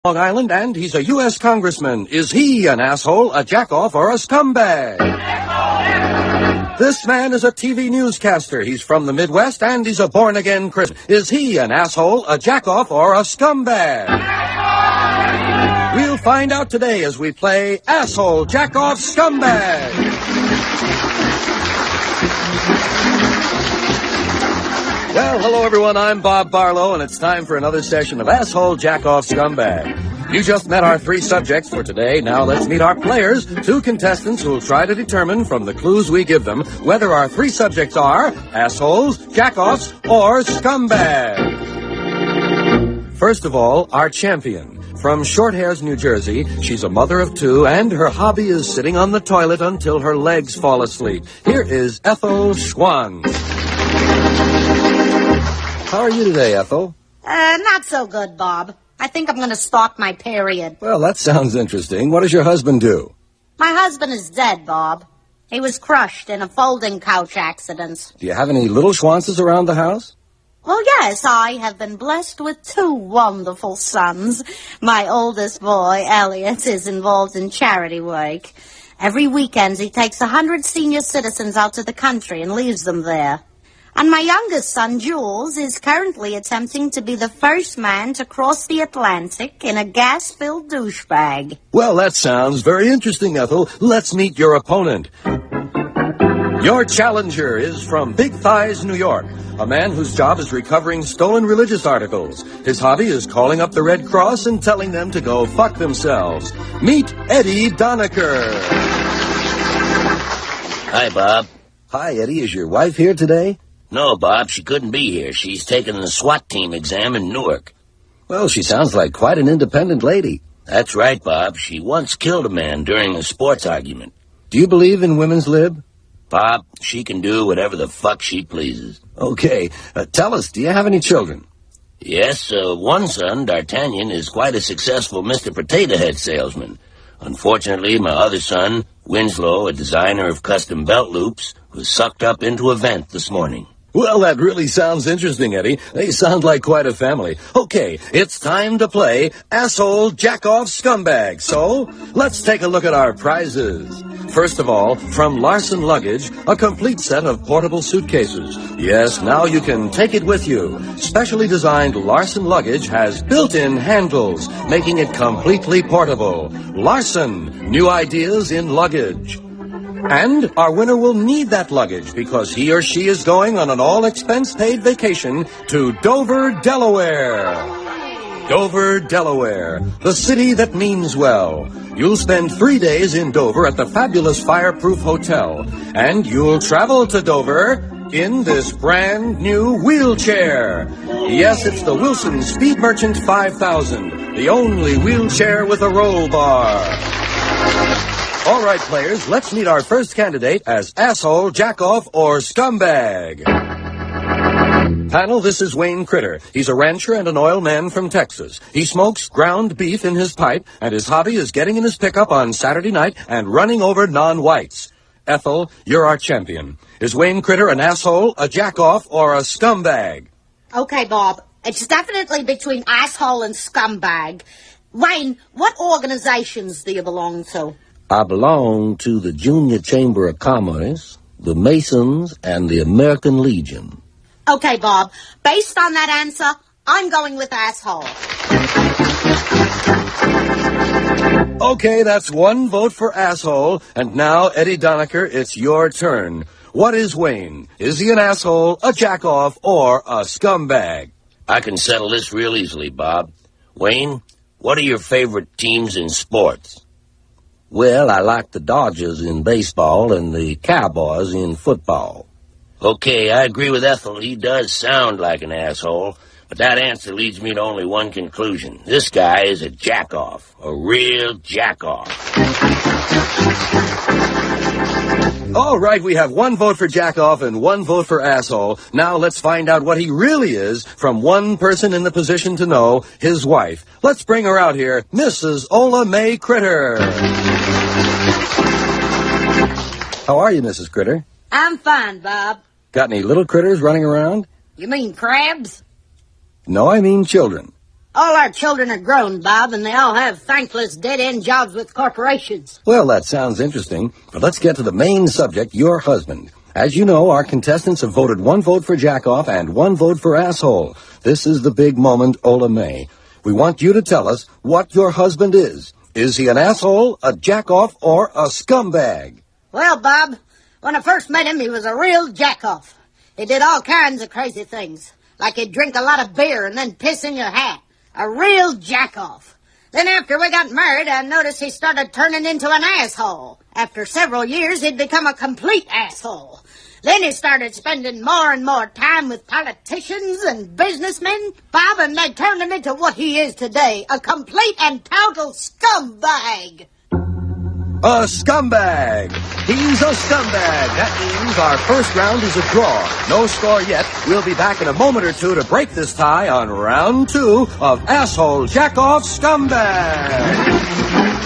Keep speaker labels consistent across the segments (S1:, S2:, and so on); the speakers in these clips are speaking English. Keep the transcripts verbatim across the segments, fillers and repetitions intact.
S1: Long Island, and he's a U S congressman. Is he an asshole, a jackoff, or a scumbag? This man is a T V newscaster. He's from the Midwest, and he's a born-again Christian. Is he an asshole, a jackoff, or a scumbag? We'll find out today as we play Asshole, Jackoff, Scumbag. Well, hello everyone, I'm Bob Barlow, and it's time for another session of Asshole, Jackoff, Scumbag. You just met our three subjects for today. Now let's meet our players, two contestants who will try to determine from the clues we give them whether our three subjects are assholes, jackoffs, or scumbags. First of all, our champion. From Short Hairs, New Jersey, she's a mother of two, and her hobby is sitting on the toilet until her legs fall asleep. Here is Ethel Schwanz. How are you today, Ethel?
S2: Uh, not so good, Bob. I think I'm going to start my period.
S1: Well, that sounds interesting. What does your husband do?
S2: My husband is dead, Bob. He was crushed in a folding couch accident.
S1: Do you have any little Schwanzes around the house?
S2: Well, yes, I have been blessed with two wonderful sons. My oldest boy, Elliot, is involved in charity work. Every weekend he takes a hundred senior citizens out to the country and leaves them there. And my youngest son, Jules, is currently attempting to be the first man to cross the Atlantic in a gas-filled douchebag.
S1: Well, that sounds very interesting, Ethel. Let's meet your opponent. Your challenger is from Big Thighs, New York, a man whose job is recovering stolen religious articles. His hobby is calling up the Red Cross and telling them to go fuck themselves. Meet Eddie Donaker.
S3: Hi, Bob.
S1: Hi, Eddie. Is your wife here today?
S3: No, Bob, she couldn't be here. She's taking the SWAT team exam in Newark.
S1: Well, she sounds like quite an independent lady.
S3: That's right, Bob. She once killed a man during a sports argument.
S1: Do you believe in women's lib?
S3: Bob, she can do whatever the fuck she pleases.
S1: Okay. Uh, tell us, do you have any children?
S3: Yes, uh, one son, D'Artagnan, is quite a successful Mister Potato Head salesman. Unfortunately, my other son, Winslow, a designer of custom belt loops, was sucked up into a vent this morning.
S1: Well, that really sounds interesting, Eddie. They sound like quite a family. Okay, it's time to play Asshole, Jackoff, Scumbag. So, let's take a look at our prizes. First of all, from Larson Luggage, a complete set of portable suitcases. Yes, now you can take it with you. Specially designed Larson Luggage has built-in handles, making it completely portable. Larson, new ideas in luggage. And our winner will need that luggage because he or she is going on an all-expense-paid vacation to Dover, Delaware. Dover, Delaware, the city that means well. You'll spend three days in Dover at the fabulous Fireproof Hotel, and you'll travel to Dover in this brand new wheelchair. Yes, it's the Wilson Speed Merchant five thousand, the only wheelchair with a roll bar. All right, players, let's meet our first candidate as asshole, jackoff, or scumbag. Panel, this is Wayne Critter. He's a rancher and an oil man from Texas. He smokes ground beef in his pipe, and his hobby is getting in his pickup on Saturday night and running over non-whites. Ethel, you're our champion. Is Wayne Critter an asshole, a jackoff, or a scumbag?
S2: Okay, Bob. It's definitely between asshole and scumbag. Wayne, what organizations do you belong to?
S3: I belong to the Junior Chamber of Commerce, the Masons, and the American Legion.
S2: Okay, Bob. Based on that answer, I'm going with asshole.
S1: Okay, that's one vote for asshole. And now, Eddie Donaker, it's your turn. What is Wayne? Is he an asshole, a jackoff, or a scumbag?
S3: I can settle this real easily, Bob. Wayne, what are your favorite teams in sports? Well, I like the Dodgers in baseball and the Cowboys in football. Okay, I agree with Ethel. He does sound like an asshole, but that answer leads me to only one conclusion. This guy is a jackoff, a real jackoff.
S1: All right, we have one vote for jackoff and one vote for asshole. Now let's find out what he really is from one person in the position to know, his wife. Let's bring her out here, Missus Ola Mae Critter. How are you, Missus Critter?
S2: I'm fine, Bob.
S1: Got any little critters running around?
S2: You mean crabs?
S1: No, I mean children.
S2: All our children are grown, Bob, and they all have thankless dead-end jobs with corporations.
S1: Well, that sounds interesting, but let's get to the main subject, your husband. As you know, our contestants have voted one vote for Jackoff and one vote for Asshole. This is the big moment, Ola May. We want you to tell us what your husband is. Is he an asshole, a jackoff, or a scumbag?
S2: Well, Bob, when I first met him, he was a real jackoff. He did all kinds of crazy things, like he'd drink a lot of beer and then piss in your hat. A real jackoff. Then after we got married, I noticed he started turning into an asshole. After several years, he'd become a complete asshole. Then he started spending more and more time with politicians and businessmen, Bob, and they turned him into what he is today, a complete and total scumbag.
S1: A scumbag. He's a scumbag. That means our first round is a draw. No score yet. We'll be back in a moment or two to break this tie on round two of Asshole Jackoff Scumbag.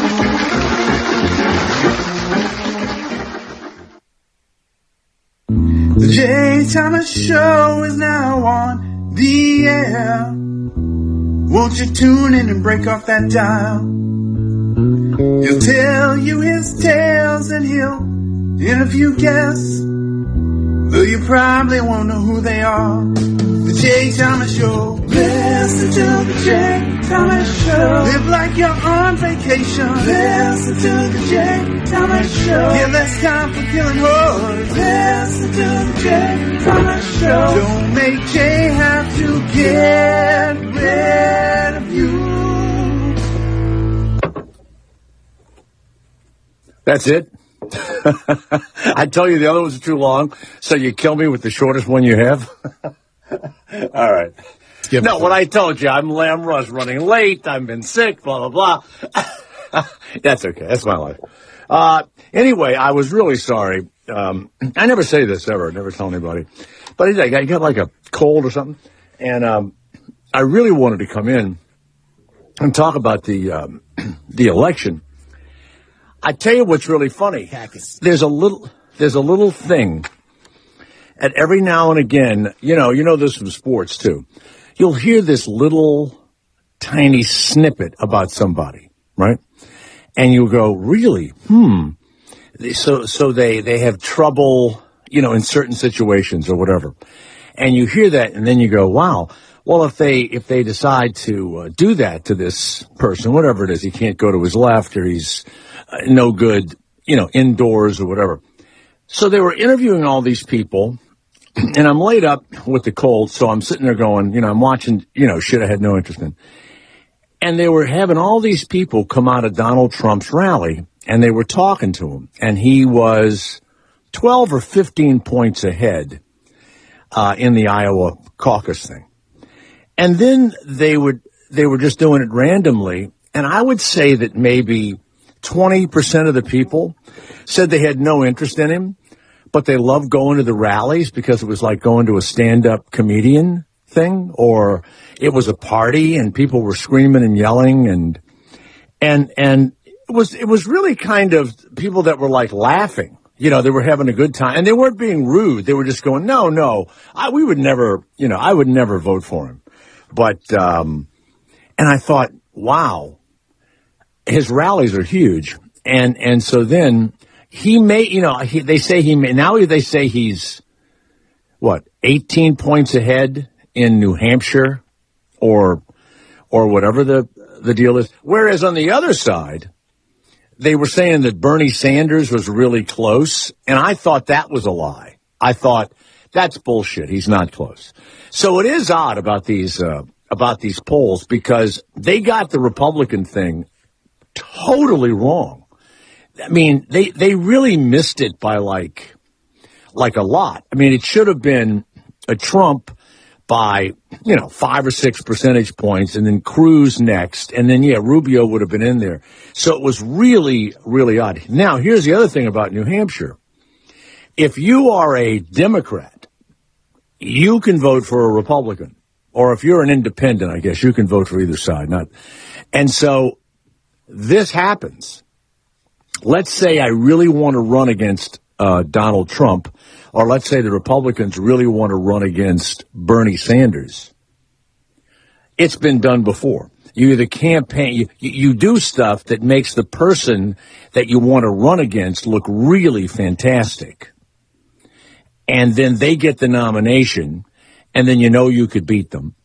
S4: The Jay Thomas Show is now on the air. Won't you tune in and break off that dial? He'll tell you his tales and he'll interview guests, though you probably won't know who they are. The Jay Thomas Show. Listen to the Jay Thomas Show. Live like you're on vacation. Listen to the Jay Thomas Show. Get less time for killing whores. Listen to the Jay Thomas Show. Don't make Jay have to get rid of you.
S5: That's it. I tell you the other ones are too long, so you kill me with the shortest one you have. All right.
S6: Give
S5: no, what I told you, I'm Lamb Rush, running late, I've been sick, blah, blah, blah. That's okay. That's my life. Uh, anyway, I was really sorry. Um, I never say this ever, never tell anybody. But I got, I got like a cold or something, and um, I really wanted to come in and talk about the um, the election. I tell you what's really funny. There's a little, there's a little thing, and every now and again, you know, you know this from sports too. You'll hear this little tiny snippet about somebody, right? And you go, really? Hmm. So, so they, they have trouble, you know, in certain situations or whatever. And you hear that and then you go, wow. Well, if they, if they decide to uh, do that to this person, whatever it is, he can't go to his left or he's uh, no good, you know, indoors or whatever. So they were interviewing all these people. And I'm laid up with the cold, so I'm sitting there going, you know, I'm watching, you know, shit I had no interest in. And they were having all these people come out of Donald Trump's rally, and they were talking to him. And he was twelve or fifteen points ahead uh, in the Iowa caucus thing. And then they would, they were just doing it randomly. And I would say that maybe twenty percent of the people said they had no interest in him, but they loved going to the rallies because it was like going to a stand-up comedian thing, or it was a party and people were screaming and yelling, and and and it was it was really kind of people that were like laughing. You know, they were having a good time, and they weren't being rude. They were just going, no, no, I, we would never, you know, I would never vote for him. But um, and I thought, wow, his rallies are huge, and and so then. He may, you know, he, they say he may, now they say he's, what, eighteen points ahead in New Hampshire or, or whatever the, the deal is. Whereas on the other side, they were saying that Bernie Sanders was really close, and I thought that was a lie. I thought, that's bullshit. He's not close. So it is odd about these, uh, about these polls because they got the Republican thing totally wrong. I mean, they, they really missed it by like, like a lot. I mean, it should have been a Trump by, you know, five or six percentage points and then Cruz next. And then, yeah, Rubio would have been in there. So it was really, really odd. Now, here's the other thing about New Hampshire. If you are a Democrat, you can vote for a Republican. Or if you're an independent, I guess you can vote for either side. Not, and so this happens. Let's say I really want to run against uh, Donald Trump, or let's say the Republicans really want to run against Bernie Sanders. it's been done before. You either campaign, you, you do stuff that makes the person that you want to run against look really fantastic. And then they get the nomination, and then you know you could beat them.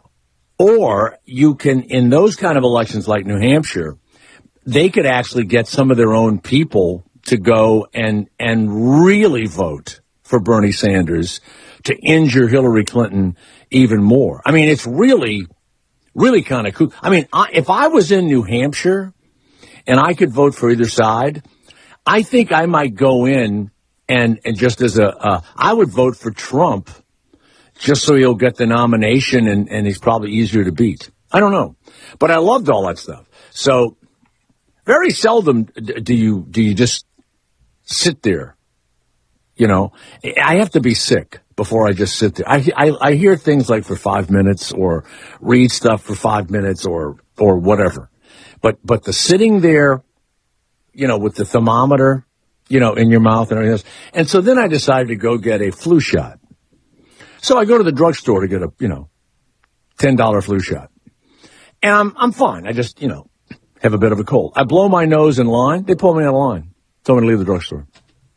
S5: Or you can, in those kind of elections like New Hampshire, they could actually get some of their own people to go and and really vote for Bernie Sanders to injure Hillary Clinton even more. I mean, it's really... Really kind of cool. I mean, I, if I was in New Hampshire and I could vote for either side, I think I might go in and, and just as a, uh, I would vote for Trump just so he'll get the nomination and, and he's probably easier to beat. I don't know. But I loved all that stuff. So very seldom do you, do you just sit there. You know, I have to be sick before I just sit there. I, I, I hear things like for five minutes or read stuff for five minutes or, or whatever. But, but the sitting there, you know, with the thermometer, you know, in your mouth and everything else. And so then I decided to go get a flu shot. So I go to the drugstore to get a, you know, ten dollar flu shot. And I'm, I'm fine. I just, you know, have a bit of a cold. I blow my nose in line. They pull me out of line. Told me to leave the drugstore.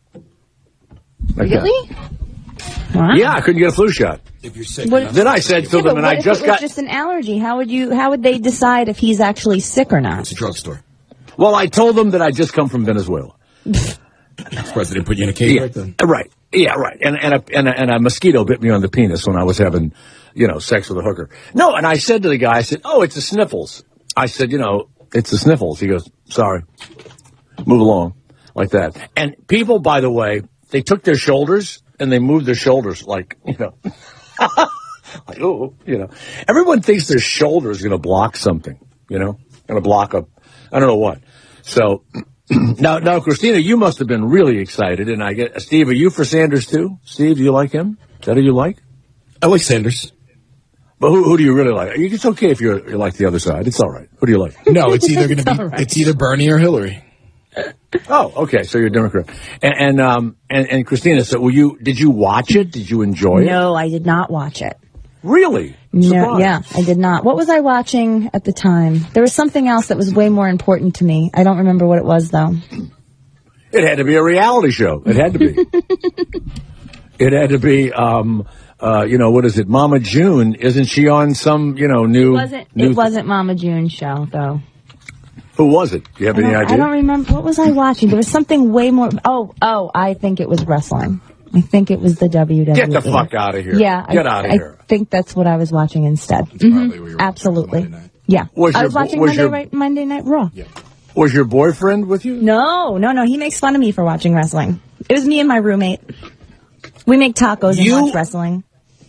S5: Like
S6: really?
S5: That.
S6: Wow.
S5: Yeah, I couldn't get a flu shot.
S7: If you're sick.
S6: What,
S5: then I said to
S6: yeah,
S5: them, and I just
S6: it was
S5: got
S6: just an allergy. How would you? How would they decide if he's actually sick or not?
S7: It's a drugstore.
S5: Well, I told them that I just come from Venezuela.
S7: I'm surprised they didn't put you in a cage
S5: yeah,
S7: right then.
S5: Right. Yeah, right. And and a, and, a, and a mosquito bit me on the penis when I was having, you know, sex with a hooker. No, and I said to the guy, I said, "Oh, it's the sniffles." I said, "You know, it's the sniffles." He goes, "Sorry, move along," like that. And people, by the way, they took their shoulders and they moved their shoulders like, you know, like, oh, you know. Everyone thinks their shoulder is going to block something, you know, going to block a, I don't know what. So now, now, Christina, you must have been really excited. And I get, Steve, are you for Sanders too? Steve, do you like him? Is that who you like?
S7: I like Sanders.
S5: But who, who do you really like? It's okay if you're, you like the other side. It's all right. Who do you like?
S7: No, it's either going to be,
S6: right.
S7: it's either Bernie or Hillary.
S5: Oh, okay. So you're a Democrat, and and um and, and Christina. So, were you? Did you watch it? Did you enjoy it?
S6: No, I did not watch it.
S5: Really?
S6: No,
S5: Surprised.
S6: yeah, I did not. What was I watching at the time? There was something else that was way more important to me. I don't remember what it was though.
S5: It had to be a reality show. It had to be. It had to be. Um, uh, you know, what is it? Mama June? Isn't she on some? You know, new.
S6: It wasn't.
S5: new
S6: It wasn't Mama June's show though.
S5: Who was it? Do you have
S6: I
S5: any
S6: don't,
S5: idea?
S6: I don't remember. What was I watching? There was something way more. Oh, oh, I think it was wrestling. I think it was the W W E.
S5: Get the fuck out of here.
S6: Yeah.
S5: Get
S6: I,
S5: out of
S6: I
S5: here.
S6: think that's what I was watching instead.
S7: That's probably
S6: Mhm.
S7: what you were
S6: Absolutely.
S7: watching Monday night.
S6: Yeah.
S5: Was
S6: I
S5: your
S6: was
S5: bo-
S6: watching
S5: was
S6: Monday,
S5: your-
S6: right, Monday Night Raw.
S7: Yeah.
S5: Was your boyfriend with you?
S6: No, no, no. He makes fun of me for watching wrestling. It was me and my roommate. We make tacos
S5: You-
S6: and watch wrestling.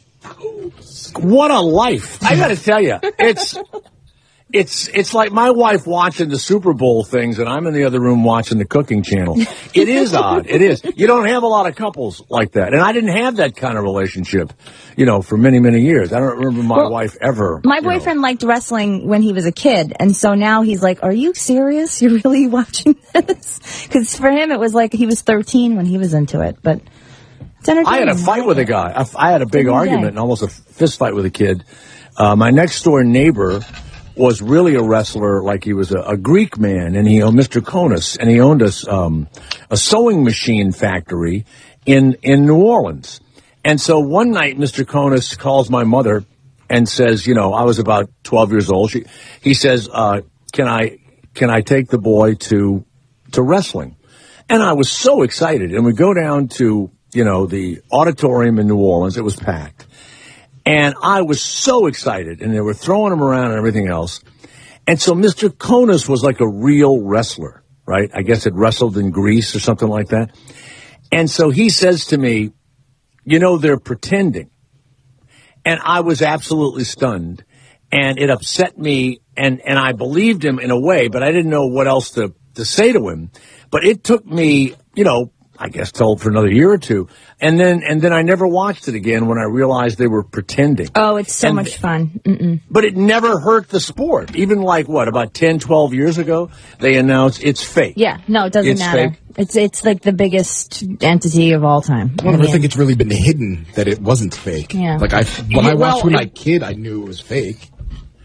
S5: What a life! I got to tell you, it's it's it's like my wife watching the Super Bowl things, and I'm in the other room watching the cooking channel. It is odd. It is. You don't have a lot of couples like that, and I didn't have that kind of relationship, you know, for many many years. I don't remember my
S6: Well,
S5: wife ever.
S6: My
S5: you know.
S6: boyfriend liked wrestling when he was a kid, and so now he's like, "Are you serious? You're really watching this?" Because for him, it was like he was thirteen when he was into it, but. It's entertaining.
S5: I had a fight with a guy. I, I had a big
S6: Every
S5: argument
S6: day.
S5: and almost a fist fight with a kid. Uh, my next door neighbor was really a wrestler, like he was a, a Greek man, and he owned Mister Konis, and he owned a, um, a sewing machine factory in in New Orleans. And so one night, Mister Konis calls my mother and says, you know, I was about twelve years old. She, he says, uh, "Can I can I take the boy to to wrestling?" And I was so excited. And we go down to, you know, the auditorium in New Orleans. It was packed. And I was so excited. And they were throwing him around and everything else. And so Mister Konis was like a real wrestler, right? I guess had wrestled in Greece or something like that. And so he says to me, you know, they're pretending. And I was absolutely stunned. And it upset me. And, and I believed him in a way, but I didn't know what else to, to say to him. But it took me, you know, I guess told for another year or two. And then and then I never watched it again when I realized they were pretending.
S6: Oh, it's so
S5: And-
S6: much fun. Mm-mm.
S5: But it never hurt the sport. Even like, what, about ten, twelve years ago, they announced it's fake.
S6: Yeah, no, it doesn't
S5: It's
S6: matter.
S5: fake.
S6: It's it's like the biggest entity of all time.
S7: I don't ever
S6: mean,
S7: think it's really been hidden that it wasn't fake.
S6: Yeah.
S7: Like I, when I
S5: Yeah,
S7: watched
S5: well,
S7: when I
S5: it-
S7: kid, I knew it was fake.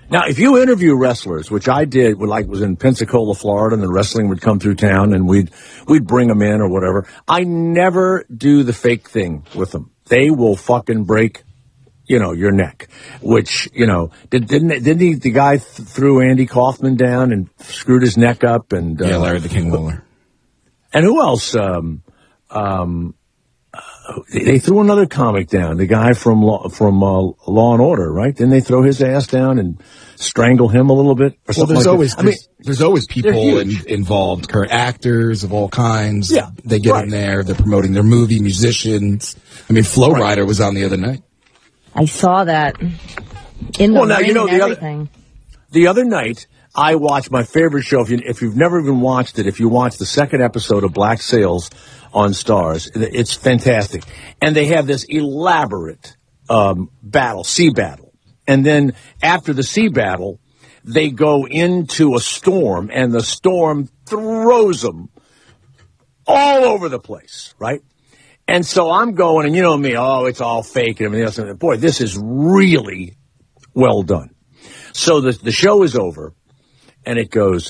S5: Now, if you interview wrestlers, which I did, when, like was in Pensacola, Florida, and the wrestling would come through town, and we'd we'd bring them in or whatever. I never do the fake thing with them. They will fucking break, you know, your neck. Which, you know, did, didn't didn't he, the guy th- threw Andy Kaufman down and screwed his neck up? And uh,
S7: Yeah, Larry the King Lawler.
S5: And who else? Um, um, uh, they threw another comic down. The guy from Law, from uh, Law and Order, right? Didn't they throw his ass down and strangle him a little bit? Or
S7: Well, there's
S5: like
S7: always
S5: that? I mean,
S7: there's, there's always people in,
S5: huge.
S7: involved, current actors of all kinds.
S5: Yeah,
S7: they get
S5: right.
S7: in there. They're promoting their movie, musicians. I mean, Flow
S5: Right.
S7: Rider was on the other night.
S6: I saw that in the
S5: Well, now,
S6: ring
S5: you know,
S6: and
S5: the other-
S6: everything.
S5: The other night, I watched my favorite show. If, you, if you've never even watched it, if you watch the second episode of Black Sails on Stars, it's fantastic. And they have this elaborate um, battle, sea battle. And then after the sea battle, they go into a storm, and the storm throws them all over the place, right? And so I'm going, and you know me, oh, it's all fake and everything else. And boy, this is really well done. So the the show is over, and it goes,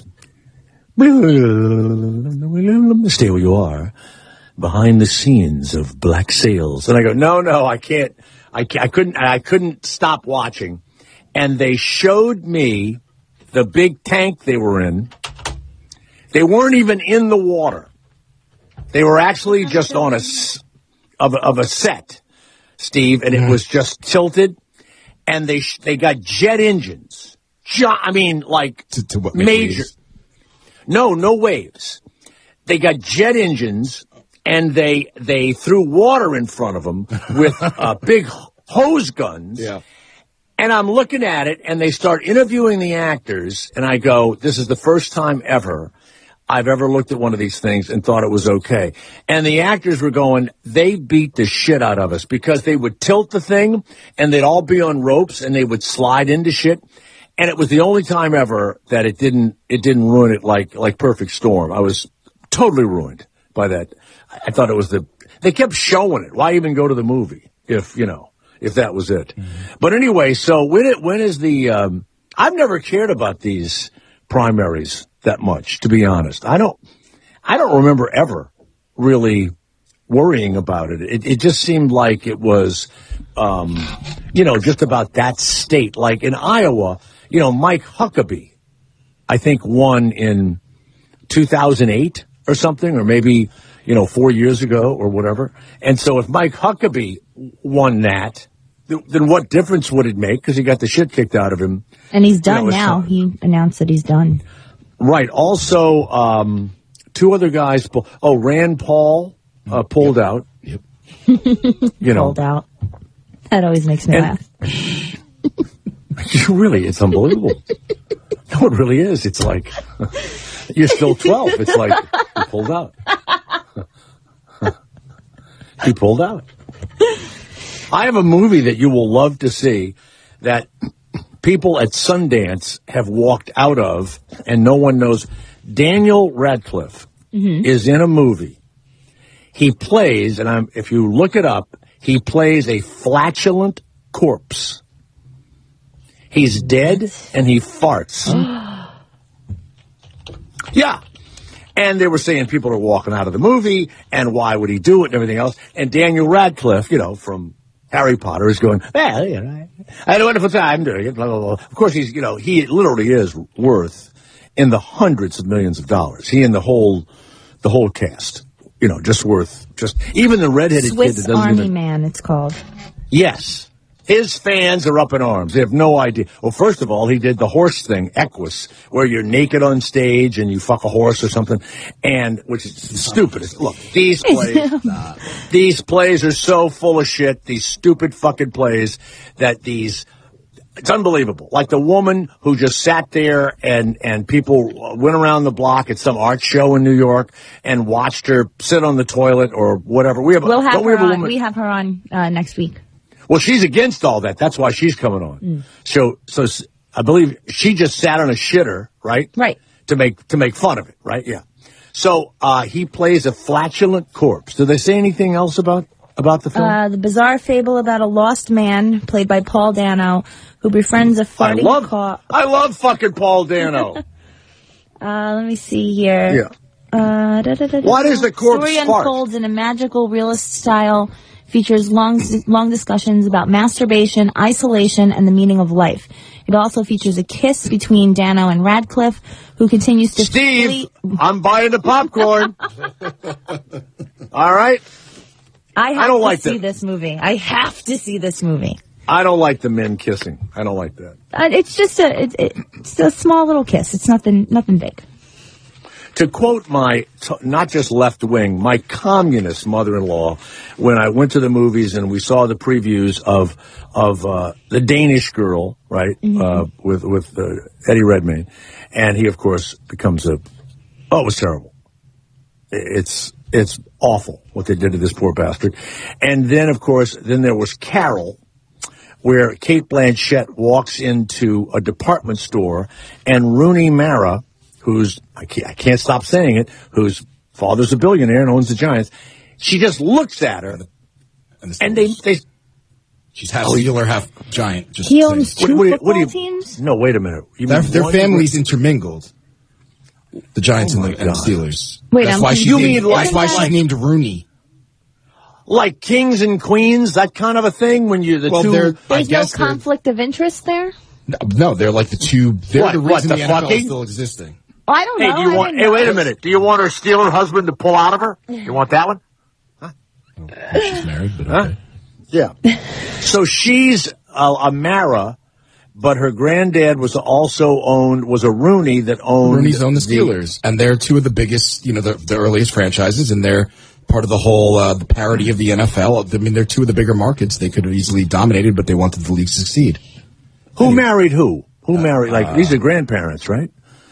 S5: stay where you are, behind the scenes of Black Sails. And I go, no, no, I can't, I, can't, I couldn't, I couldn't stop watching. And they showed me the big tank they were in. They weren't even in the water. They were actually just on a, s- of a, of a set, Steve, and it was just tilted. And they sh- they got jet engines. Jo- I mean, like
S7: To, to what make
S5: major.
S7: waves?
S5: No, no waves. They got jet engines, and they they threw water in front of them with uh, big hose guns.
S7: Yeah.
S5: And I'm looking at it, and they start interviewing the actors, and I go, this is the first time ever I've ever looked at one of these things and thought it was okay. And the actors were going, they beat the shit out of us because they would tilt the thing, and they'd all be on ropes, and they would slide into shit. And it was the only time ever that it didn't it didn't ruin it like like Perfect Storm. I was totally ruined by that. I thought it was the they kept showing it. Why even go to the movie if you know if that was it? Mm-hmm. But anyway, so when it when is the? Um, I've never cared about these primaries that much, to be honest. I don't I don't remember ever really worrying about it. It, it just seemed like it was, um, you know, just about that state. Like in Iowa. You know, Mike Huckabee, I think, won in two thousand eight or something, or maybe, you know, four years ago or whatever. And so if Mike Huckabee won that, th- then what difference would it make? Because he got the shit kicked out of him.
S6: And he's done
S5: You know, it's
S6: now.
S5: not-
S6: He announced that he's done.
S5: Right. Also, um, two other guys. Pull- oh, Rand Paul uh, pulled
S7: Yep.
S5: out.
S7: Yep.
S5: You know,
S6: Pulled out. That always makes me
S5: And-
S6: laugh.
S5: really, it's unbelievable. No, it really is. It's like you're still twelve. It's like he pulled out. He pulled out. I have a movie that you will love to see that people at Sundance have walked out of, and no one knows. Daniel Radcliffe
S6: Mm-hmm.
S5: is in a movie. He plays, and I'm, if you look it up, he plays a flatulent corpse. He's dead, and he farts. Yeah. And they were saying people are walking out of the movie, and why would he do it, and everything else. And Daniel Radcliffe, you know, from Harry Potter, is going, well, you know, I had a wonderful time doing it, blah, blah, blah. Of course, he's, you know, he literally is worth in the hundreds of millions of dollars. He and the whole, the whole cast, you know, just worth, just, even the redheaded kid that
S6: Swiss
S5: doesn't
S6: Army
S5: even.
S6: Man, it's called.
S5: Yes. His fans are up in arms. They have no idea. Well, first of all, he did the horse thing, Equus, where you're naked on stage and you fuck a horse or something, and which is stupid. Look, these plays, these plays are so full of shit. These stupid fucking plays that these. It's unbelievable. Like the woman who just sat there and, and people went around the block at some art show in New York and watched her sit on the toilet or whatever. We have,
S6: We'll have
S5: don't we
S6: her
S5: have a
S6: on.
S5: woman?
S6: We have her on uh, next week.
S5: Well, she's against all that. That's why she's coming on.
S6: Mm.
S5: So, so s- I believe she just sat on a shitter, right?
S6: Right.
S5: To make to make fun of it, right? Yeah. So uh, he plays a flatulent corpse. Do they say anything else about about the film?
S6: Uh, the bizarre fable about a lost man, played by Paul Dano, who befriends a farting
S5: I love,
S6: car.
S5: I love fucking Paul Dano.
S6: uh, let me see here.
S5: Yeah.
S6: Uh, da, da, da, da,
S5: What is the corpse
S6: story
S5: fart?
S6: unfolds in a magical realist style, features long, long discussions about masturbation, isolation, and the meaning of life. It also features a kiss between Dano and Radcliffe, who continues to...
S5: Steve, flee- I'm buying the popcorn. All right?
S6: I have
S5: I don't
S6: to
S5: like
S6: see
S5: that.
S6: this movie. I have to see this movie.
S5: I don't like the men kissing. I don't like that.
S6: Uh, it's just a it, it's a small little kiss. It's nothing nothing big.
S5: To quote my, t- not just left wing, my communist mother-in-law, when I went to the movies and we saw the previews of of uh, the Danish Girl, right, mm-hmm. uh, with with uh, Eddie Redmayne, and he of course becomes a, oh, it was terrible. It's it's awful what they did to this poor bastard. And then of course, then there was Carol, where Cate Blanchett walks into a department store and Rooney Mara, who's, I can't, I can't stop saying it, whose father's a billionaire and owns the Giants, she just looks at her, and, the and they, they...
S7: She's half Steeler, half Giant. Just
S6: he owns two
S5: what, what,
S6: football
S5: what do you,
S6: teams?
S5: No, wait a minute. You
S7: their their
S5: one,
S7: families intermingled. The Giants
S5: oh
S7: and, the, and the Steelers.
S6: Wait,
S7: that's
S6: I'm
S7: why, she
S5: you
S7: named,
S5: mean like,
S7: that's why
S5: like,
S7: she's named Rooney.
S5: Like kings and queens, that kind of a thing, when you the
S7: well,
S5: two...
S6: There's no conflict of interest there?
S7: No, no, they're like the two... They're
S5: what,
S7: the reason
S5: what, the,
S7: the N F L
S5: fucking?
S7: is still existing.
S6: Oh, I don't know.
S5: Hey, do you
S6: I
S5: want, hey
S6: know.
S5: wait a minute. Do you want her Steeler husband to pull out of her? You want that one?
S7: Huh? Oh, she's married, but okay.
S5: Huh? Yeah. So she's a, a Mara, but her granddad was also owned, was a Rooney that owned...
S7: Rooney's owned the Steelers, the, and they're two of the biggest, you know, the, the earliest franchises, and they're part of the whole, uh, the parity of the N F L. I mean, they're two of the bigger markets. They could have easily dominated, but they wanted the league to succeed.
S5: Who
S7: anyway.
S5: married who? Who uh, married, like, uh, these are grandparents, right?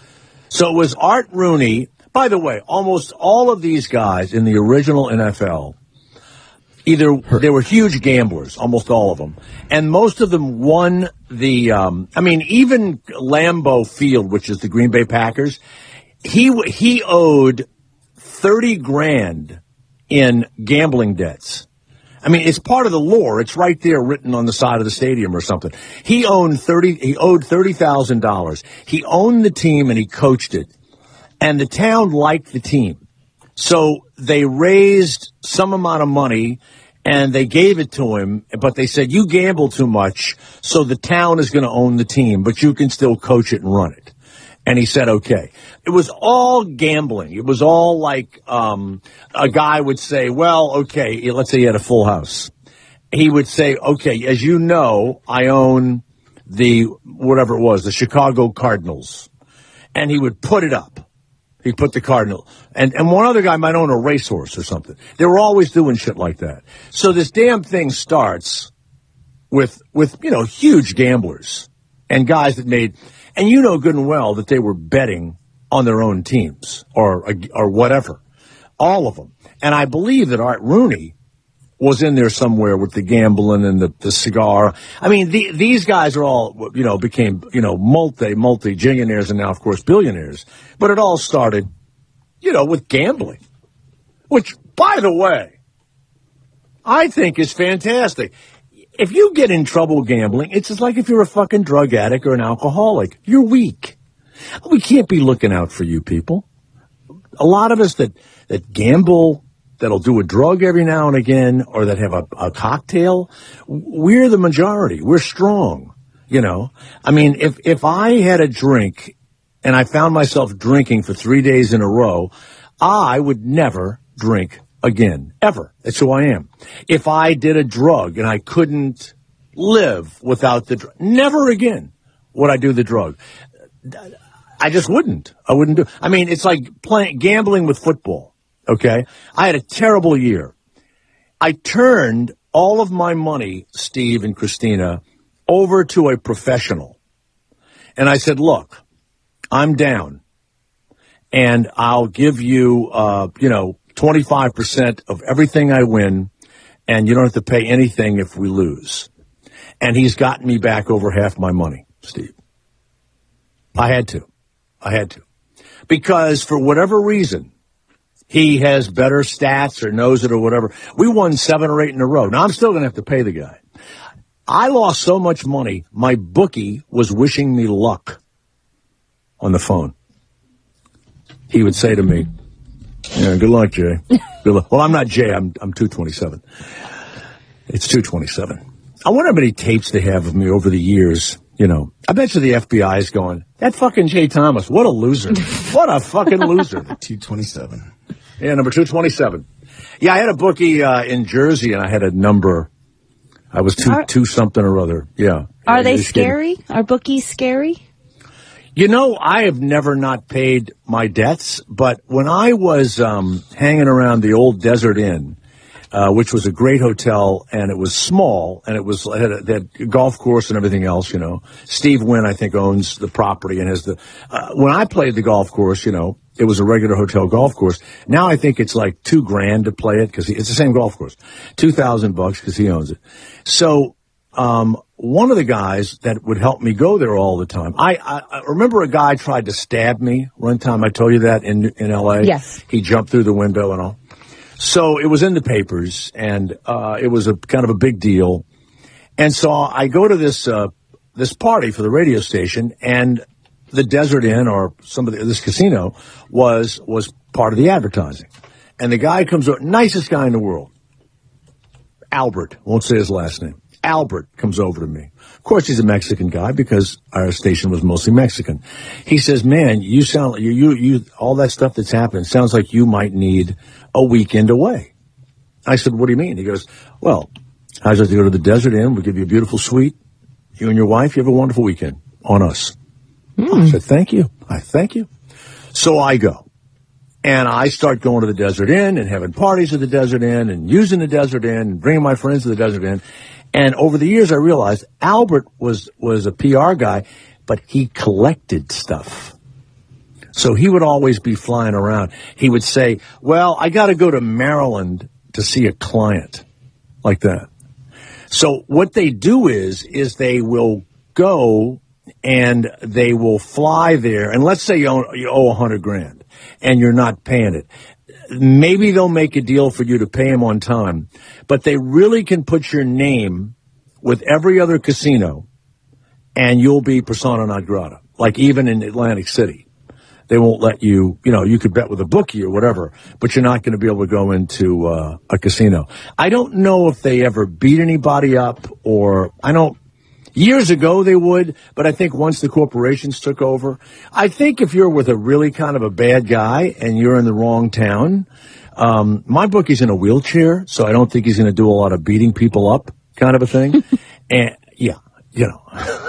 S5: So it was Art Rooney. By the way, almost all of these guys in the original N F L, either they were huge gamblers, almost all of them, and most of them won the. Um, I mean, even Lambeau Field, which is the Green Bay Packers, he he owed thirty grand in gambling debts. I mean, it's part of the lore. It's right there, written on the side of the stadium or something. He owned thirty. He owed thirty thousand dollars. He owned the team and he coached it, and the town liked the team, so they raised some amount of money and they gave it to him. But they said, "You gamble too much, so the town is going to own the team, but you can still coach it and run it." And he said, okay. It was all gambling. It was all like um, a guy would say, well, okay, let's say he had a full house. He would say, okay, as you know, I own the, whatever it was, the Chicago Cardinals. And he would put it up. He'd put the Cardinal. And, and one other guy might own a racehorse or something. They were always doing shit like that. So this damn thing starts with, with you know, huge gamblers and guys that made... And you know good and well that they were betting on their own teams or or whatever, all of them. And I believe that Art Rooney was in there somewhere with the gambling and the, the cigar. I mean, the, these guys are all, you know, became, you know, multi, multi-gillionaires and now, of course, billionaires. But it all started, you know, with gambling, which, by the way, I think is fantastic. If you get in trouble gambling, it's just like if you're a fucking drug addict or an alcoholic. You're weak. We can't be looking out for you people. A lot of us that, that gamble, that'll do a drug every now and again, or that have a, a cocktail, we're the majority. We're strong, you know. I mean, if, if I had a drink and I found myself drinking for three days in a row, I would never drink again, ever. That's who I am. If I did a drug and I couldn't live without the drug, never again would I do the drug. I just wouldn't. I wouldn't do. I mean, it's like playing gambling with football. Okay, I had a terrible year. I turned all of my money, Steve and Christina, over to a professional, and I said, "Look, I'm down, and I'll give you, uh, you know." twenty-five percent of everything I win, and you don't have to pay anything if we lose. And he's gotten me back over half my money, Steve. I had to. I had to. Because for whatever reason, he has better stats or knows it or whatever. We won seven or eight in a row. Now, I'm still going to have to pay the guy. I lost so much money, my bookie was wishing me luck on the phone. He would say to me, yeah, good luck, Jay. Good luck. Well, I'm not Jay. I'm I'm two twenty-seven. It's two twenty-seven. I wonder how many tapes they have of me over the years. You know, I bet you the F B I is going, that fucking Jay Thomas, what a loser. What a fucking loser.
S7: two twenty-seven.
S5: Yeah, number two twenty-seven. Yeah, I had a bookie uh, in Jersey, and I had a number. I was two,
S6: are,
S5: two something or other. Yeah.
S6: Are
S5: yeah,
S6: they scary? Are bookies scary?
S5: You know, I have never not paid my debts, but when I was um, hanging around the old Desert Inn, uh, which was a great hotel, and it was small, and it was it had a, they had a golf course and everything else, you know. Steve Wynn, I think, owns the property and has the. Uh, when I played the golf course, you know, it was a regular hotel golf course. Now I think it's like two grand to play it because it's the same golf course, two thousand bucks because he owns it. So. Um, one of the guys that would help me go there all the time. I, I, I remember a guy tried to stab me one time. I told you that in in L A.
S6: Yes.
S5: He jumped through the window and all. So it was in the papers, and uh, it was a kind of a big deal. And so I go to this uh, this party for the radio station, and the Desert Inn or some of the, this casino was was part of the advertising. And the guy comes over, nicest guy in the world, Albert. Won't say his last name. Albert comes over to me. Of course, he's a Mexican guy because our station was mostly Mexican. He says, man, you sound like you, you, you, all that stuff that's happening sounds like you might need a weekend away. I said, what do you mean? He goes, well, how's it to go to the Desert Inn? We'll give you a beautiful suite. You and your wife, you have a wonderful weekend on us. Mm. I said, thank you. I thank you. So I go. And I start going to the Desert Inn and having parties at the Desert Inn and using the Desert Inn and bringing my friends to the Desert Inn. And over the years, I realized Albert was, was a P R guy, but he collected stuff. So he would always be flying around. He would say, well, I got to go to Maryland to see a client, like that. So what they do is, is they will go and they will fly there. And let's say you owe, you owe a hundred grand and you're not paying it. Maybe they'll make a deal for you to pay them on time, but they really can put your name with every other casino, and you'll be persona non grata. Like even in Atlantic City, they won't let you, you know, you could bet with a bookie or whatever, but you're not going to be able to go into uh, a casino. I don't know if they ever beat anybody up, or I don't. Years ago they would, but I think once the corporations took over, I think if you're with a really kind of a bad guy and you're in the wrong town, um, my bookie's in a wheelchair, so I don't think he's going to do a lot of beating people up kind of a thing. And yeah, you know,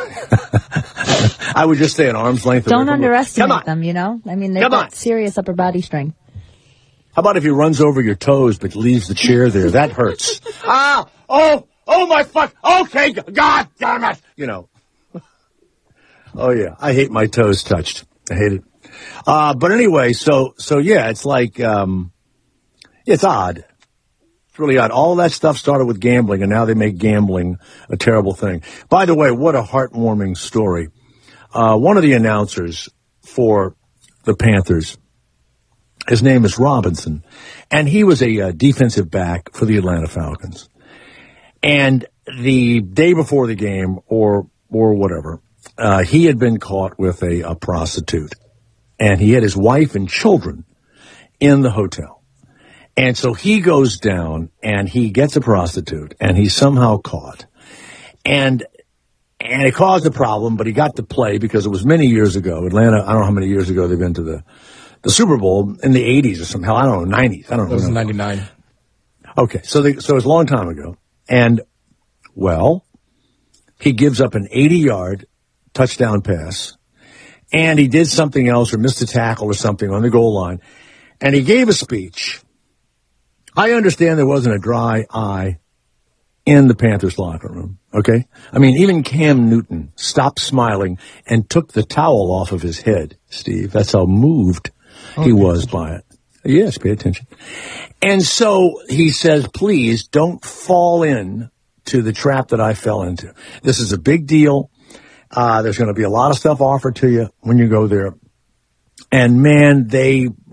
S5: I would just stay at arm's length.
S6: Don't underestimate them, you know? I mean, they've
S5: Come
S6: got
S5: on.
S6: serious upper body strength.
S5: How about if he runs over your toes but leaves the chair there? That hurts. ah, oh. Oh, my fuck. Okay, God damn it. You know. Oh, yeah. I hate my toes touched. I hate it. Uh, but anyway, so, so yeah, it's like, um, it's odd. It's really odd. All that stuff started with gambling, and now they make gambling a terrible thing. By the way, what a heartwarming story. Uh, one of the announcers for the Panthers, his name is Robinson, and he was a uh, defensive back for the Atlanta Falcons. And the day before the game, or or whatever, uh, he had been caught with a, a prostitute. And he had his wife and children in the hotel. And so he goes down, and he gets a prostitute, and he's somehow caught. And and it caused a problem, but he got to play because it was many years ago. Atlanta, I don't know how many years ago they've been to the, the Super Bowl, in the eighties or something. I don't know, nineties. I don't know.
S7: It was ninety-nine. Okay,
S5: so, they, so it was a long time ago. And, well, he gives up an eighty-yard touchdown pass, and he did something else or missed a tackle or something on the goal line, and he gave a speech. I understand there wasn't a dry eye in the Panthers locker room, okay? I mean, even Cam Newton stopped smiling and took the towel off of his head, Steve. That's how moved oh, he was by it. Yes, pay attention. And so he says, please don't fall in to the trap that I fell into. This is a big deal. Uh, there's going to be a lot of stuff offered to you when you go there. And man, they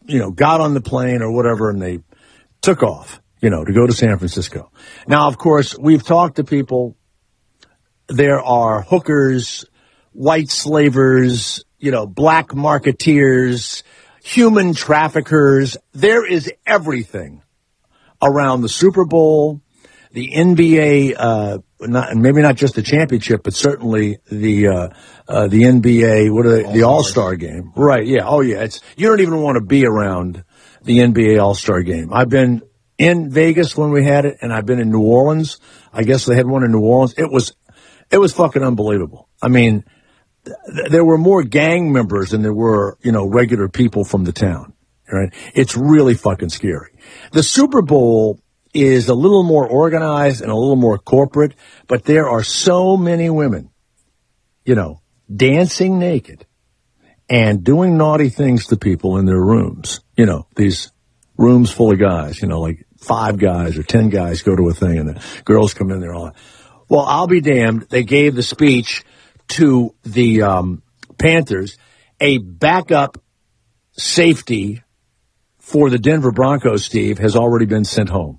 S5: you know, got on the plane or whatever, and they took off, you know, to go to San Francisco. Now, of course, we've talked to people. There are hookers, white slavers, you know, black marketeers, human traffickers. There is everything around the Super Bowl, the N B A, uh, not, maybe not just the championship, but certainly the uh, uh, the N B A, what are they, the All-Star game. Right, yeah, oh yeah. It's you don't even want to be around the N B A All-Star game. I've been in Vegas when we had it, and I've been in New Orleans. I guess they had one in New Orleans. It was, it was fucking unbelievable. I mean, th- there were more gang members than there were, you know, regular people from the town. Right? It's really fucking scary. The Super Bowl is a little more organized and a little more corporate, but there are so many women, you know, dancing naked and doing naughty things to people in their rooms. You know, these rooms full of guys, you know, like five guys or ten guys go to a thing and the girls come in there all. Well, I'll be damned. They gave the speech to the um, Panthers, a backup safety for the Denver Broncos, Steve, has already been sent home.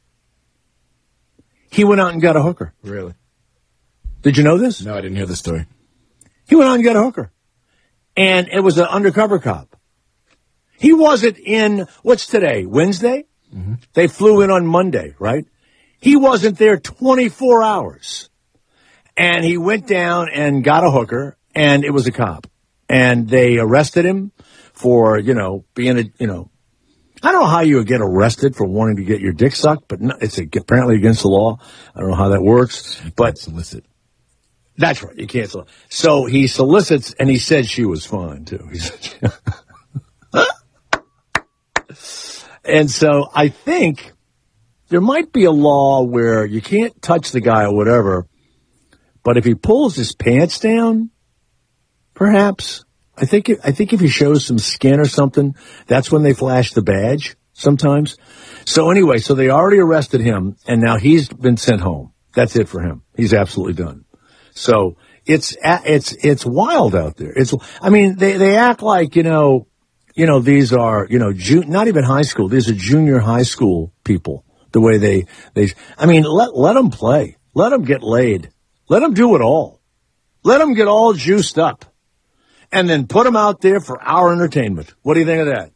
S5: He went out and got a hooker.
S7: Really?
S5: Did you know this?
S7: No, I didn't hear the story.
S5: He went out and got a hooker. And it was an undercover cop. He wasn't in, what's today, Wednesday? Mm-hmm. They flew in on Monday, right? He wasn't there twenty-four hours. And he went down and got a hooker, and it was a cop. And they arrested him for, you know, being a, you know, I don't know how you would get arrested for wanting to get your dick sucked, but no, it's apparently against the law. I don't know how that works, but
S7: solicit.
S5: That's right. You can't solicit. So he solicits, and he said she was fine too. He said, and so I think there might be a law where you can't touch the guy or whatever, but if he pulls his pants down, perhaps. I think I think if he shows some skin or something, that's when they flash the badge sometimes. So anyway, so they already arrested him, and now he's been sent home. That's it for him. He's absolutely done. So it's it's it's wild out there. It's I mean they they act like you know you know these are you know ju- not even high school. These are junior high school people. The way they they I mean let let them play. Let them get laid. Let them do it all. Let them get all juiced up. And then put them out there for our entertainment. What do you think of that?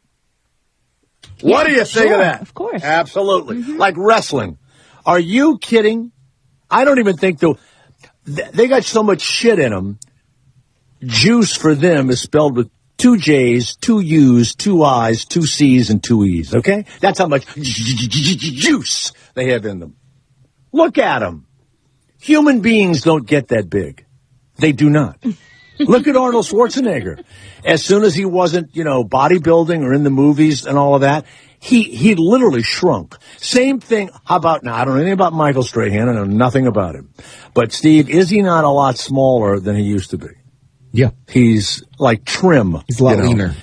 S6: Yeah,
S5: what do you think
S6: sure,
S5: of that?
S6: Of course.
S5: Absolutely.
S6: Mm-hmm.
S5: Like wrestling. Are you kidding? I don't even think the they got so much shit in them. Juice for them is spelled with two J's, two U's, two I's, two C's, and two E's. Okay? That's how much juice they have in them. Look at them. Human beings don't get that big. They do not. Look at Arnold Schwarzenegger. As soon as he wasn't, you know, bodybuilding or in the movies and all of that, he he literally shrunk. Same thing. How about now? I don't know anything about Michael Strahan. I know nothing about him. But Steve, is he not a lot smaller than he used to be?
S7: Yeah,
S5: he's like trim.
S7: He's a lot
S5: you know?
S7: leaner.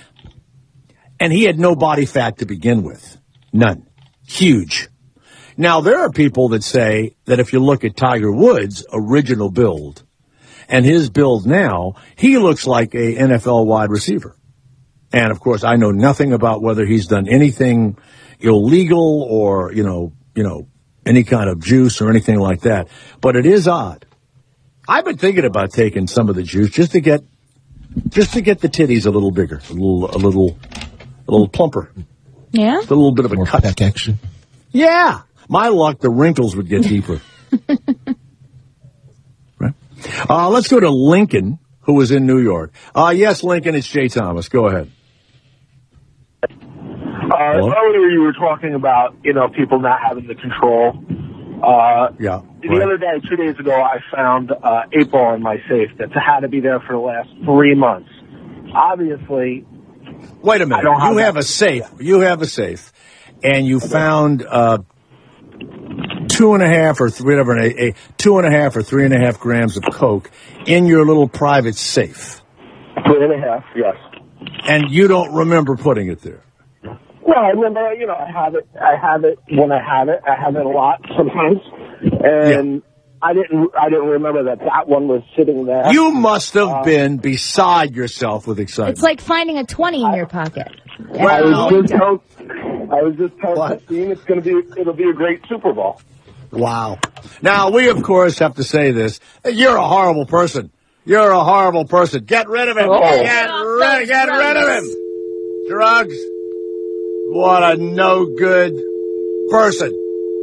S5: And he had no body fat to begin with. None. Huge. Now there are people that say that if you look at Tiger Woods' original build and his build now, he looks like a N F L wide receiver. And, of course, I know nothing about whether he's done anything illegal or, you know, you know, any kind of juice or anything like that. But it is odd. I've been thinking about taking some of the juice just to get just to get the titties a little bigger, a little a little a little plumper.
S6: Yeah?
S5: A little bit of a
S7: More
S5: cut.
S7: peck action.
S5: Yeah. My luck, the wrinkles would get deeper. Right? Uh, let's go to Lincoln, who is in New York. Uh, yes, Lincoln, it's Jay Thomas. Go ahead.
S8: Uh, earlier you were talking about, you know, people not having the control. Uh,
S5: yeah.
S8: The
S5: right.
S8: other day, two days ago, I found uh, eight ball in my safe that's had to be there for the last three months. Obviously.
S5: Wait a minute.
S8: I don't have
S5: you have
S8: that.
S5: a safe. You have a safe. And you found uh, two and a half or three, whatever, a, a two and a half or three and a half grams of coke in your little private safe.
S8: Three and a half, yes.
S5: And you don't remember putting it there.
S8: No, I remember, you know, I have it, I have it when I have it. I have it a lot sometimes. And yeah. I didn't, I didn't remember that that one was sitting there.
S5: You must have
S8: uh,
S5: been beside yourself with excitement.
S6: It's like finding a twenty in your pocket.
S8: I was just told, I was just told, Christine, it's going to be, it'll be a great Super Bowl.
S5: Wow. Now, we, of course, have to say this. You're a horrible person. You're a horrible person. Get rid of him.
S8: Oh.
S5: Get, rid, get rid of him. Drugs. What a no-good person.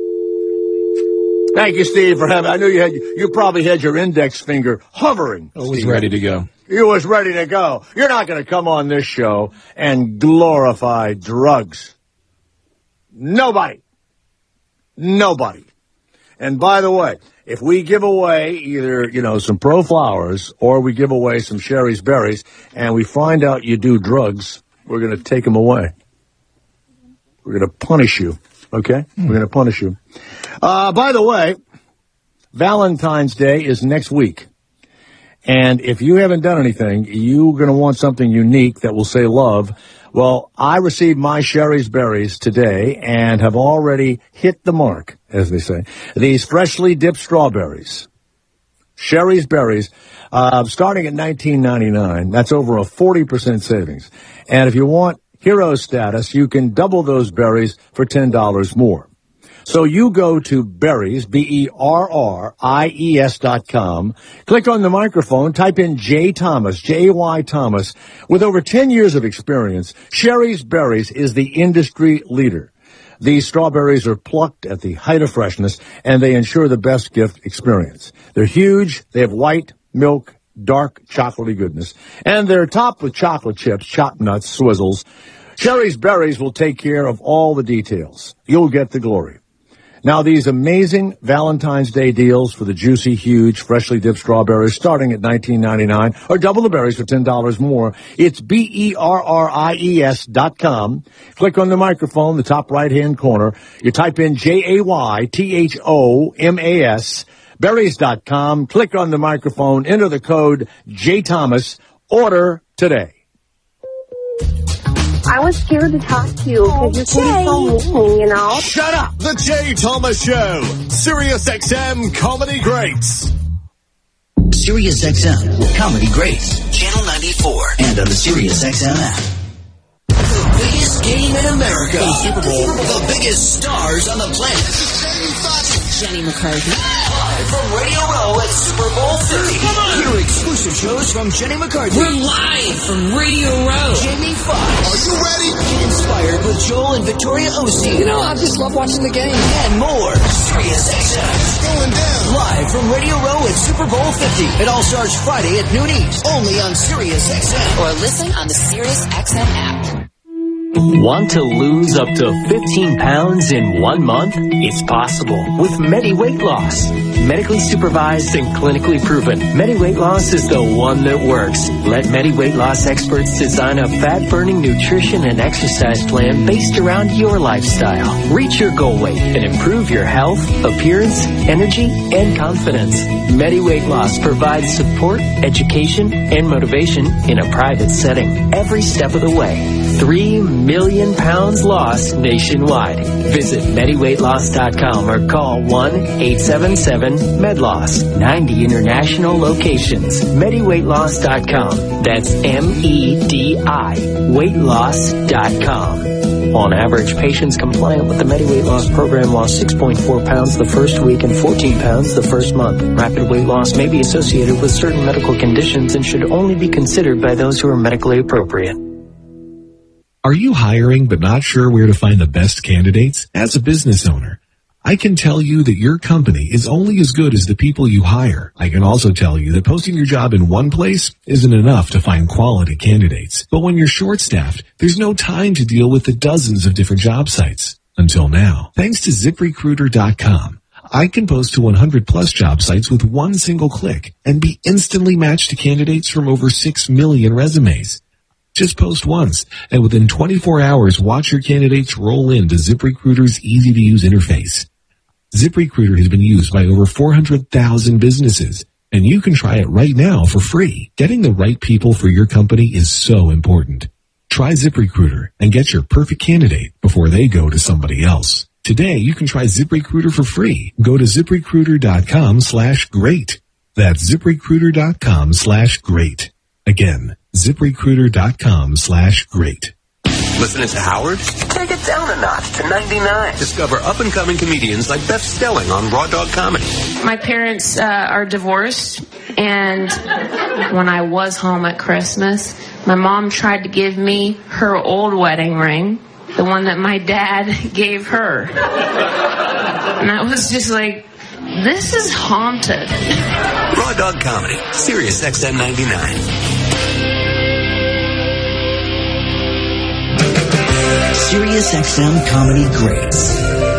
S5: Thank you, Steve, for having. I knew you had. You probably had your index finger hovering.
S7: I was
S5: Steve.
S7: ready to go.
S5: You was ready to go. You're not going to come on this show and glorify drugs. Nobody. Nobody. And by the way, if we give away either, you know, some Pro Flowers or we give away some Sherry's Berries and we find out you do drugs, we're going to take them away. We're going to punish you. Okay? Mm. We're going to punish you. Uh, by the way, Valentine's Day is next week. And if you haven't done anything, you're going to want something unique that will say love. Well, I received my Sherry's Berries today and have already hit the mark, as they say. These freshly dipped strawberries. Sherry's Berries, uh, starting at nineteen ninety-nine. That's over a forty percent savings. And if you want hero status, you can double those berries for ten dollars more. So you go to Berries, B E R R I E S dot com, click on the microphone, type in J. Thomas, J Y. Thomas. With over ten years of experience, Sherry's Berries is the industry leader. These strawberries are plucked at the height of freshness, and they ensure the best gift experience. They're huge, they have white, milk, dark, chocolatey goodness, and they're topped with chocolate chips, chopped nuts, swizzles. Sherry's Berries will take care of all the details. You'll get the glory. Now, these amazing Valentine's Day deals for the juicy, huge, freshly dipped strawberries starting at nineteen ninety-nine dollars or double the berries for ten dollars more. It's B E R R I E S dot com. Click on the microphone, the top right-hand corner. You type in J A Y T H O M A S, berries dot com. Click on the microphone, enter the code J. Thomas. Order today.
S9: I was scared to talk to you because you're so mean, you know?
S10: Shut up! The Jay Thomas Show. Sirius X M Comedy Greats.
S11: Sirius X M Comedy Greats. Channel ninety-four. And on the Sirius X M app. The biggest game in America. The Super Bowl. The biggest stars on the planet. Jenny McCarthy. Live from Radio Row at Super Bowl fifty. Come on. Hear exclusive shows from Jenny McCarthy. We're live from Radio Row. Jamie Foxx. Are you ready? Get inspired with Joel and Victoria Osteen. You know, I just love watching the game. And more. Sirius X M. It's going down. Live from Radio Row at Super Bowl fifty. It all starts Friday at noon East. Only on Sirius X M.
S12: Or listen on the Sirius X M app. Want to lose up to fifteen pounds in one month? It's possible with Medi Weight Loss. Medically supervised and clinically proven, Medi Weight Loss is the one that works. Let Medi Weight Loss experts design a fat-burning nutrition and exercise plan based around your lifestyle. Reach your goal weight and improve your health, appearance, energy, and confidence. Medi Weight Loss provides support, education, and motivation in a private setting every step of the way. Three million pounds lost nationwide. Visit Medi Weight Loss dot com or call one eight seven seven M E D L O S. ninety international locations. Medi Weight Loss dot com. That's M E D I weight loss dot com. On average, patients compliant with the Medi Weight Loss program lost six point four pounds the first week and fourteen pounds the first month. Rapid weight loss may be associated with certain medical conditions and should only be considered by those who are medically appropriate.
S13: Are you hiring but not sure where to find the best candidates? As a business owner, I can tell you that your company is only as good as the people you hire. I can also tell you that posting your job in one place isn't enough to find quality candidates. But when you're short-staffed, there's no time to deal with the dozens of different job sites. Until now, thanks to zip recruiter dot com, I can post to one hundred plus job sites with one single click and be instantly matched to candidates from over six million resumes. Just post once, and within twenty-four hours, watch your candidates roll into ZipRecruiter's easy-to-use interface. ZipRecruiter has been used by over four hundred thousand businesses, and you can try it right now for free. Getting the right people for your company is so important. Try ZipRecruiter and get your perfect candidate before they go to somebody else. Today, you can try ZipRecruiter for free. Go to ZipRecruiter dot com slash great. That's ZipRecruiter dot com slash great. Again, ZipRecruiter dot com slash great.
S14: Listening to Howard? Take it down a notch to ninety-nine. Discover up-and-coming comedians like Beth Stelling on Raw Dog Comedy.
S15: My parents uh, are divorced, and when I was home at Christmas, my mom tried to give me her old wedding ring, the one that my dad gave her. And I was just like, this is haunted.
S14: Raw Dog Comedy, Sirius X M ninety-nine.
S11: Sirius X M Comedy Greats.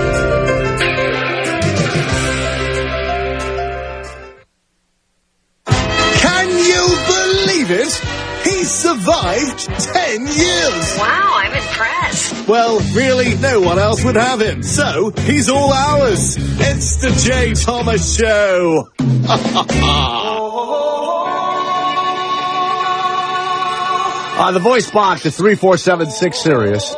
S10: Can you believe it? He survived ten years.
S16: Wow, I'm impressed.
S10: Well, really, no one else would have him. So, he's all ours. It's the J. Thomas Show.
S5: Uh, the voice box is three four seven six Sirius.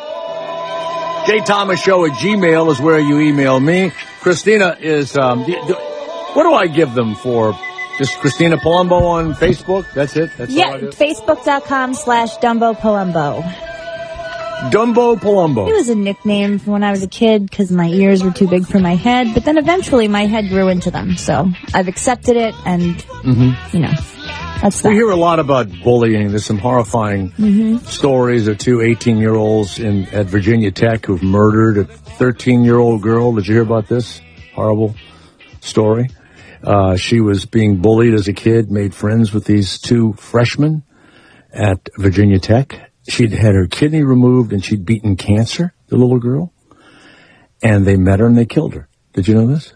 S5: J Thomas Show at Gmail is where you email me. Christina is, um, do, do, what do I give them for? Just Christina Palumbo on Facebook? That's it? That's
S6: yeah,
S5: all I do?
S6: Facebook.com slash Dumbo Palumbo.
S5: Dumbo Palumbo.
S6: It was a nickname from when I was a kid because my ears were too big for my head, but then eventually my head grew into them. So I've accepted it and,
S5: mm-hmm.
S6: you know. That's that.
S5: We hear a lot about bullying. There's some horrifying
S6: mm-hmm.
S5: stories of two eighteen-year-olds in at Virginia Tech who've murdered a thirteen-year-old girl. Did you hear about this horrible story? Uh, she was being bullied as a kid, made friends with these two freshmen at Virginia Tech. She'd had her kidney removed and she'd beaten cancer, the little girl. And they met her and they killed her. Did you know this?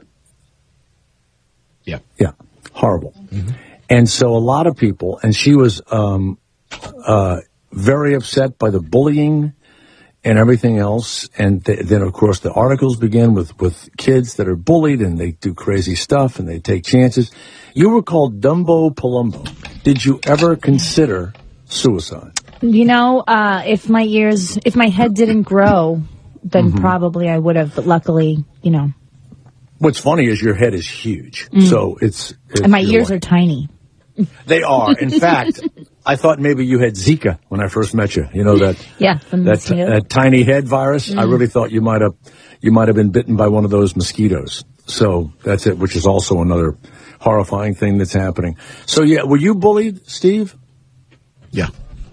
S7: Yeah.
S5: Yeah. Horrible.
S7: Mm-hmm.
S5: And so a lot of people, and she was um, uh, very upset by the bullying and everything else. And th- then, of course, the articles begin with, with kids that are bullied and they do crazy stuff and they take chances. You were called Dumbo Palumbo. Did you ever consider suicide?
S6: You know, uh, if my ears, if my head didn't grow, then
S5: mm-hmm.
S6: probably I would have. But luckily, you know.
S5: What's funny is your head is huge.
S6: Mm.
S5: So it's... it's
S6: and my ears
S5: like,
S6: are tiny.
S5: They are. In fact, I thought maybe you had Zika when I first met you. You know that
S6: yeah, from the
S5: that,
S6: mosquito.
S5: that tiny head virus.
S6: Mm.
S5: I really thought you might have you might have been bitten by one of those mosquitoes. So that's it, which is also another horrifying thing that's happening. So yeah, were you bullied, Steve?
S7: Yeah.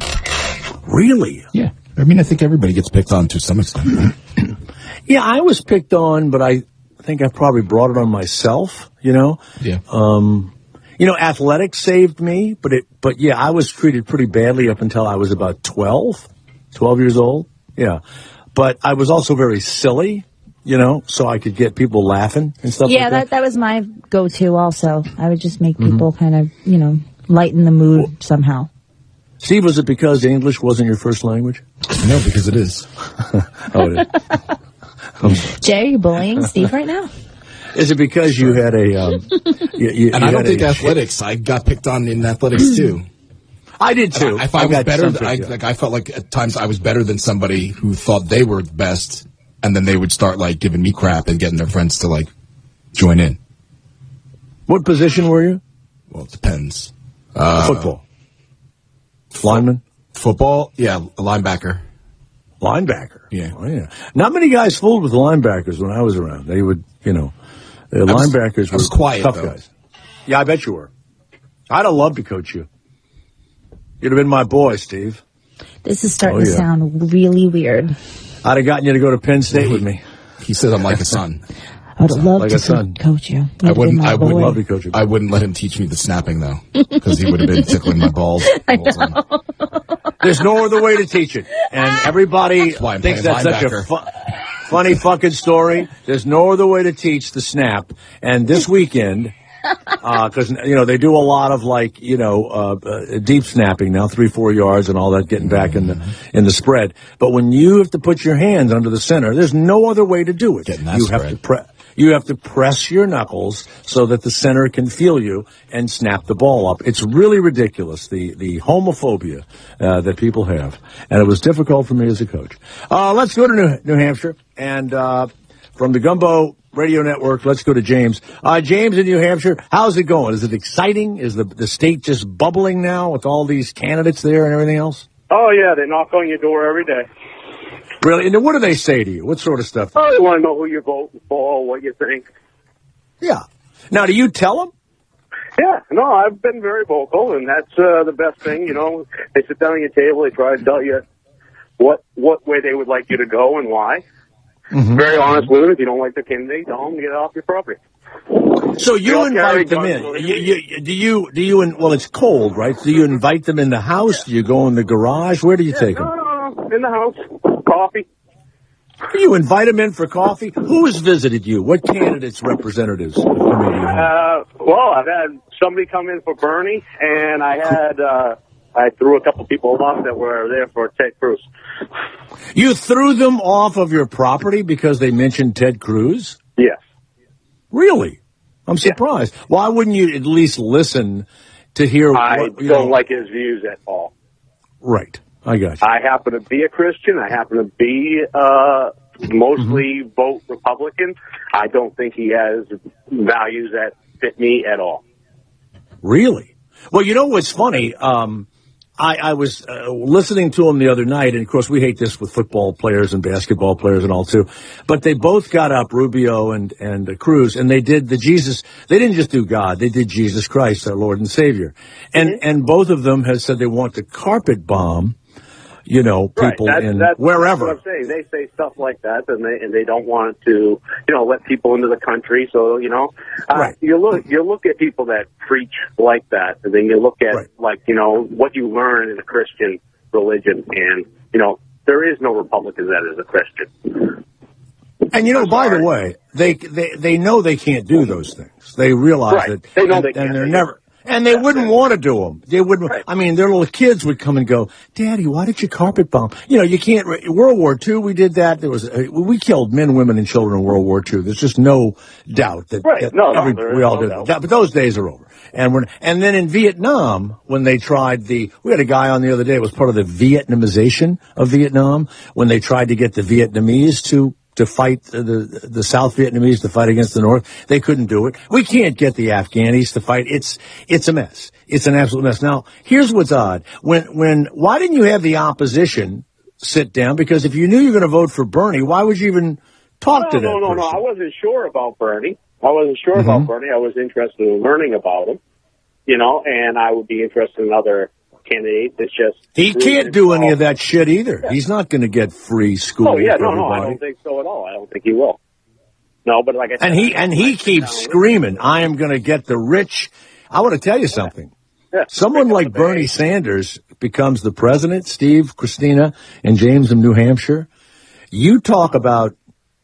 S5: Really?
S7: Yeah. I mean, I think everybody gets picked on to some extent.
S5: Yeah, I was picked on, but I think I probably brought it on myself. You know.
S7: Yeah.
S5: Um. You know, athletics saved me, but it, but yeah, I was treated pretty badly up until I was about twelve, twelve years old. Yeah. But I was also very silly, you know, so I could get people laughing and stuff
S6: yeah,
S5: like that.
S6: Yeah, that, that was my go-to also. I would just make people mm-hmm. kind of, you know, lighten the mood well, somehow.
S5: Steve, was it because English wasn't your first language?
S7: No, because it is.
S5: Oh, it is.
S6: Jay, are you bullying Steve right now?
S5: Is it because you had a... Um, you, you,
S7: and
S5: you
S7: I don't think
S5: a,
S7: athletics. I got picked on in athletics, too.
S5: I did, too.
S7: I, I, I, I was better. Than, I, like, I felt like at times I was better than somebody who thought they were the best, and then they would start, like, giving me crap and getting their friends to, like, join in.
S5: What position were you?
S7: Well, it depends. Uh,
S5: Football. Lineman?
S7: Football? Yeah, a linebacker.
S5: Linebacker?
S7: Yeah.
S5: Oh, yeah. Not many guys fooled with linebackers when I was around. They would, you know... The
S7: I was,
S5: linebackers were
S7: I was quiet,
S5: tough
S7: though.
S5: guys. Yeah, I bet you were. I'd have loved to coach you. You'd have been my boy, Steve.
S6: This is starting
S5: oh, yeah.
S6: to sound really weird.
S5: I'd have gotten you to go to Penn State
S7: he,
S5: with me.
S7: He says I'm like a son.
S6: I would have loved
S5: like
S6: to
S5: a son.
S6: coach you. You'd
S7: I wouldn't. I would
S5: love to coach you.
S7: I wouldn't let him teach me the snapping though, because he would have been tickling my balls.
S6: I know.
S5: There's no other way to teach it, and everybody
S7: that's
S5: thinks that's such a fu- funny fucking story. There's no other way to teach the snap, and this weekend. Because, uh, you know, they do a lot of, like, you know, uh, uh, deep snapping now, three, four yards and all that, getting back in the in the spread. But when you have to put your hands under the center, there's no other way to do it.
S7: Getting that
S5: you
S7: spread.
S5: have to pre- You have to press your knuckles so that the center can feel you and snap the ball up. It's really ridiculous, the, the homophobia uh, that people have. And it was difficult for me as a coach. Uh, let's go to New, New Hampshire. And uh, from the Gumbo Radio Network, let's go to James. Uh, James in New Hampshire, how's it going? Is it exciting? Is the, the state just bubbling now with all these candidates there and everything else?
S8: Oh, yeah, they knock on your door every day.
S5: Really? And then what do they say to you? What sort of stuff?
S17: Oh, they want to know who you're voting for, what you think.
S5: Yeah. Now, do you tell them?
S17: Yeah, no, I've been very vocal, and that's uh, the best thing. You know, they sit down at your table, they try to tell you what what way they would like you to go and why. Mm-hmm. Very honest with them. If you don't like the candidate, tell them to get off your property.
S5: So you, you invite them in. You, you, do you? Do you? In, well, it's cold, right? Do you invite them in the house? Do you go in the garage? Where do you
S17: yeah,
S5: take
S17: no,
S5: them?
S17: No, no, in the house. Coffee.
S5: You invite them in for coffee? Who has visited you? What candidates, representatives?
S17: Uh, well, I've had somebody come in for Bernie, and I had uh, I threw a couple people off that were there for Ted Cruz.
S5: You threw them off of your property because they mentioned Ted Cruz?
S17: Yes.
S5: Really? I'm surprised. Yeah. Why wouldn't you at least listen to hear?
S17: I
S5: what, you
S17: don't
S5: know,
S17: like his views at all.
S5: Right. I got you.
S17: I happen to be a Christian. I happen to be uh, mostly mm-hmm. vote Republican. I don't think he has values that fit me at all.
S5: Really? Well, you know what's funny? Um, I, I was uh, listening to him the other night, and of course we hate this with football players and basketball players and all too. But they both got up, Rubio and and uh, Cruz, and they did the Jesus. They didn't just do God; they did Jesus Christ, our Lord and Savior. And mm-hmm. and both of them have said they want to carpet bomb. You know, people
S17: right. that's,
S5: in
S17: that's,
S5: wherever.
S17: That's what I'm saying. They say stuff like that, and they and they don't want to, you know, let people into the country. So, you know, uh,
S5: right.
S17: you look you look at people that preach like that, and then you look at
S5: right.
S17: like you know what you learn in a Christian religion, and you know there is no Republican that is a Christian.
S5: And you know,
S17: I'm
S5: by
S17: sorry.
S5: the way, they they they know they can't do those things. They realize
S17: right.
S5: that,
S17: they know
S5: and,
S17: they can't.
S5: and they're never. And they wouldn't want to do them. They wouldn't. Right. I mean, their little kids would come and go, "Daddy, why did you carpet bomb?" You know, you can't. World War Two, we did that. There was we killed men, women, and children in World War Two. There's just no doubt that,
S17: right.
S5: that
S17: no,
S5: every,
S17: no,
S5: we all
S17: no
S5: did
S17: doubt.
S5: that. But those days are over. And we're and then in Vietnam, when they tried the, we had a guy on the other day. It was part of the Vietnamization of Vietnam when they tried to get the Vietnamese to. to fight the, the the South Vietnamese to fight against the North. They couldn't do it. We can't get the Afghanis to fight. It's it's a mess. It's an absolute mess. Now, here's what's odd. When when why didn't you have the opposition sit down? Because if you knew you were going to vote for Bernie, why would you even talk
S17: no,
S5: to that
S17: No, no,
S5: person?
S17: no. I wasn't sure about Bernie. I wasn't sure
S5: mm-hmm.
S17: about Bernie. I was interested in learning about him, you know, and I would be interested in other candidates. It's just
S5: he can't do any of that shit either. Yeah. He's not going to get free school.
S17: Oh yeah,
S5: for
S17: no,
S5: everybody.
S17: no, I don't think so at all. I don't think he will. No, but like I said,
S5: and he and he keeps screaming, "I am going to get the rich." I want to tell you something.
S17: Yeah,
S5: Someone like Bernie Sanders becomes the president, Steve, Christina, and James of New Hampshire. You talk about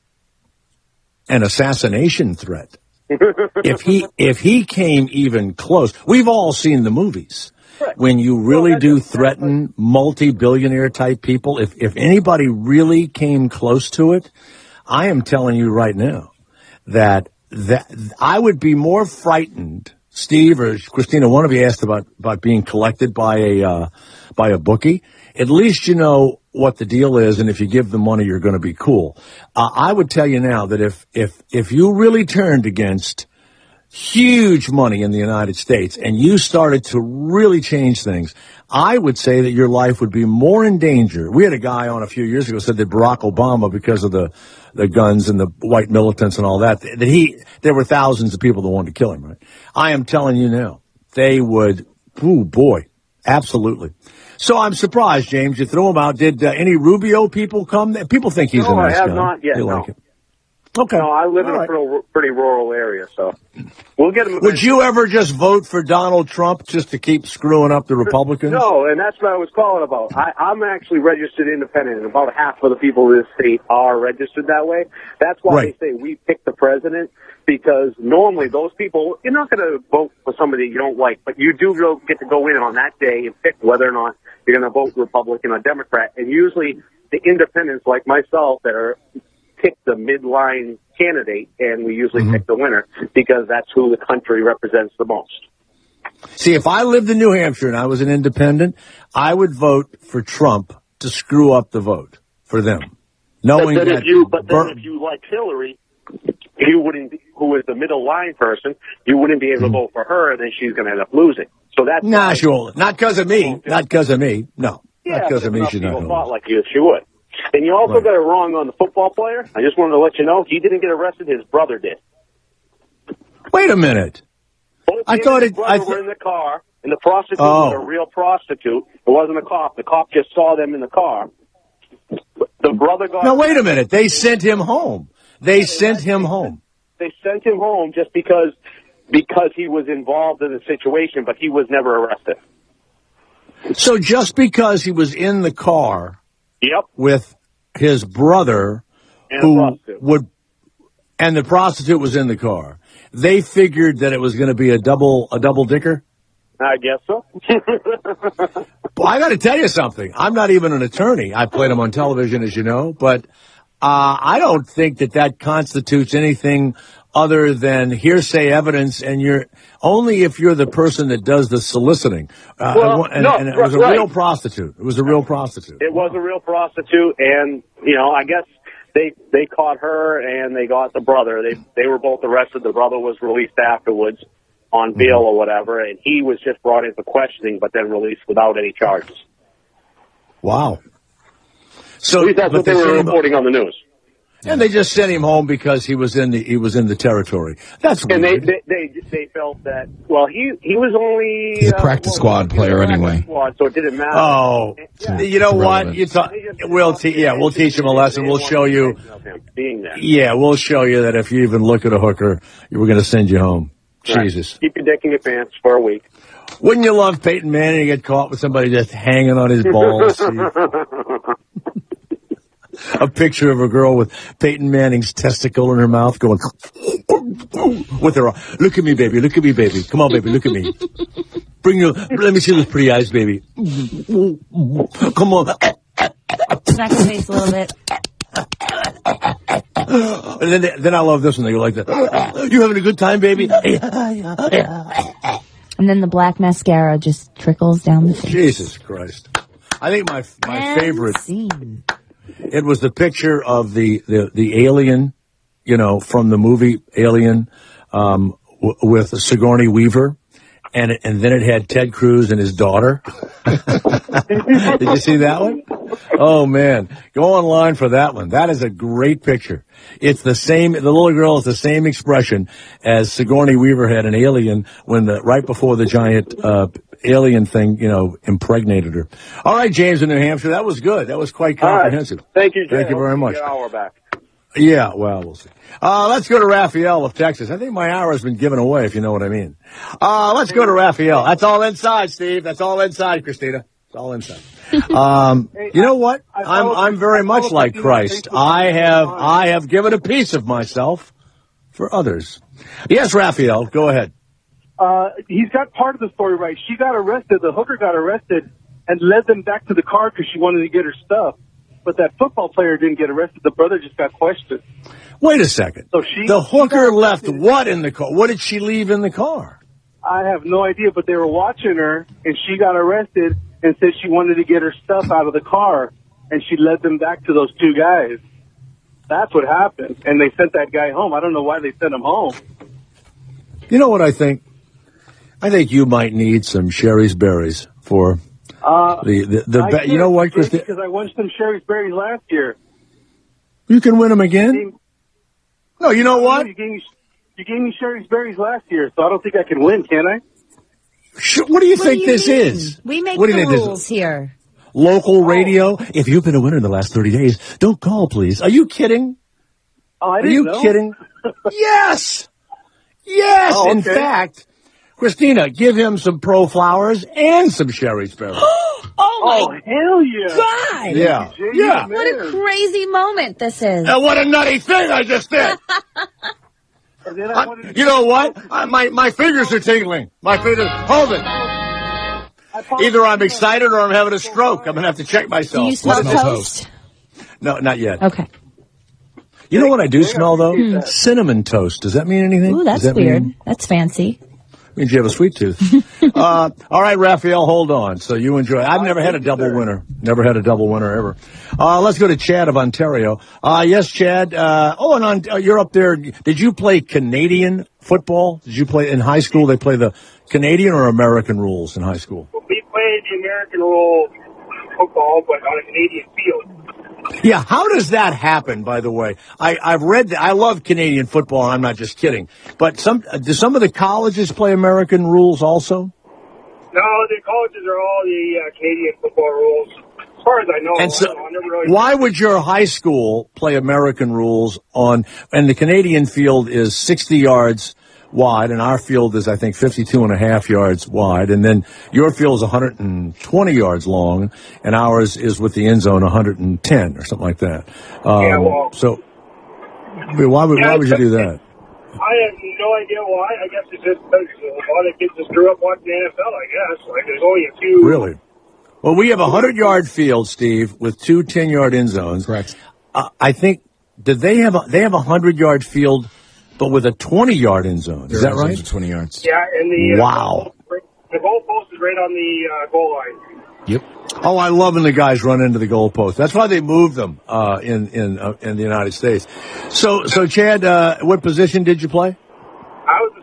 S5: an assassination threat. if he if he came even close, we've all seen the movies.
S17: Right.
S5: When you really well, do threaten multi-billionaire type people, if if anybody really came close to it, I am telling you right now that that I would be more frightened. Steve or Christina, one of you asked about, about being collected by a uh, by a bookie. At least you know what the deal is, and if you give the money, you're going to be cool. Uh, I would tell you now that if if if you really turned against huge money in the United States and you started to really change things, I would say that your life would be more in danger. We had a guy on a few years ago said that Barack Obama, because of the the guns and the white militants and all that, that he there were thousands of people that wanted to kill him, right? I am telling you now, they would, ooh, boy, absolutely. So I'm surprised, James, you threw him out. Did uh, any Rubio people come? People think he's
S17: no,
S5: a nice guy.
S17: I have
S5: guy.
S17: not yet,
S5: They
S17: no.
S5: like him. Okay.
S17: No, I live
S5: All
S17: in a
S5: right.
S17: pretty, pretty rural area, so we'll get him.
S5: Would you ever just vote for Donald Trump just to keep screwing up the Republicans?
S17: No, and that's what I was calling about. I, I'm actually registered independent, and about half of the people in this state are registered that way. That's why
S5: right.
S17: they say we pick the president, because normally those people, you're not going to vote for somebody you don't like, but you do get to go in on that day and pick whether or not you're going to vote Republican or Democrat. And usually the independents like myself that are pick the midline candidate, and we usually mm-hmm. pick the winner because that's who the country represents the most.
S5: See, if I lived in New Hampshire and I was an independent, I would vote for Trump to screw up the vote for them, knowing
S17: but then
S5: that.
S17: If you, but then
S5: Bur-
S17: if you like Hillary, you wouldn't, be, who is the middle line person, you wouldn't be able mm-hmm. to vote for her, and then she's going to end up losing. So that's
S5: nah, she won't. Not because of me. Not because of me. No,
S17: yeah,
S5: not because of me.
S17: Enough
S5: She's not
S17: people
S5: going
S17: thought
S5: to
S17: like you, she would. And you also
S5: Right.
S17: got it wrong on the football player. I just wanted to let you know he didn't get arrested. His brother did.
S5: Wait a minute.
S17: Both
S5: I
S17: him
S5: thought
S17: and his
S5: it-
S17: brother
S5: I th-
S17: were in the car, and the prostitute
S5: Oh.
S17: was a real prostitute. It wasn't a cop. The cop just saw them in the car. The brother got...
S5: Now, wait a minute. They sent him home. They sent him home.
S17: They sent him home just because because he was involved in the situation, but he was never arrested.
S5: So just because he was in the car
S17: Yep.
S5: with his brother,
S17: And a
S5: who
S17: prostitute.
S5: would, and the prostitute was in the car, they figured that it was going to be a double a double dicker.
S17: I guess so.
S5: Well, I got to tell you something. I'm not even an attorney. I played him on television, as you know, but uh, I don't think that that constitutes anything other than hearsay evidence, and you're only if you're the person that does the soliciting. Uh,
S17: Well,
S5: and,
S17: no,
S5: and it was a
S17: right.
S5: real prostitute. It was a real prostitute.
S17: It was a real prostitute, and, you know, I guess they they caught her and they got the brother. They they were both arrested. The brother was released afterwards on bail or whatever, and he was just brought in for questioning, but then released without any charges.
S5: Wow. So
S17: At least that's
S5: but
S17: what they
S5: they
S17: were
S5: sent him-
S17: reporting on the news.
S5: And they just sent him home because he was in the he was in the territory. That's
S17: And they,
S5: weird.
S17: they they they felt that, well, he he was only
S7: He's a
S17: uh,
S7: practice
S17: well,
S7: squad player
S17: practice
S7: anyway.
S17: squad, so it didn't matter.
S5: Oh,
S17: Yeah.
S5: you know what?
S7: irrelevant.
S5: You ta- we'll te- yeah, we'll teach him a lesson. We'll show you.
S17: Of him being there.
S5: Yeah, we'll show you that if you even look at a hooker, we're going to send you home.
S17: Right.
S5: Jesus.
S17: Keep your dick in your pants for a week.
S5: Wouldn't you love Peyton Manning to get caught with somebody just hanging on his balls? See? A picture of a girl with Peyton Manning's testicle in her mouth going with her. Look at me, baby. Look at me, baby. Come on, baby. Look at me. Bring your, let me see those pretty eyes, baby. Come on.
S6: Smack his face a little bit.
S5: And then, they, then I love this one. They go like that. You having a good time, baby?
S6: And then the black mascara just trickles down the face.
S5: Jesus Christ. I think my my
S6: And
S5: favorite,
S6: scene.
S5: it was the picture of the, the, the alien, you know, from the movie Alien, um, w- with Sigourney Weaver. And it, and then it had Ted Cruz and his daughter. Did you see that one? Oh man, go online for that one. That is a great picture. It's the same. The little girl has the same expression as Sigourney Weaver had in Alien when the right before the giant uh, alien thing, you know, impregnated her. All right, James in New Hampshire, that was good. That was quite
S17: All right.
S5: comprehensive.
S17: Thank you, Jay.
S5: Thank you
S17: Hope
S5: very
S17: get
S5: much.
S17: your hour back.
S5: Yeah, well, we'll see. Uh, let's go to Raphael of Texas. I think my hour has been given away, if you know what I mean. Uh, let's go to Raphael. That's all inside, Steve. That's all inside, Christina. It's all inside. Um, you know what? I'm, I'm very much like Christ. I have, I have given a piece of myself for others. Yes, Raphael, go ahead.
S18: Uh, he's got part of the story right. She got arrested. The hooker got arrested and led them back to the car because she wanted to get her stuff. But that football player didn't get arrested. The brother just got questioned.
S5: Wait a second.
S18: So she,
S5: The hooker
S18: she got
S5: left
S18: arrested.
S5: what in the car? What did she leave in the car?
S18: I have no idea, but they were watching her, and she got arrested and said she wanted to get her stuff out of the car, and she led them back to those two guys. That's what happened, and they sent that guy home. I don't know why they sent him home.
S5: You know what I think? I think you might need some Sherry's berries for
S18: Uh,
S5: the, the, the
S18: I
S5: ba- you know what, Christina?
S18: Because I won some Sherry's berries last year.
S5: You can win them again? No, you know what?
S18: You gave me, you gave me Sherry's berries last year, so I don't think I can win, can I?
S5: Sh- What do you
S6: What
S5: think
S6: do you
S5: this
S6: mean?
S5: is?
S6: We make
S5: What do
S6: the
S5: you think this
S6: rules
S5: is?
S6: here.
S5: Local radio? If you've been a winner in the last thirty days, don't call, please. Are you kidding?
S18: Oh, I
S5: Are
S18: didn't
S5: you
S18: know.
S5: kidding? Yes! Yes!
S18: Oh,
S5: In
S18: okay.
S5: fact, Christina, give him some Pro Flowers and some Sherry's berries.
S6: Oh my
S18: Oh, hell yeah.
S6: God!
S5: Yeah.
S18: Jay,
S5: Yeah.
S18: man.
S6: What a crazy moment this is.
S5: And what a nutty thing I just did.
S18: And then I
S5: I-
S18: wanted to
S5: you know what? I, my, my fingers are tingling. My fingers. Hold it. Either I'm excited or I'm having a stroke. I'm going to have to check
S6: Do
S5: myself.
S6: you smell
S5: What is it?
S6: toast?
S5: No, not yet.
S6: Okay.
S5: You know what I do smell, though? Cinnamon toast. Does that mean anything?
S6: Ooh, that's
S5: Does that
S6: weird.
S5: Mean,
S6: That's fancy.
S5: means you have a sweet tooth. uh, all right, Raphael, hold on. So you enjoy. I've never had a double winner. Never had a double winner ever. Uh, let's go to Chad of Ontario. Uh, yes, Chad. Uh, oh, and on, uh, you're up there. Did you play Canadian football? Did you play in high school? They play the Canadian or American rules in high school?
S18: We played the American rule football, but on a Canadian field.
S5: Yeah, how does that happen, by the way? I, I've read that. I love Canadian football, and I'm not just kidding. But some do some of the colleges play American rules also?
S19: No, the colleges are all the uh, Canadian football rules. As far as I know,
S5: And so,
S19: I, I never really...
S5: why would your high school play American rules on, and the Canadian field is sixty yards wide, and our field is, I think, fifty-two and a half yards wide, and then your field is one hundred twenty yards long, and ours is with the end zone one hundred ten or something like that. Um,
S19: yeah, well...
S5: So, I mean, why would,
S19: yeah,
S5: why would you do that?
S19: I have no idea why. I guess it's just because a lot of kids just grew up watching the N F L, I guess. Like, there's only a few...
S5: Really? Well, we have a hundred-yard field, Steve, with two ten-yard end zones.
S7: Correct.
S5: Uh, I think, did they have a, they have a hundred-yard field, but with a twenty-yard end zone? Is
S7: Their
S5: that
S7: end
S5: right?
S7: zones are twenty yards.
S19: Yeah, and the... Uh,
S5: Wow.
S19: The goal post is right on the uh, goal line.
S7: Yep.
S5: Oh, I love when the guys run into the goalpost. That's why they moved them uh, in in uh, in the United States. So, so Chad, uh, what position did you play?
S19: I was the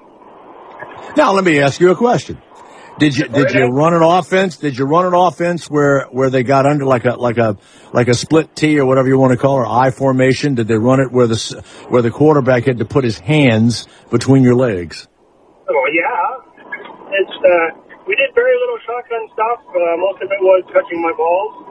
S19: center.
S5: Now, let me ask you a question. Did you did you run an offense? Did you run an offense where, where they got under like a like a like a split T or whatever you want to call it, or I formation? Did they run it where the where the quarterback had to put his hands between your legs?
S19: Oh yeah, it's uh, we did very little shotgun stuff. Uh, most of it was touching my balls.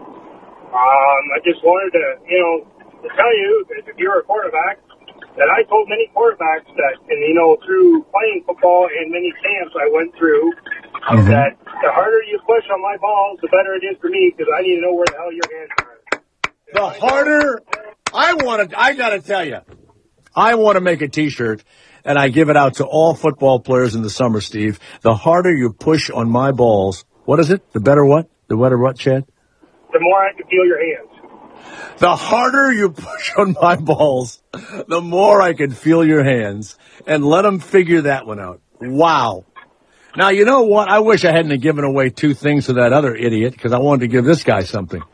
S19: Um, I just wanted to, you know, to tell you that if you're a quarterback, that I told many quarterbacks that, and you know, through playing football and many camps I went through, mm-hmm. that the harder you push on my balls, the better it is for me because I need to know where the hell your hands are.
S5: The harder, I want to, I got to tell you, I want to make a T-shirt, and I give it out to all football players in the summer, Steve. The harder you push on my balls, what is it? The better what? The better what, Chad?
S19: The more I can feel your hands.
S5: The harder you push on my balls, the more I can feel your hands. And let them figure that one out. Wow. Now, you know what? I wish I hadn't given away two things to that other idiot, because I wanted to give this guy something.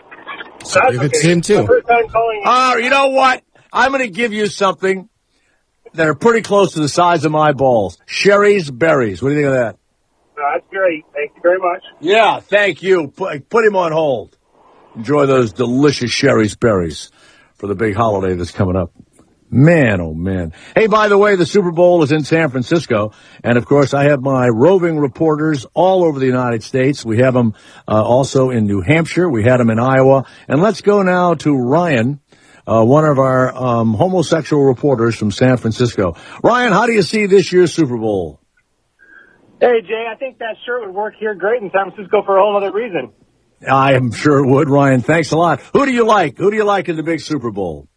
S7: So give it to him, too.
S5: Oh, you know what? I'm going to give you something that are pretty close to the size of my balls. Sherry's Berries. What do you think of that?
S19: Uh, that's great. Thank you very much.
S5: Yeah, thank you. Put, put him on hold. Enjoy those delicious Sherry's Berries for the big holiday that's coming up. Man, oh, man. Hey, by the way, the Super Bowl is in San Francisco. And, of course, I have my roving reporters all over the United States. We have them uh, also in New Hampshire. We had them in Iowa. And let's go now to Ryan, uh, one of our um, homosexual reporters from San Francisco. Ryan, how do you see this year's Super Bowl?
S20: Hey, Jay, I think that shirt would work here great in San Francisco for a whole other reason.
S5: I am sure it would, Ryan. Thanks a lot. Who do you like? Who do you like in the big Super Bowl?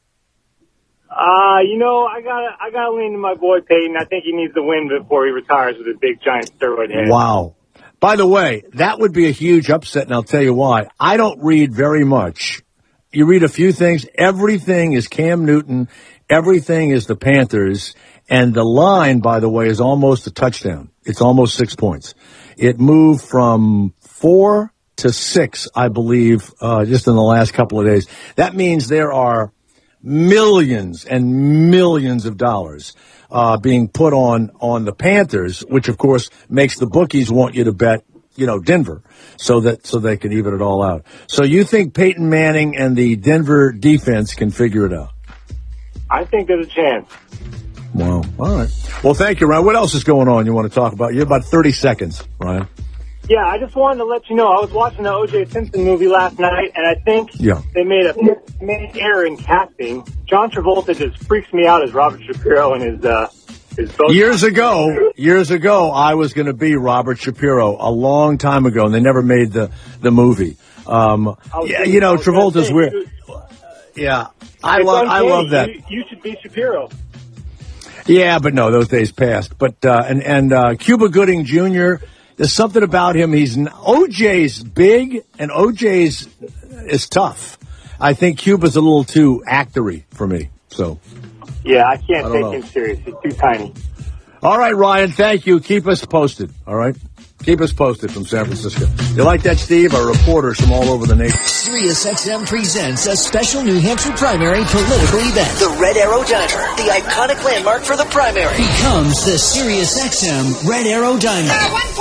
S20: Uh, you know, I gotta, I gotta lean to my boy Peyton. I think he needs to win before he retires with his big giant steroid head.
S5: Wow. By the way, that would be a huge upset, and I'll tell you why. I don't read very much. You read a few things. Everything is Cam Newton. Everything is the Panthers. And the line, by the way, is almost a touchdown. It's almost six points. It moved from four to six, I believe, uh, just in the last couple of days. That means there are millions and millions of dollars uh, being put on on the Panthers, which of course makes the bookies want you to bet, you know, Denver, so that so they can even it all out. So you think Peyton Manning and the Denver defense can figure it out?
S20: I think there's a chance.
S5: Wow. All right. Well, thank you, Ryan. What else is going on you want to talk about? You have about thirty seconds, Ryan.
S20: Yeah, I just wanted to let you know, I was watching the O J Simpson movie last night, and I think
S5: yeah.
S20: they made a made error in casting. John Travolta just freaks me out as Robert Shapiro and his, uh, his boat.
S5: Years ago, years ago, I was going to be Robert Shapiro a long time ago, and they never made the, the movie. Um, yeah, you know, Travolta's say, weird. Dude, yeah, I love, I love that.
S20: You, you should be Shapiro.
S5: Yeah, but no, those days passed. But, uh, and, and, uh, Cuba Gooding Junior, there's something about him. He's O J's big, and O J's is tough. I think Cuba's a little too actory for me. So,
S20: yeah, I can't
S5: I
S20: take
S5: know.
S20: him serious. He's too tiny.
S5: All right, Ryan. Thank you. Keep us posted. All right, keep us posted from San Francisco. You like that, Steve? Our reporters from all over the nation.
S11: Sirius X M presents a special New Hampshire primary political event. The Red Arrow Diner, the iconic landmark for the primary, becomes the Sirius X M Red Arrow Diner.
S21: Uh, one pork barrel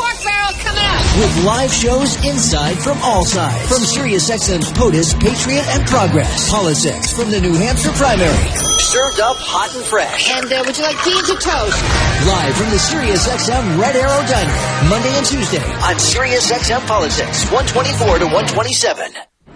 S11: all coming up. With live shows inside from all sides. From SiriusXM's POTUS, Patriot, and Progress. Politics from the New Hampshire primary. Served up hot and fresh.
S16: And uh, would you like beans or toast?
S11: Live from the SiriusXM Red Arrow Diner. Monday and Tuesday on SiriusXM Politics. one twenty-four to one twenty-seven.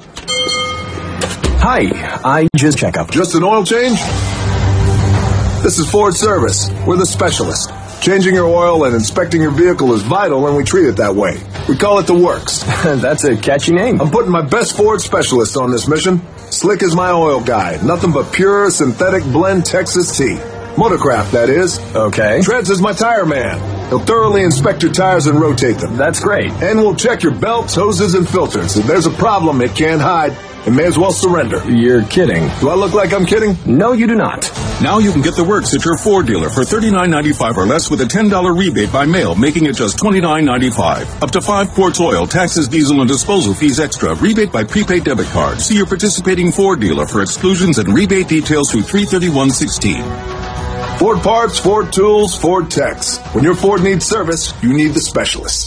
S21: Hi, I just check up.
S22: Just an oil change? This is Ford Service. We're the specialist. Changing your oil and inspecting your vehicle is vital, and we treat it that way. We call it the works.
S21: That's a catchy name.
S22: I'm putting my best Ford specialist on this mission. Slick is my oil guy. Nothing but pure synthetic blend Texas tea. Motorcraft, that is.
S21: Okay.
S22: Treads is my tire man. He'll thoroughly inspect your tires and rotate them.
S21: That's great.
S22: And we'll check your belts, hoses, and filters. If there's a problem, it can't hide. It may as well surrender.
S21: You're kidding.
S22: Do I look like I'm kidding?
S21: No, you do not.
S23: Now you can get the works at your Ford dealer for thirty-nine ninety-five or less with a ten dollars rebate by mail, making it just twenty-nine ninety-five. Up to five quarts oil, taxes, diesel, and disposal fees extra. Rebate by prepaid debit card. See your participating Ford dealer for exclusions and rebate details through three thirty-one sixteen.
S22: Ford parts, Ford tools, Ford techs. When your Ford needs service, you need the specialist.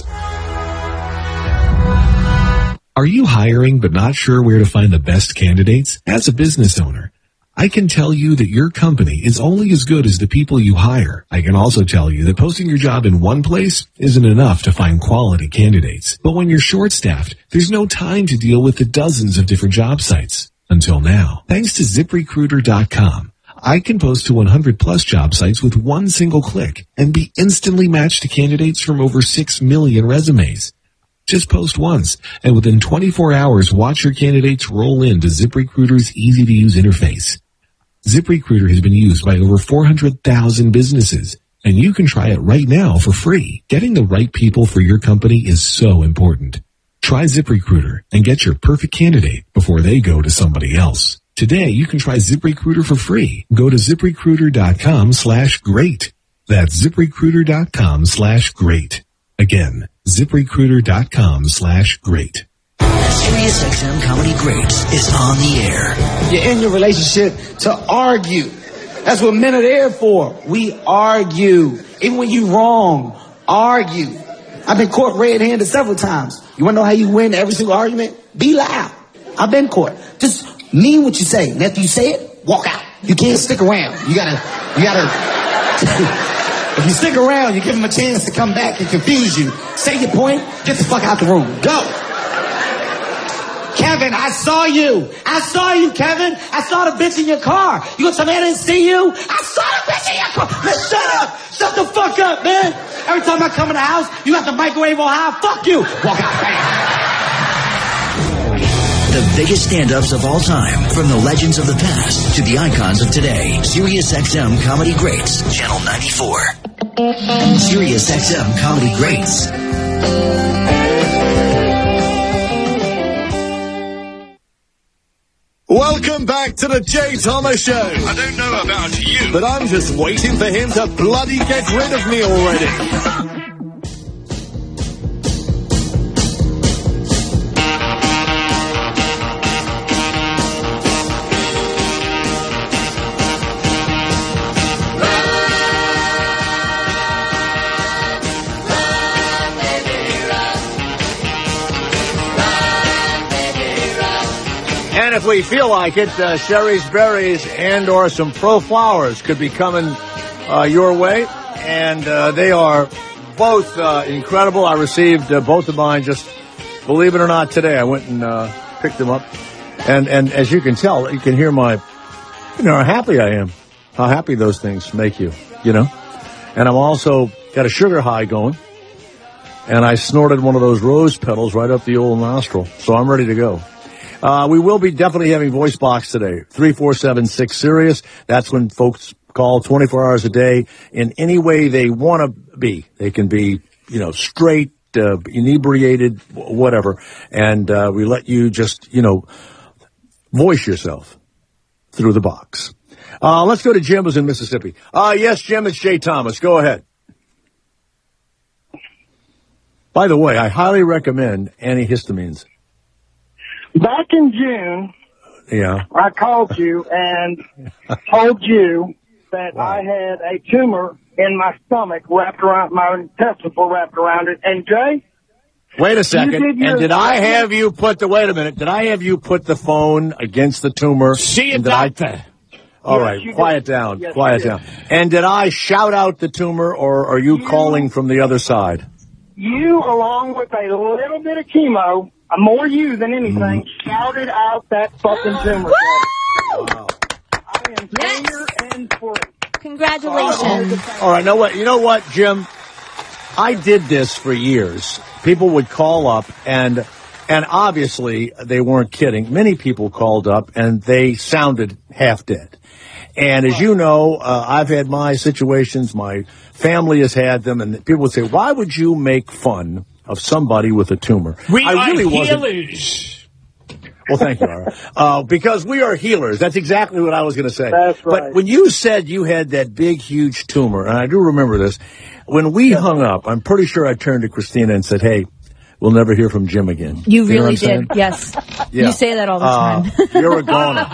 S13: Are you hiring but not sure where to find the best candidates? As a business owner, I can tell you that your company is only as good as the people you hire. I can also tell you that posting your job in one place isn't enough to find quality candidates. But when you're short-staffed, there's no time to deal with the dozens of different job sites. Until now, thanks to zip recruiter dot com. I can post to one hundred plus job sites with one single click and be instantly matched to candidates from over six million resumes. Just post once, and within twenty-four hours, watch your candidates roll into ZipRecruiter's easy-to-use interface. ZipRecruiter has been used by over four hundred thousand businesses, and you can try it right now for free. Getting the right people for your company is so important. Try ZipRecruiter and get your perfect candidate before they go to somebody else. Today, you can try ZipRecruiter for free. Go to ZipRecruiter dot com slash great. That's ZipRecruiter dot com slash great. Again, ZipRecruiter dot com slash great.
S11: SiriusXM Comedy Greats is on the air.
S24: You're in your relationship to argue. That's what men are there for. We argue. Even when you're wrong, argue. I've been caught red-handed several times. You want to know how you win every single argument? Be loud. I've been caught. Just mean what you say. And after you say it, walk out. You can't stick around. You gotta, you gotta... If you stick around, you give them a chance to come back and confuse you. Say your point, get the fuck out the room. Go. Kevin, I saw you. I saw you, Kevin. I saw the bitch in your car. You gonna tell me I didn't see you? I saw the bitch in your car. Man, shut up. Shut the fuck up, man. Every time I come in the house, you got the microwave on high. Fuck you. Walk out. Bam.
S11: The biggest stand-ups of all time, from the legends of the past to the icons of today. SiriusXM Comedy Greats, Channel ninety-four. SiriusXM Comedy Greats.
S10: Welcome back to the Jay Thomas Show. I don't know about you, but I'm just waiting for him to bloody get rid of me already.
S5: And if we feel like it, uh, Sherry's Berries and or some Pro Flowers could be coming uh, your way. And uh, they are both uh, incredible. I received uh, both of mine just, believe it or not, today. I went and uh, picked them up. And, and as you can tell, you can hear my, you know, how happy I am. How happy those things make you, you know. And I'm also got a sugar high going. And I snorted one of those rose petals right up the old nostril. So I'm ready to go. Uh, we will be definitely having voice box today. three four seven six Sirius. That's when folks call twenty-four hours a day in any way they want to be. They can be, you know, straight, uh, inebriated, whatever. And, uh, we let you just, you know, voice yourself through the box. Uh, let's go to Jim, who's in Mississippi. Uh, yes, Jim, it's Jay Thomas. Go ahead. By the way, I highly recommend antihistamines.
S19: Back in June,
S5: yeah,
S19: I called you and told you that wow. I had a tumor in my stomach wrapped around, my intestines were wrapped around it. And Jay,
S5: Wait a second.
S8: You did your-
S5: and did I have you put the, wait a minute, did I have you put the phone against the tumor?
S7: See
S5: And
S7: it,
S5: did I-
S7: doctor.
S5: All
S8: Yes,
S5: right,
S8: you
S5: quiet
S8: did.
S5: down,
S8: Yes,
S5: quiet
S8: you
S5: down. And did I shout out the tumor, or are you,
S8: You-
S5: calling from the other side?
S8: You, along with a little bit of chemo, more you than anything,
S5: Mm-hmm.
S8: shouted out that fucking tumor.
S5: Wow.
S8: I am clear and free.
S6: Congratulations.
S5: All right, know what? You know what, Jim? I did this for years. People would call up, and and obviously they weren't kidding. Many people called up, and they sounded half dead. And as you know, uh, I've had my situations. My family has had them, and people would say, "Why would you make fun of somebody with a tumor?"
S7: We
S5: I
S7: are
S5: really wasn't.
S7: healers.
S5: Well, thank you, Ara. Uh, because we are healers. That's exactly what I was going to say.
S8: That's right.
S5: But when you said you had that big, huge tumor, and I do remember this, when we hung up, I'm pretty sure I turned to Christina and said, "Hey, we'll never hear from Jim again."
S6: You
S5: know
S6: really
S5: what I'm
S6: did,
S5: saying?
S6: yes.
S5: Yeah.
S6: You say that all the
S5: Uh,
S6: time.
S5: You're a goner.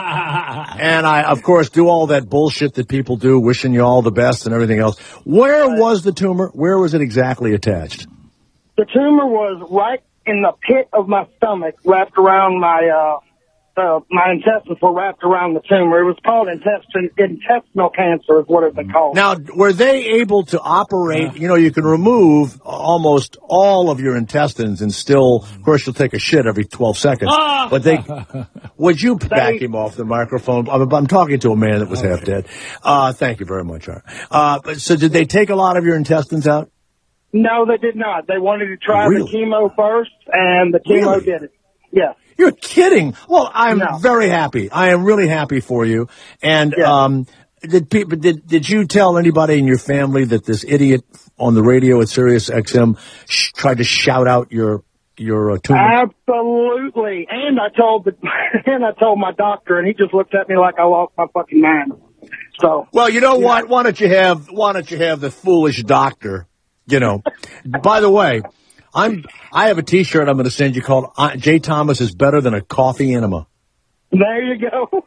S5: And I, of course, do all that bullshit that people do, wishing you all the best and everything else. Where was the tumor? Where was it exactly attached?
S8: The tumor was right in the pit of my stomach, wrapped around my, uh, uh, my intestines were wrapped around the tumor. It was called intestin- intestinal cancer is what it's been called.
S5: Now, were they able to operate, you know, you can remove almost all of your intestines and still, of course, you'll take a shit every twelve seconds. But they, would you back him off the microphone? I'm, I'm talking to a man that was half dead. Uh, thank you very much, Art. Uh, but so did they take a lot of your intestines out?
S8: No, they did not. They wanted to try
S5: Really?
S8: the chemo first, and the chemo
S5: Really?
S8: did it. Yeah.
S5: You're kidding. Well, I'm
S8: No.
S5: very happy. I am really happy for you. And,
S8: Yeah.
S5: um, did people, did, did you tell anybody in your family that this idiot on the radio at Sirius X M sh- tried to shout out your, your uh, tumor?
S8: Absolutely. And I told the, and I told my doctor, and he just looked at me like I lost my fucking mind. So.
S5: Well, you know what? Why don't you have, why don't you have the foolish doctor, you know? By the way, I'm, I have a t-shirt I'm going to send you called uh, Jay Thomas is better than a coffee enema.
S8: There you go.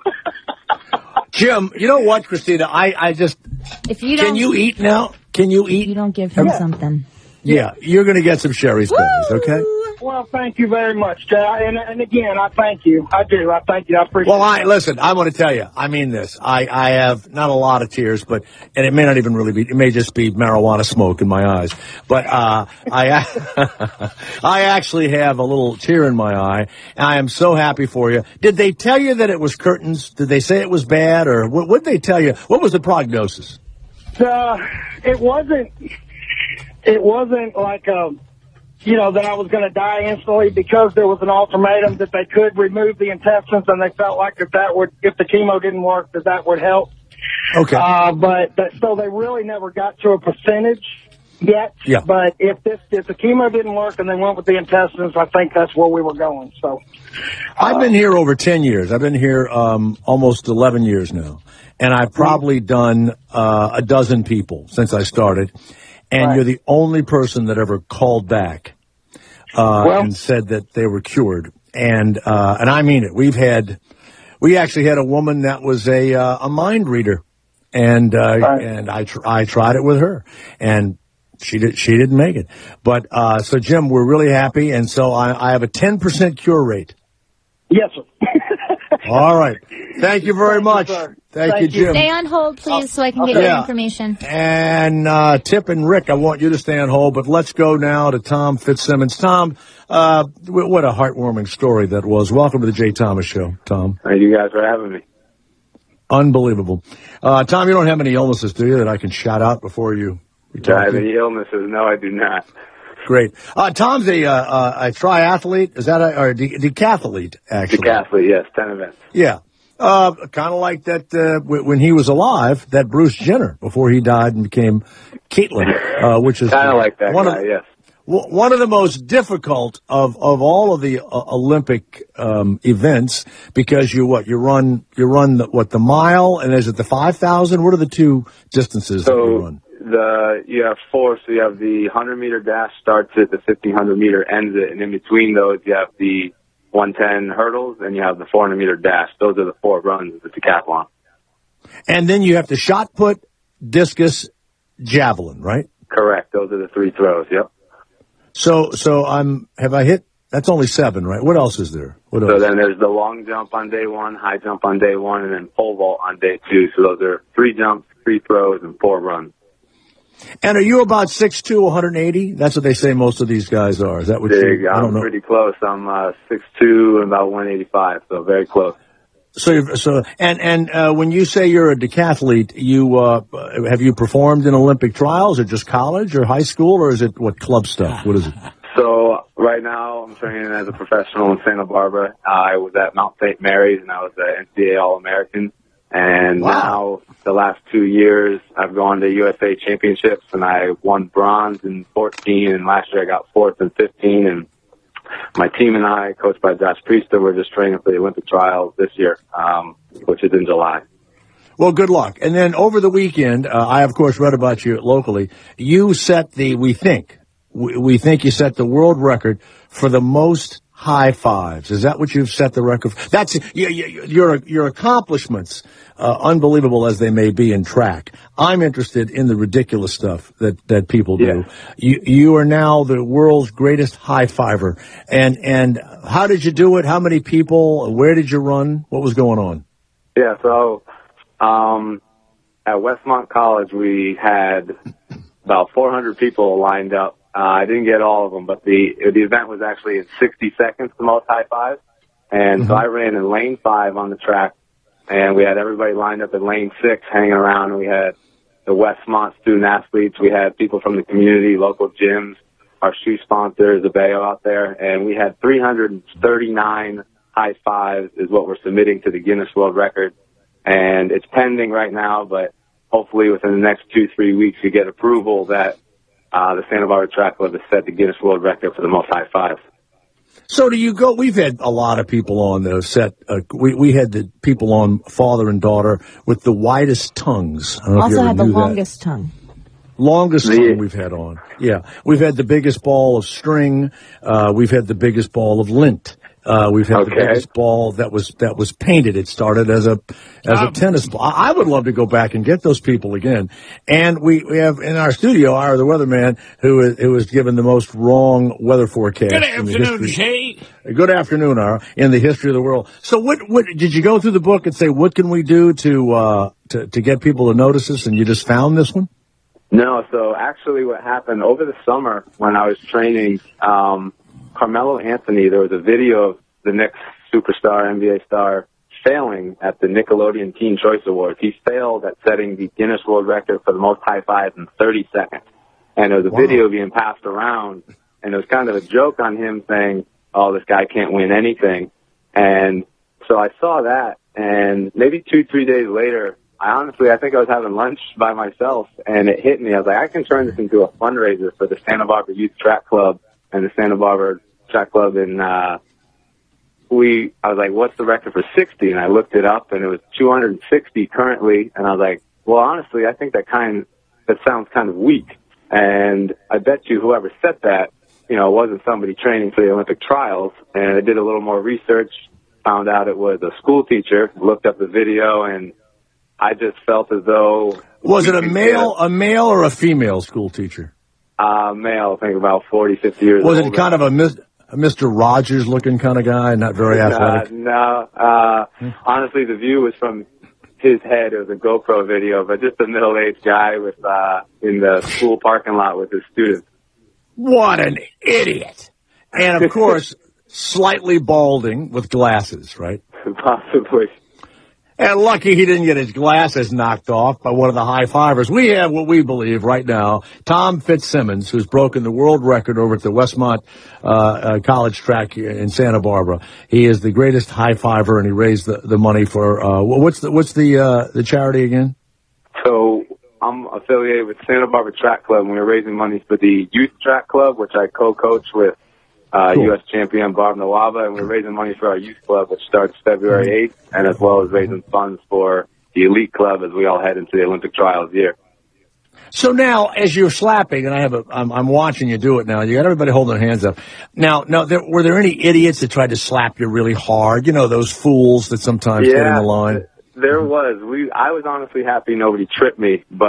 S5: Jim, you know what, Christina? I, I just,
S6: If you
S5: can
S6: don't,
S5: you eat now? Can you eat?
S6: You don't give him
S8: Yeah.
S6: something.
S5: Yeah, you're going to get some Sherry's berries, okay?
S8: Well, thank you very much, Jay. And, and again, I thank you. I do. I thank you. I appreciate
S5: Well, I
S8: it.
S5: listen. I want to tell you. I mean this. I, I have not a lot of tears, but and it may not even really be. It may just be marijuana smoke in my eyes. But uh, I I actually have a little tear in my eye. And I am so happy for you. Did they tell you that it was curtains? Did they say it was bad, or what? What did they tell you? What was the prognosis?
S8: Uh, it wasn't. It wasn't like a. You know, that I was going to die instantly because there was an ultimatum that they could remove the intestines, and they felt like if that would, if the chemo didn't work, that that would help.
S5: Okay.
S8: Uh, but, but so they really never got to a percentage yet.
S5: Yeah.
S8: But if this, if the chemo didn't work and they went with the intestines, I think that's where we were going. So.
S5: I've been here over ten years. I've been here um, almost eleven years now, and I've probably done uh, a dozen people since I started. And
S8: Right.
S5: you're the only person that ever called back uh,
S8: Well-
S5: and said that they were cured. And uh, and I mean it. We've had, we actually had a woman that was a uh, a mind reader, and uh,
S8: Right.
S5: and I tr- I tried it with her, and she did she didn't make it. But uh, so Jim, we're really happy, and so I, I have a ten percent cure rate.
S8: Yes, sir.
S5: All right. Thank you very
S8: Thank you,
S5: much.
S8: sir.
S5: Thank,
S8: Thank
S5: you,
S8: you.
S5: Jim.
S6: Stay on hold, please, so I can get
S5: Okay.
S6: your
S5: Yeah.
S6: information.
S5: And uh, Tip and Rick, I want you to stay on hold, but let's go now to Tom Fitzsimmons. Tom, uh, w- what a heartwarming story that was. Welcome to the Jay Thomas Show, Tom.
S1: Thank you guys for having me.
S5: Unbelievable. Uh, Tom, you don't have any illnesses, do you, that I can shout out before you? you
S1: Do I
S5: talk
S1: have
S5: to?
S1: any illnesses? No, I do not.
S5: Great. Uh, Tom's a, uh, uh, a triathlete. Is that a, or a de- decathlete, actually?
S1: Decathlete, yes, ten events.
S5: Yeah. Uh, kind of like that, uh, w- when he was alive, that Bruce Jenner, before he died and became Caitlyn, uh, which is
S1: Kind of like that
S5: one
S1: guy,
S5: of,
S1: yes.
S5: w- one of the most difficult of, of all of the uh, Olympic, um, events, because you, what, you run, you run the, what, the mile, and is it the five thousand? What are the two distances that you
S1: So
S5: run?
S1: the you have four, so you have the one hundred meter dash starts it, the fifteen hundred meter ends it, and in between those you have the one ten hurdles, and you have the four hundred meter dash. Those are the four runs of the decathlon.
S5: And then you have to shot put, discus, javelin, right?
S1: Correct. Those are the three throws, yep.
S5: So, so I'm, have I hit, that's only seven, right? What else is there? What
S1: So
S5: else?
S1: then there's the long jump on day one, high jump on day one, and then pole vault on day two. So those are three jumps, three throws, and four runs.
S5: And are you about six two, one hundred eighty? That's what they say most of these guys are. Is that what
S1: Big,
S5: you, I
S1: I'm
S5: don't know.
S1: pretty close. I'm uh, six two and about one eighty-five, so very close.
S5: So, you're, so, and, and, uh, when you say you're a decathlete, you, uh, have you performed in Olympic trials or just college or high school, or is it what club stuff? What is it?
S1: So right now I'm training as a professional in Santa Barbara. Uh, I was at Mount Saint Mary's and I was an N C A A All-American. And wow. now the last two years I've gone to U S A Championships and I won bronze in fourteen, and last year I got fourth in fifteen, and my team and I, coached by Josh Priester, we're just training for the Olympic trials this year, um, which is in July.
S5: Well, good luck. And then over the weekend, uh, I, of course, read about you locally. You set the, we think, we, we think you set the world record for the most high fives. Is that what you've set the record for? That's, you, you, your, your accomplishments, uh, unbelievable as they may be in track. I'm interested in the ridiculous stuff that, that people do. Yeah. You, you are now the world's greatest high fiver. And, and how did you do it? How many people? Where did you run? What was going on?
S1: Yeah, so, um, at Westmont College, we had about four hundred people lined up. Uh, I didn't get all of them, but the the event was actually in sixty seconds, the most high fives. And mm-hmm. so I ran in lane five on the track, and we had everybody lined up in lane six hanging around. And we had the Westmont student athletes. We had people from the community, local gyms, our shoe sponsors, the Bayo out there. And we had three hundred thirty-nine high fives is what we're submitting to the Guinness World Record. And it's pending right now, but hopefully within the next two, three weeks we get approval that Uh, the Santa Barbara Track Club has set the Guinness World Record for the most high fives.
S5: So do you go, we've had a lot of people on the set, uh, we, we had the people on father and daughter with the widest tongues. I don't know if you
S6: Also
S5: ever
S6: had the
S5: knew that.
S6: longest tongue.
S5: Longest
S1: The-
S5: tongue we've had on. Yeah. We've had the biggest ball of string. Uh, we've had the biggest ball of lint. Uh, we've had
S1: Okay.
S5: the biggest ball that was, that was painted. It started as a, as a tennis ball. I, I would love to go back and get those people again. And we, we have in our studio, our, the weatherman who is, who was given the most wrong weather forecast.
S2: Good
S5: in the
S2: afternoon,
S5: history-
S2: Jay.
S5: Good afternoon, Ara, in the history of the world. So what, what, did you go through the book and say, what can we do to, uh, to, to get people to notice us? And you just found this one?
S1: No, so actually what happened over the summer when I was training, um, Carmelo Anthony, there was a video of the Knicks superstar, N B A star, failing at the Nickelodeon Teen Choice Awards. He failed at setting the Guinness World Record for the most high fives in thirty seconds. And there was a wow. video being passed around, and it was kind of a joke on him saying, oh, this guy can't win anything. And so I saw that, and maybe two, three days later, I honestly, I think I was having lunch by myself, and it hit me. I was like, I can turn this into a fundraiser for the Santa Barbara Youth Track Club and the Santa Barbara Track Club in, uh, we, I was like, what's the record for sixty? And I looked it up, and it was two hundred sixty currently. And I was like, well, honestly, I think that kind, that sounds kind of weak. And I bet you whoever set that, you know, wasn't somebody training for the Olympic trials. And I did a little more research, found out it was a school teacher, looked up the video, and I just felt as though.
S5: Was it a male, a male or a female school teacher?
S1: Uh, male, I think about forty, fifty years old.
S5: Was it kind of a, mis- a Mister Rogers looking kind of guy, not very athletic?
S1: Uh, no, uh, honestly, the view was from his head. It was a GoPro video, but just a middle-aged guy with, uh, in the school parking lot with his students.
S5: What an idiot. And of course, slightly balding with glasses, right?
S1: Possibly.
S5: And lucky he didn't get his glasses knocked off by one of the high fivers. We have what we believe right now, Tom Fitzsimmons, who's broken the world record over at the Westmont uh, uh, College track in Santa Barbara. He is the greatest high fiver, and he raised the, the money for uh, what's the what's the uh, the charity again?
S1: So I'm affiliated with Santa Barbara Track Club, and we're raising money for the Youth Track Club, which I co-coach with Uh, cool. U S champion Barb Nawaba, and we're raising money for our youth club, which starts February eighth, and as well as raising funds for the elite club as we all head into the Olympic trials here.
S5: So now, as you're slapping, and I have a, I'm, I'm watching you do it now. You got everybody holding their hands up. Now, now, there, were there any idiots that tried to slap you really hard? You know, those fools that sometimes
S1: yeah,
S5: get in the line.
S1: There was. We, I was honestly happy nobody tripped me, but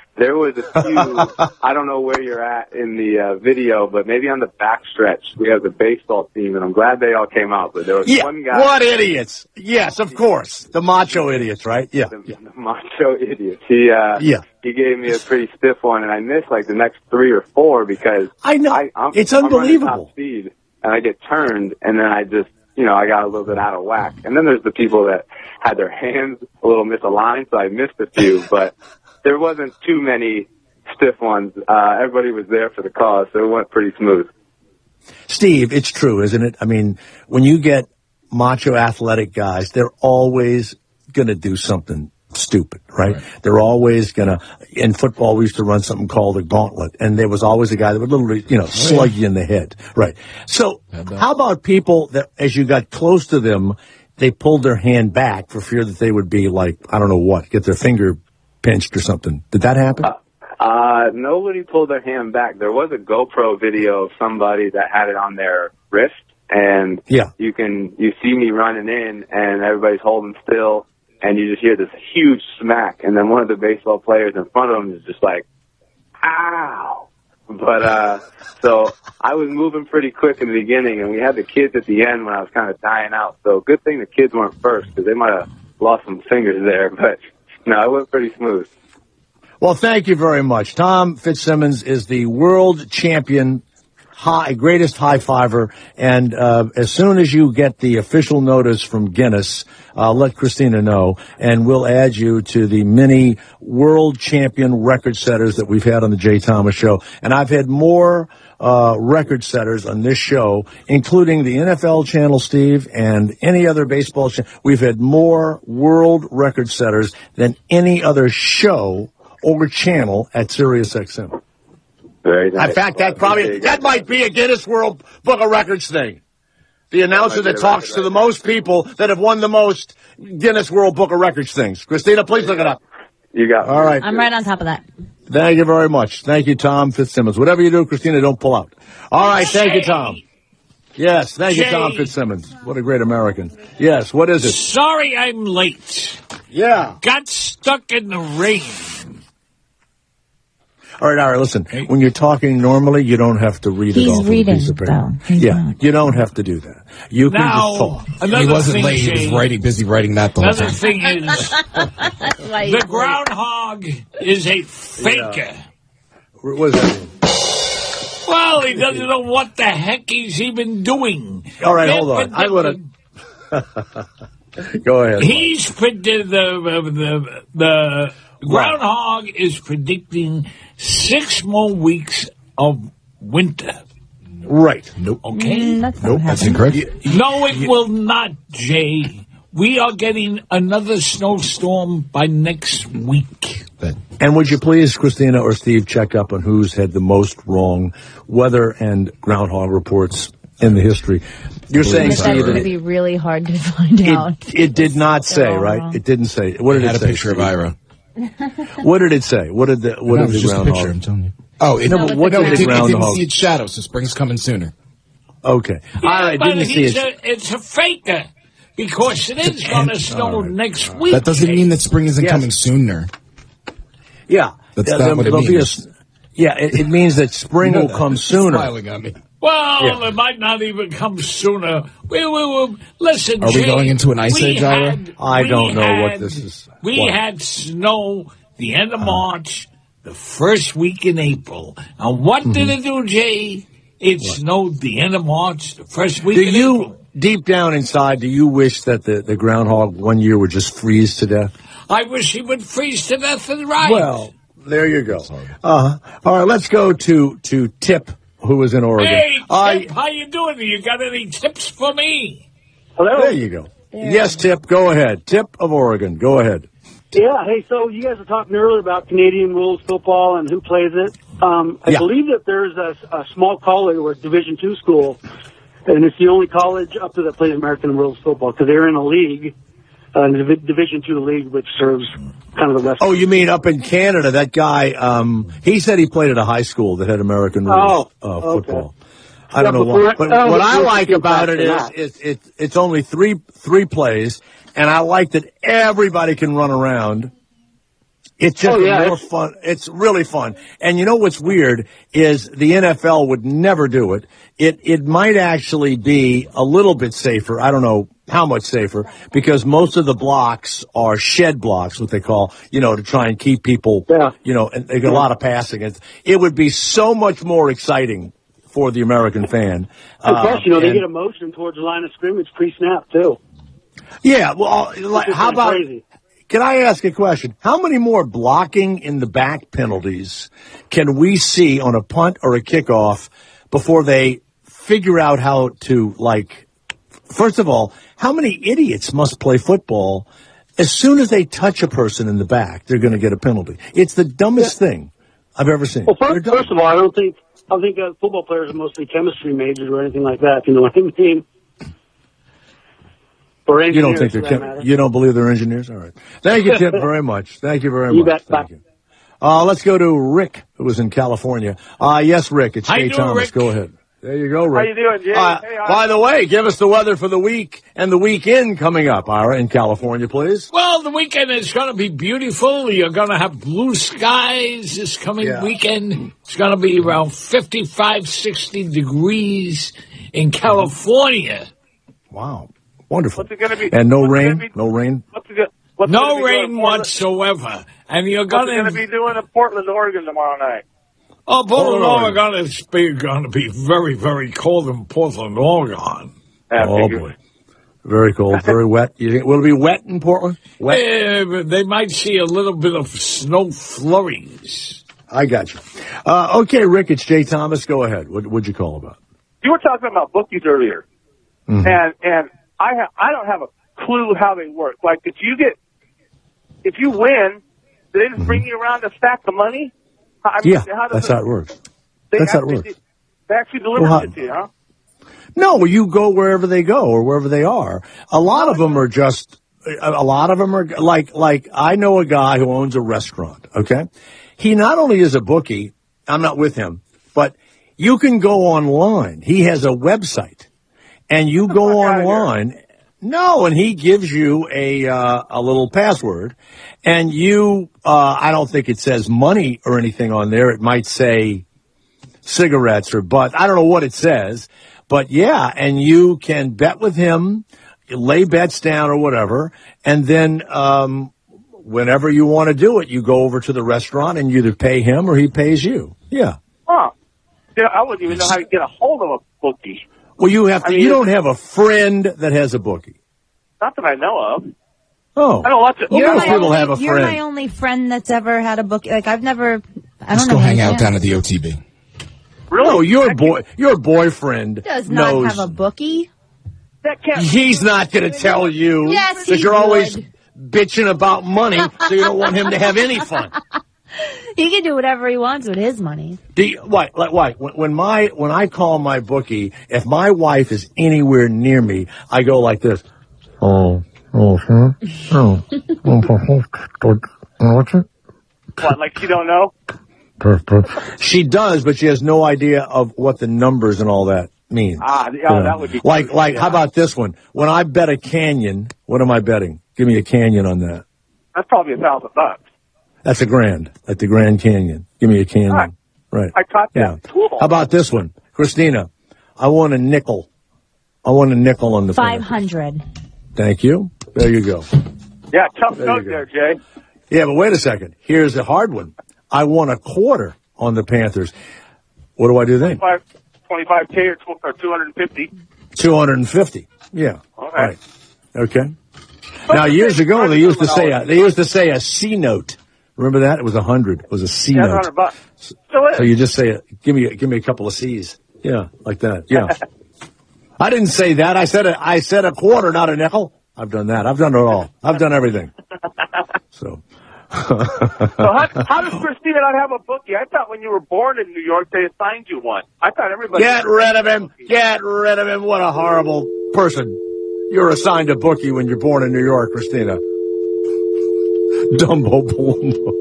S1: there was a few, I don't know where you're at in the uh, video, but maybe on the backstretch, we have the baseball team, and I'm glad they all came out, but there was
S5: Yeah,
S1: one guy.
S5: what idiots? Yes, of course. The macho idiots, right? Yeah.
S1: The,
S5: yeah.
S1: the macho idiots. He, uh,
S5: Yeah.
S1: he gave me a pretty stiff one, and I missed like the next three or four because
S5: I know.
S1: I, I'm,
S5: It's
S1: I'm running
S5: unbelievable.
S1: top speed, and I get turned, and then I just, you know, I got a little bit out of whack. And then there's the people that had their hands a little misaligned, so I missed a few, but there wasn't too many stiff ones. Uh, everybody was there for the cause, so it went pretty smooth.
S5: Steve, it's true, isn't it? I mean, when you get macho athletic guys, they're always going to do something stupid, right? right? They're always going to, in football, we used to run something called a gauntlet, and there was always a guy that would literally, you know, slug you in the head, right? So how about people that, as you got close to them, they pulled their hand back for fear that they would be like, I don't know what, get their finger pinched or something. Did that happen?
S1: Uh, uh, nobody pulled their hand back. There was a GoPro video of somebody that had it on their wrist, and
S5: yeah.
S1: you can, you see me running in, and everybody's holding still, and you just hear this huge smack, and then one of the baseball players in front of them is just like, ow. But, uh, so I was moving pretty quick in the beginning, and we had the kids at the end when I was kind of dying out. So good thing the kids weren't first, because they might have lost some fingers there, but no, it went pretty smooth.
S5: Well, thank you very much. Tom Fitzsimmons is the world champion, high, greatest high fiver, and uh, as soon as you get the official notice from Guinness, uh, let Christina know, and we'll add you to the many world champion record setters that we've had on the Jay Thomas Show. And I've had more uh, record setters on this show, including the N F L channel, Steve, and any other baseball channel. We've had more world record setters than any other show or channel at Sirius X M.
S1: Very nice.
S5: In fact, that probably, that might be a Guinness World Book of Records thing. The announcer that talks to the most people that have won the most Guinness World Book of Records things. Christina, please look it up.
S1: You got it.
S5: All right.
S6: I'm right on top of that.
S5: Thank you very much. Thank you, Tom Fitzsimmons. Whatever you do, Christina, don't pull out. All right. Thank you, Tom. Yes. Thank you, Tom Fitzsimmons. What a great American. Yes. What is it?
S2: Sorry I'm late.
S5: Yeah.
S2: Got stuck in the rain.
S5: All right, all right, listen. When you're talking normally, you don't have to read
S6: He's
S5: it off
S6: reading,
S5: of a piece of paper.
S6: though. He's
S5: yeah,
S6: not.
S5: you don't have to do that. You can
S2: Now,
S5: just talk.
S2: another
S7: He wasn't
S2: thing,
S7: late. He was
S2: Jay,
S7: writing, busy writing that the whole
S2: Another
S7: time.
S2: thing is, the groundhog is a faker.
S5: What does that mean?
S2: Well, he doesn't know what the heck he's even doing.
S5: All right, hold on. I would have. Go ahead.
S2: He's predicted the the the groundhog is predicting six more weeks of winter.
S5: Right.
S7: Nope.
S2: Okay.
S6: Mm, that's
S7: Nope. That's incorrect.
S2: No, it will not, Jay. We are getting another snowstorm by next week.
S5: And would you please, Christina or Steve, check up on who's had the most wrong weather and groundhog reports in the history? You're saying,
S6: That's
S5: Steve,
S6: going to
S5: that
S6: be really hard to find out.
S5: it, it did not say,
S6: all
S5: right?
S6: wrong.
S5: It didn't say. What did
S7: I had
S5: it
S7: a
S5: say?
S7: picture of
S5: Steve?
S7: Ira.
S5: What did it say? What did the what
S7: No,
S5: did
S7: it was
S5: the
S7: just a
S5: groundhog?
S7: picture, I'm telling you. Oh, it,
S5: No,
S7: no,
S5: but what
S7: no,
S5: did
S7: it,
S5: the
S7: didn't, it didn't
S5: groundhog-
S7: see its shadow, so spring's coming sooner.
S5: Okay.
S2: Yeah,
S5: I
S2: but
S5: didn't see
S2: he's
S5: it.
S2: a, it's a faker because it is going to snow
S7: right.
S2: next week.
S7: That doesn't mean that spring isn't
S5: Yes.
S7: coming sooner.
S5: Yeah.
S7: That's
S5: Uh,
S7: not
S5: there-
S7: what it
S5: there'll be a
S7: means.
S5: s- yeah, it, it means that spring will come sooner.
S7: Smiling at me.
S2: Well,
S5: Yeah.
S2: it might not even come sooner. We, we, we, listen,
S7: Are we
S2: Jay,
S7: going into an ice
S2: we
S7: age, Ira?
S2: had-
S5: I
S2: we
S5: don't know what
S2: had-
S5: this is.
S2: We
S5: What?
S2: had snow the end of March, the first week in April. And what did
S5: Mm-hmm.
S2: it do, Jay? It snowed the end of March, the first week
S5: Do
S2: in
S5: you,
S2: April.
S5: deep down inside, do you wish that the, the groundhog one year would just freeze to death?
S2: I wish he would freeze to death and right.
S5: Well, there you go. Uh, all right, let's go to, to Tip, who is in Oregon.
S2: Hey, Tip,
S5: Uh,
S2: how you doing? You got any tips for me?
S8: Hello?
S5: there you go. Yes, Tip, go ahead. Tip of Oregon, go ahead.
S8: Yeah, hey, so you guys were talking earlier about Canadian rules football and who plays it. Um, I
S5: Yeah.
S8: believe that there's a, a small college or a Division two school, and it's the only college up there that plays American rules football because they're in a league, uh, in the Divi- Division two league, which serves kind of the rest.
S5: Oh, you mean up in Canada, that guy, um, he said he played at a high school that had American rules
S8: Oh,
S5: uh,
S8: okay.
S5: football. I don't
S8: Yeah,
S5: know
S8: before
S5: why.
S8: I-
S5: But
S8: oh,
S5: what I
S8: before
S5: like
S8: I
S5: about
S8: get
S5: it
S8: back
S5: is
S8: to
S5: it's, it's, it's only three, three plays, and I like that everybody can run around It's just
S17: Oh, yeah,
S5: more
S17: it's-
S5: fun. It's really fun. And you know what's weird is the N F L would never do it. It it might actually be a little bit safer. I don't know how much safer, because most of the blocks are shed blocks, what they call, you know, to try and keep people,
S17: Yeah.
S5: you know, and they get a lot of passing. It's, it would be so much more exciting for the American fan.
S17: And plus,
S5: Uh,
S17: you know, they
S5: and-
S17: get a motion towards the line of scrimmage pre-snap, too.
S5: Yeah, well, like,
S17: It's
S5: how
S17: kinda
S5: about,
S17: crazy.
S5: can I ask a question? How many more blocking in the back penalties can we see on a punt or a kickoff before they figure out how to, like, first of all, how many idiots must play football? As soon as they touch a person in the back, they're going to get a penalty. It's the dumbest thing I've ever seen.
S17: Well, first, first of all, I don't think I don't think uh, football players are mostly chemistry majors or anything like that. If you know what I mean? Or
S5: You don't
S17: engineers,
S5: think
S17: for
S5: they're
S17: that
S5: chem-
S17: matter.
S5: you don't believe they're engineers? All right. Thank you, Tip, very much. Thank you very
S17: You
S5: much.
S17: bet.
S5: Thank
S17: Bye.
S5: you. Uh, let's go to Rick, who was in California. Uh, yes, Rick, it's
S2: How
S5: Jay
S2: you doing,
S5: Thomas.
S2: Rick?
S5: Go ahead. There you go, Rick.
S3: How you doing, Jay?
S5: Uh,
S3: Hey, I-
S5: by the way, give us the weather for the week and the weekend coming up, Ira, in California, please.
S2: Well, the weekend is going to be beautiful. You're going to have blue skies this coming
S5: Yeah.
S2: weekend. It's going to be around fifty-five, sixty degrees in California.
S5: Wow. Wonderful.
S3: What's it going to be?
S5: And no
S3: what's it
S5: rain?
S3: gonna be-
S5: No rain?
S3: What's it, go- what's it gonna
S2: No
S3: be doing
S2: rain
S3: in Portland-
S2: whatsoever. And you're
S3: What's it
S2: going
S3: going to be doing in Portland, Oregon tomorrow night?
S2: Oh, Portland,
S5: Portland,
S2: Oregon is be, going to be very, very cold in Portland, Oregon.
S3: Yeah,
S5: Oh,
S3: figure.
S5: boy. Very cold, very wet. You think, will it be wet in Portland? Wet?
S2: Eh, but they might see a little bit of snow flurries.
S5: I got you. Uh, okay, Rick, it's Jay Thomas. Go ahead. What, what'd you call about?
S3: You were talking about bookies earlier,
S5: Mhm.
S3: and and I ha- I don't have a clue how they work. Like if you get if you win, do they just bring you around a stack of money? I mean,
S5: Yeah,
S3: how does
S5: that's
S3: it,
S5: how it works.
S3: They
S5: That's how it
S3: actually,
S5: works.
S3: They actually deliver
S5: Well, how-
S3: it to you, huh?
S5: No, well, you go wherever they go or wherever they are. A lot of them are just, a a lot of them are like, like I know a guy who owns a restaurant, okay? He not only is a bookie, I'm not with him, but you can go online. He has a website and you go online. No, and he gives you a, uh, a little password and you, uh, I don't think it says money or anything on there. It might say cigarettes or butts. I don't know what it says. But yeah, and you can bet with him, you lay bets down or whatever, and then um, whenever you want to do it, you go over to the restaurant and you either pay him or he pays you. Yeah.
S3: Huh. Yeah, I wouldn't even know how to get a hold of a bookie.
S5: Well, you have to.
S3: I mean,
S5: you don't have a friend that has a bookie.
S3: Not that I know of.
S5: Oh,
S3: I know lots of.
S5: Well,
S6: You're
S5: most
S6: my
S5: people
S6: only-
S5: have a
S6: You're
S5: friend.
S6: my only friend that's ever had a book. Like I've never. I don't
S7: Just
S6: know.
S7: go hang
S6: how
S7: out
S6: you
S7: down
S6: do.
S7: at the O T B.
S3: Really?
S5: No, your boy, your boyfriend
S6: Does not
S5: knows.
S6: have a bookie.
S3: That can't.
S5: He's not going to tell you
S6: Yes,
S5: because
S6: he
S5: you're always
S6: would.
S5: bitching about money, so you don't want him to have any fun.
S6: He can do whatever he wants with his money.
S5: Do you, what? Like what? When, when my when I call my bookie, if my wife is anywhere near me, I go like this. Oh, oh, sir. Oh,
S3: What? Like you don't know?
S5: she does, but she has no idea of what the numbers and all that mean.
S3: Ah, yeah,
S5: You know?
S3: that would be
S5: like
S3: cute.
S5: like.
S3: Yeah.
S5: How about this one? When I bet a canyon, what am I betting? Give me a canyon on that.
S3: That's probably a thousand bucks.
S5: That's a grand, like the Grand Canyon. Give me a canyon.
S3: Right.
S5: Right.
S3: I caught that.
S5: Yeah.
S3: Cool.
S5: How about this one? Christina, I want a nickel. I want a nickel on the
S6: Five
S5: Panthers.
S6: hundred.
S5: Thank you. There you go.
S3: Yeah, tough
S5: There
S3: note
S5: you go.
S3: there, Jay.
S5: Yeah, but wait a second. Here's a hard one. I want a quarter on the Panthers. What do I do then?
S3: twenty-five K or, tw- or two hundred fifty.
S5: two hundred fifty. Yeah.
S3: Okay.
S5: Right. Okay. Now, years ago, they used to say a, they used to say a C note. Remember that? It was a hundred. It was a C
S3: Yeah,
S5: note.
S3: hundred bucks. Still is.
S5: So you just say, give me, give me a couple of C's. Yeah, like that. Yeah. I didn't say that. I said a, I said a quarter, not a nickel. I've done that. I've done it all. I've done everything. So.
S3: So how, how does Christina not have a bookie? I thought when you were born in New York, they assigned you one. I thought everybody.
S5: Get rid of him. Get rid of him. What a horrible person. You're assigned a bookie when you're born in New York, Christina. Dumbo Palumbo.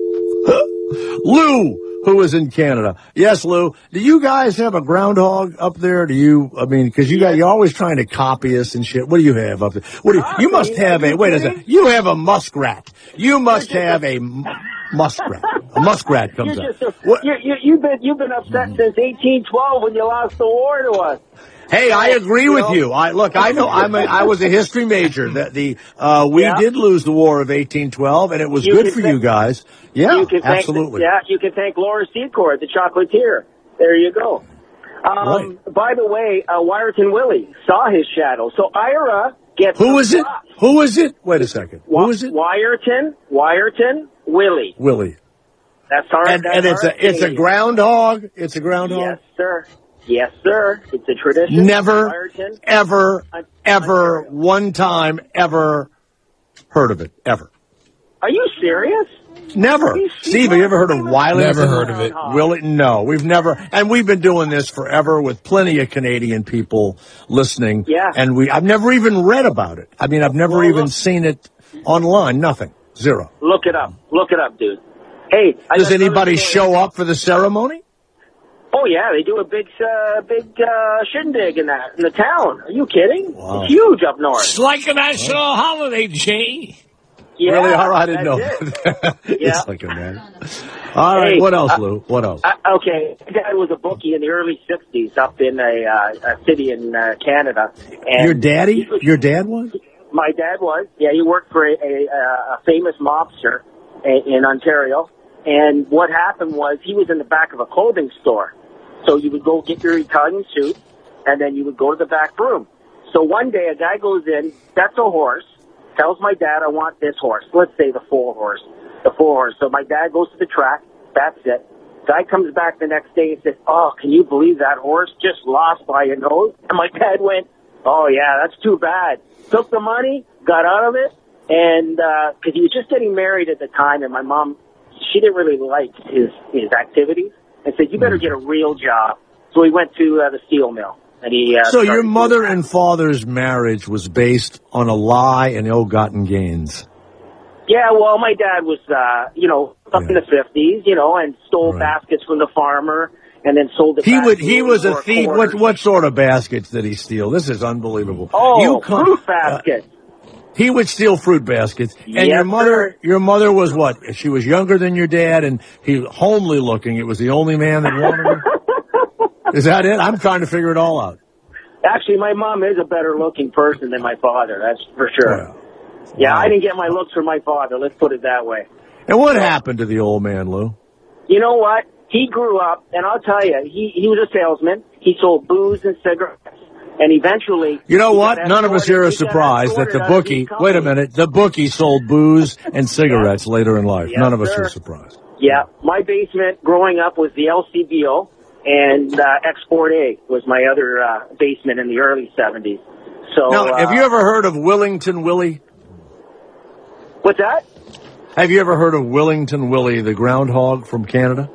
S5: Lou, who is in Canada. Yes, Lou. Do you guys have a groundhog up there? Do you, I mean, because you got, you're always trying to copy us and shit. What do you have up there? What do you, you must have a, wait a second. You have a muskrat. You must have a, muskrat. A muskrat comes
S4: You're
S5: out.
S4: just a, you, you, you've been you've been upset since eighteen twelve when you lost the war to us.
S5: Hey, I agree
S4: you
S5: with
S4: know?
S5: you. I look, I know. I'm a, I was a history major. That the uh, we
S4: Yeah.
S5: did lose the War of eighteen twelve, and it was
S4: You
S5: good
S4: can
S5: for
S4: thank-
S5: you guys. Yeah,
S4: you can thank
S5: absolutely.
S4: The, yeah, you can thank Laura Secord, the chocolatier. There you go. Um, By the way, uh, Wyerton Willie saw his shadow. So Ira gets
S5: Who
S4: some
S5: is it?
S4: props.
S5: Who is it? Wait a second. Who is it?
S4: Wyerton, Wyerton Willie.
S5: Willie.
S4: That's our.
S5: And,
S4: that's
S5: and it's
S4: our
S5: a it's a
S4: Canadian.
S5: groundhog. It's a groundhog.
S4: Yes, sir. Yes, sir. It's a tradition.
S5: Never,
S4: Wyerton.
S5: ever,
S4: On-
S5: ever, one time, ever heard of it. Ever.
S4: Are you serious?
S5: Never. Steve, have you ever heard of Wiley?
S7: Never heard of it.
S5: Willie? No, we've never. And we've been doing this forever with plenty of Canadian people listening.
S4: Yeah.
S5: And we, I've never even read about it. I mean, I've never
S4: Well,
S5: even
S4: look-
S5: seen it online. Nothing. Zero.
S4: Look it up. Look it up, dude. Hey, I
S5: Does
S4: got another
S5: anybody
S4: story.
S5: show up for the ceremony?
S4: Oh yeah, they do a big, uh, big uh, shindig in that in the town. Are you kidding?
S5: Wow.
S4: It's huge up north.
S2: It's like a national holiday, Jay.
S4: Yeah,
S5: Really? All right, I didn't know.
S4: that's it.
S5: It's
S4: Yeah.
S5: like a man. All right,
S4: Hey,
S5: what else,
S4: uh,
S5: Lou? What else?
S4: Uh, okay, my dad was a bookie in the early sixties up in a, uh, a city in uh, Canada. And
S5: Your daddy? Your dad was?
S4: My dad was. Yeah, he worked for a, a, a famous mobster in, in Ontario. And what happened was he was in the back of a clothing store. So you would go get your Italian suit, and then you would go to the back room. So one day a guy goes in, bets a horse, tells my dad, I want this horse. Let's say the four horse. The four horse. So my dad goes to the track, bets it. Guy comes back the next day and says, oh, can you believe that horse just lost by a nose? And my dad went, oh, yeah, that's too bad. Took the money, got out of it, and because he was just getting married at the time, and my mom, she didn't really like his, his activities, and said, you better get a real job. So he went to uh, the steel mill. And he, uh,
S5: So your
S4: started
S5: mother
S4: doing that.
S5: and father's marriage was based on a lie and ill-gotten gains.
S4: Yeah, well, my dad was, uh, you know, up in the fifties, you know, and stole baskets from the farmer and then sold it
S5: He
S4: back
S5: would.
S4: to
S5: He
S4: him
S5: was a
S4: for
S5: thief.
S4: quarter.
S5: What what sort of baskets did he steal? This is unbelievable.
S4: Oh,
S5: You come-
S4: fruit baskets.
S5: He would steal fruit baskets, and
S4: Yes,
S5: your mother.
S4: sir.
S5: Your mother was what? She was younger than your dad, and he homely looking. It was the only man that wanted her. Is that it? I'm trying to figure it all out.
S4: Actually, my mom is a better looking person than my father, that's for sure. Yeah,
S5: Wow.
S4: I didn't get my looks from my father, let's put it that way.
S5: And what happened to the old man, Lou?
S4: You know what? He grew up, and I'll tell you, he, he was a salesman. He sold booze and cigarettes. And eventually...
S5: You know
S4: he
S5: what?
S4: got
S5: None of us here are
S4: escorted- he got
S5: surprised that the
S4: escorted out of
S5: bookie,
S4: these
S5: wait a
S4: companies.
S5: minute, the bookie sold booze and cigarettes later in life.
S4: Yes,
S5: None of us
S4: sir.
S5: are surprised.
S4: Yeah, my basement growing up was the L C B O, and uh, Export A was my other uh, basement in the early seventies. So,
S5: Now,
S4: uh,
S5: have you ever heard of Willington Willie?
S4: What's that?
S5: Have you ever heard of Willington Willie, the groundhog from Canada?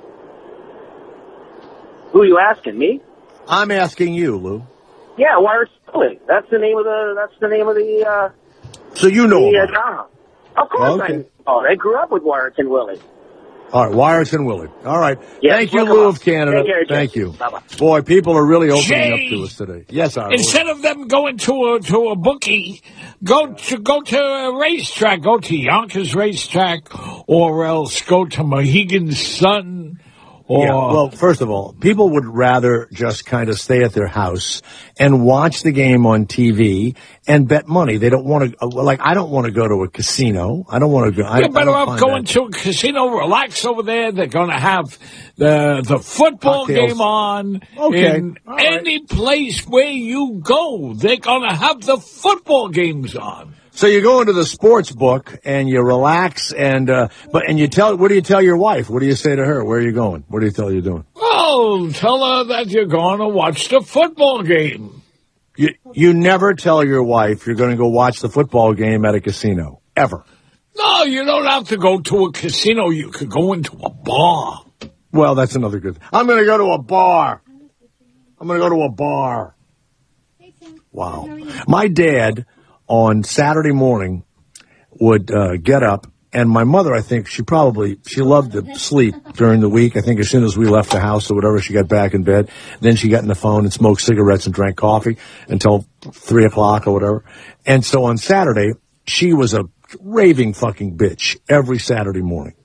S4: Who are you asking, me?
S5: I'm asking you, Lou.
S4: Yeah, Wired Silly. That's the name of the. That's the name of the. Uh,
S5: So you know
S4: the, uh,
S5: about it.
S4: town. Of course,
S5: Okay.
S4: I. Oh, I grew up with Wyerton Willie.
S5: All right, Wyerton Willie. All right.
S4: Yeah,
S5: Thank you,
S4: look
S5: Lou
S4: him
S5: of
S4: up.
S5: Canada.
S4: Take care, Jay.
S5: Thank you.
S4: Bye-bye.
S5: Boy, people are really opening
S2: Jay,
S5: up to us today. Yes, I
S2: Instead of them going to a to a bookie, go to go to a racetrack. Go to Yonkers Racetrack, or else go to Mohegan Sun. Or
S5: Yeah, well, first of all, people would rather just kind of stay at their house and watch the game on T V and bet money. They don't want to, like, I don't want to go to a casino. I don't want to go. I,
S2: you're better
S5: I don't
S2: off
S5: find
S2: going
S5: that-
S2: to a casino, relax over there. They're going to have the the football
S5: Cocktails.
S2: game on.
S5: Okay.
S2: In any place where you go, they're going to have the football games on.
S5: So you go into the sports book and you relax and, uh, but, and you tell, what do you tell your wife? What do you say to her? Where are you going? What do you tell her you're doing?
S2: Oh, tell her that you're going to watch the football game.
S5: You, you never tell your wife you're going to go watch the football game at a casino. Ever.
S2: No, you don't have to go to a casino. You could go into a bar.
S5: Well, that's another good. I'm going to go to a bar. I'm going to go to a bar. Wow. My dad on Saturday morning would uh, get up, and my mother, I think she probably, she loved to sleep during the week. I think as soon as we left the house or whatever, she got back in bed. Then she got on the phone and smoked cigarettes and drank coffee until three o'clock or whatever. And so on Saturday, she was a raving fucking bitch every Saturday morning.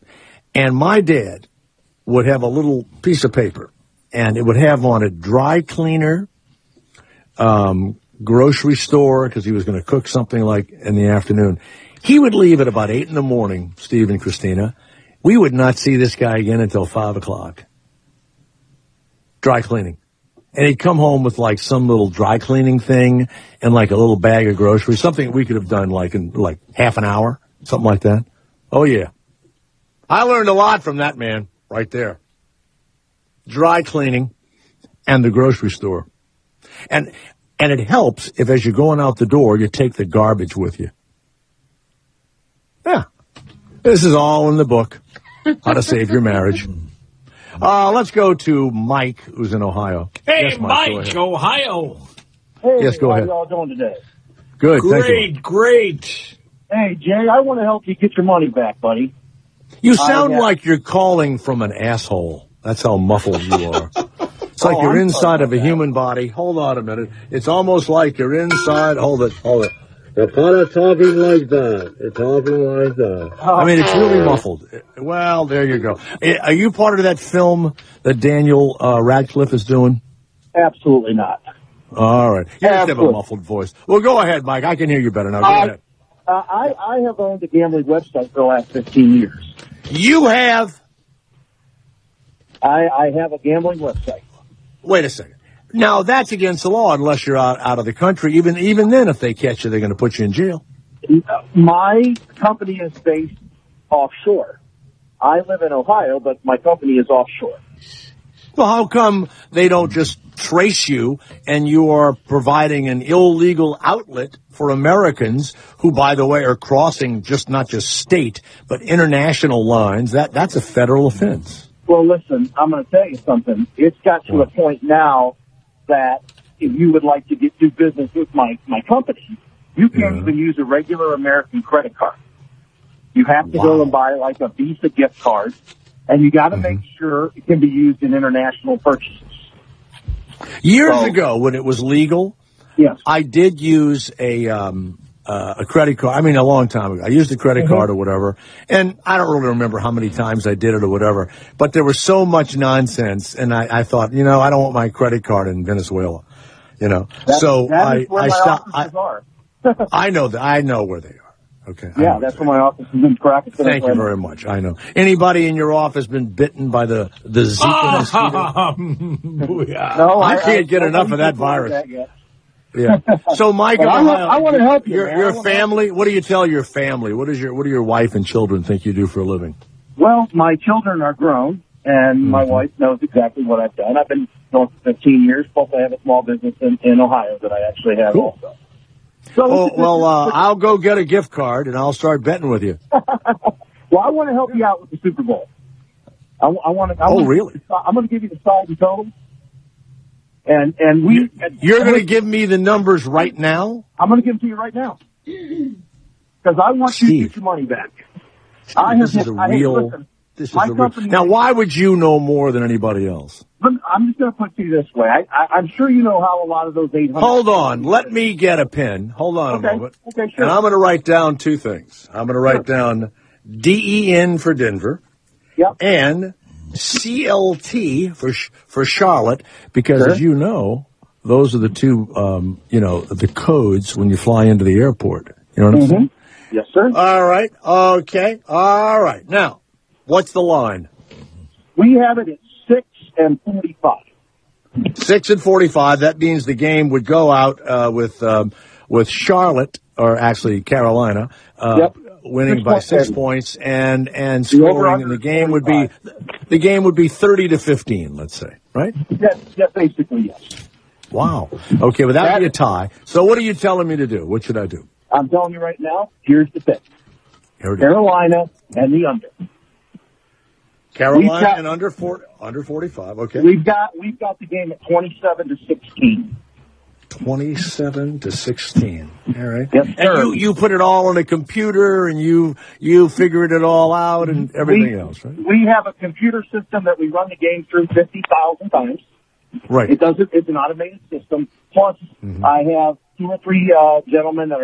S5: And my dad would have a little piece of paper, and it would have on it dry cleaner, um, grocery store, because he was going to cook something like in the afternoon. He would leave at about eight in the morning, Steve and Christina. We would not see this guy again until five o'clock. Dry cleaning. And he'd come home with like some little dry cleaning thing and like a little bag of groceries, something we could have done like in like half an hour, something like that. Oh, yeah. I learned a lot from that man right there. Dry cleaning and the grocery store. And and it helps if as you're going out the door, you take the garbage with you. Yeah. This is all in the book, How to Save Your Marriage. Uh, let's go to Mike, who's in Ohio.
S2: Hey,
S5: yes, Mike,
S2: Mike, Ohio.
S9: Hey,
S5: yes, go
S9: how
S5: ahead.
S9: y'all doing today?
S5: Good,
S2: great,
S5: thank you.
S2: Great,
S9: Hey, Jay, I want to help you get your money back, buddy.
S5: You sound
S9: I, uh,
S5: like you're calling from an asshole. That's how muffled you are. It's like
S9: Oh,
S5: you're
S9: I'm
S5: inside
S9: sorry
S5: of a
S9: about
S5: human body. Hold on a minute. It's almost like you're inside. Hold it, hold it. They're kind of talking like that. They're talking like that. I mean, it's really muffled. Well, there you go. Are you part of that film that Daniel uh, Radcliffe is doing?
S9: Absolutely not.
S5: All right. You just have a
S9: Absolutely.
S5: muffled voice. Well, go ahead, Mike. I can hear you better now. Go
S9: I,
S5: ahead.
S9: uh, I, I have owned a gambling website for the last fifteen years.
S5: You have?
S9: I, I have a gambling website.
S5: Wait a second. Now, that's against the law unless you're out, out of the country. Even even then, if they catch you, they're going to put you in jail.
S9: My company is based offshore. I live in Ohio, but my company is offshore.
S5: Well, how come they don't just trace you and you are providing an illegal outlet for Americans who, by the way, are crossing just not just state, but international lines? That That's a federal offense.
S9: Well, listen, I'm going to tell you something. It's got to a point now that if you would like to get do business with my, my company, you can't
S5: Yeah.
S9: even use a regular American credit card. You have to
S5: Wow.
S9: go and buy like a Visa gift card, and you got to
S5: Mm-hmm.
S9: make sure it can be used in international purchases.
S5: Years
S9: So-
S5: ago, when it was legal,
S9: yes.
S5: I did use a um, uh, a credit card. I mean, a long time ago. I used a credit
S9: Mm-hmm.
S5: card or whatever, and I don't really remember how many times I did it or whatever. But there was so much nonsense, and I, I thought, you know, I don't want my credit card in Venezuela. You know,
S9: That,
S5: so
S9: that
S5: I
S9: is where
S5: I
S9: my
S5: stopped. I,
S9: offices are.
S5: I know that. I know where they are. Okay. I
S9: Yeah,
S5: know
S9: that's
S5: where
S9: where my office is in Caracas.
S5: Thank you very much. I know. Anybody in your office been bitten by the the Zika mosquito?
S2: yeah.
S9: No,
S5: I
S9: I,
S5: can't get
S9: I,
S5: enough
S9: I
S5: of that
S9: don't
S5: virus.
S9: that yet.
S5: Yeah. So, Mike,
S9: But I,
S5: Ohio,
S9: want, I want to help you.
S5: Your,
S9: man. I
S5: your
S9: wanna
S5: family. What do you tell your family? What is your What do your wife and children think you do for a living?
S9: Well, my children are grown, and my
S5: Mm-hmm.
S9: wife knows exactly what I've done. I've been going for fifteen years, plus I have a small business in, in Ohio that I actually have
S5: Cool.
S9: also. So,
S5: Oh well, uh, I'll go get a gift card and I'll start betting with you.
S9: well, I want to help you out with the Super Bowl. I, I want to. I
S5: Oh,
S9: wanna,
S5: really?
S9: I'm going to give you the solid and total, and and we.
S5: You're going to give me the numbers right now?
S9: I'm going to give them to you right now because I want you to get your money back. I have
S5: This is
S9: hit-
S5: a
S9: I have-
S5: real.
S9: listen,
S5: This is
S9: my
S5: a real.
S9: company.
S5: Now, why would you know more than anybody else?
S9: Let me- I'm just going to put it to you this way. I, I, I'm sure you know how a lot of those eight hundred.
S5: Hold on. Let me get a pen. Hold on
S9: Okay.
S5: a moment.
S9: Okay, sure.
S5: And I'm going to write down two things. I'm going to write down D E N for Denver.
S9: Yep.
S5: And C L T for sh- for Charlotte, because
S9: Sure.
S5: as you know, those are the two, um, you know, the codes when you fly into the airport. You know what I'm
S9: Mm-hmm.
S5: saying?
S9: Yes, sir.
S5: All right. Okay. All right. Now, what's the line?
S9: We have it at six and forty-five.
S5: Six and forty-five. That means the game would go out uh, with um, with Charlotte, or actually Carolina, uh,
S9: Yep.
S5: winning
S9: Six
S5: by
S9: points,
S5: six
S9: Eddie.
S5: points and and
S9: The over
S5: scoring,
S9: under
S5: and the
S9: is
S5: game would be the game would be thirty to fifteen. Let's say, right?
S9: Yes, yes, basically yes.
S5: Wow. Okay, but that would
S9: That-
S5: be a tie. So, what are you telling me to do? What should I do?
S9: I'm telling you right now. Here's the pick:
S5: Here it is.
S9: Carolina and the under.
S5: Carolina
S9: We've got-
S5: and under four, under forty-five. Okay.
S9: We've got we've got the game at twenty-seven to sixteen.
S5: Twenty-seven to sixteen. All right.
S9: Yes,
S5: And
S9: sir.
S5: you you put it all on a computer, and you you figured it all out, and everything
S9: we,
S5: else, right?
S9: We have a computer system that we run the game through fifty thousand times.
S5: Right. Mm-hmm.
S9: It does it. It's an automated system. Plus, I have two or three uh, gentlemen that are